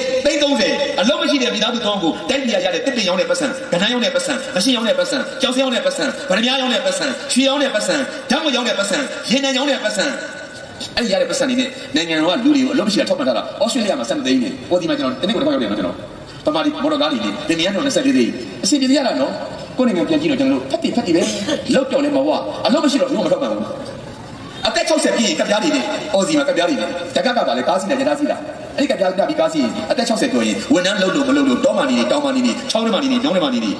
30အလုပ်မရှိတဲ့ပြည်သားသူကောင်းကိုတိုက်ပြရတဲ့တစ်ပင်ရောင်းတဲ့ပတ်စံကဏ္ဍရောင်းတဲ့ပတ်စံမရှင်းရောင်းတဲ့ပတ်စံကြောက်စင်းရောင်းတဲ့ပတ်စံဗရမများရောင်းတဲ့ပတ်စံရွှေရောင်းတဲ့ပတ်စံဓာတ်မရောင်းတဲ့ပတ်စံရေနံရောင်းတဲ့ပတ်စံအဲ့ဒီရတဲ့ပတ်စံတွေနဲ့နိုင်ငံတော်ကလူတွေကိုအလုပ်မရှိတာထောက်ပံ့ထားတာဩစတြေးလျမှာ17သိန်းနေပေါ်ဒီမှာကျွန်တော်တနေ့ကိုတစ်ခါရောက်တယ်နော်ကျွန်တော်ပမာဒီမော်တော်ကားတွေတင်နေရတော့24သိန်းအစီအပြေရတာနော်ကိုယ်နိုင်ငံပြန်ကြည့်တော့ကျွန်တော်တို့ဖက်တီပဲလောက်တော့လဲမဝအလုပ်မရှိတော့ဘူးမထောက်ပံ့ဘူးအသက်60ပြည့်ကပ်ပြားတွေနဲ့ဩဇီမှာကပ်ပြားတွေနဲ့တက်ကပါလေကားစီးနဲ့ရထားစီးတာအဲ့ဒီကပ်ပြားပြီးကားစီးအသက်60ကျော်ရင်ဝန်ထမ်းလုပ်လို့မလုပ်လို့တောမှနီနေတောင်မှနီနေချောင်းထဲမှနီနေညောင်းထဲမှနီနေ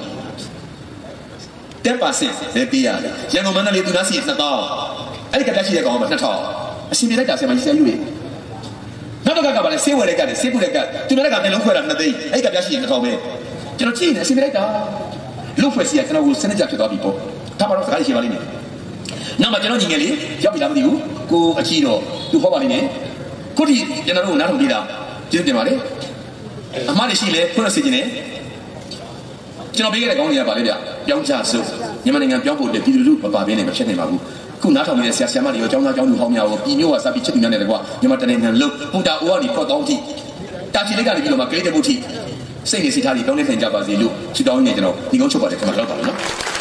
10%ပဲပေးရတယ်ရန်ကုန်မန္တလေးသူသားစီ2000အဲ့ဒီကပ်ပြားရှိတဲ့ကောင်က2000အရှင်ပြလိုက်တာဆရာမကြီးဆရာယူလေနောက်တစ်ခါကပါလေဆေးဝယ်တဲ့ကတ်ဆေးကုတဲ့ကတ်သူလည်းကမျက်လုံးခွဲတာ2သိန်းအဲ့ဒီကပ်ပြားရှိရင်2000ပဲကျွန်တော်ကြည့်နေအရှင်ပြလိုက်တာလုတ်ဖွဲ့စီကကျွန်တော်ကိုစနစ်ကြဖြစ်သွားပြီပေါ့ဒါမှတော့စကားရှိပါလိမ့်မယ်နောက်မှကျွန်တော်ညီငယ်လေးရောက်ပြီလားမသိဘူးကိုအကြီးတော့သူဟောပါလိမ့်မယ်ခုထိကျွန်တော်တို့နားထောင်ပြီးတာကျေးဇူးတင်ပါတယ်အမှားတွေရှိလဲဖွင့်လို့စီခြင်းနဲ့ကျွန်တော်ပေးခဲ့တဲ့ကောင်းတွေကပါလေဗျပြောင်းကြစို့မြန်မာနိုင်ငံပြောင်းဖို့ပြည်သူလူထုမပါဘဲနဲ့မဖြစ်နိုင်ပါဘူးခုနားထောင်နေတဲ့ဆရာဆရာမတွေရောကျောင်းသားကျောင်းသူဟောင်းများရောပြည်မျိုးကစပြီးချက်သူများနဲ့တကွာမြန်မာတနိုင်ငံလုံးပူတာအိုးကနေခေါ်တောင်းကြည့်တာချီလေးကနေပြီးတော့မှကလေးတပုတ်ထိစိတ်နေစိတ်ထားတွေပြောင်းလဲနိုင်ကြပါစေလို့ချစ်တောင်းနေကျွန်တော်ဒီကုန်းချုပ်ပါတယ်ကျွန်တော်လောက်ပါလို့နော်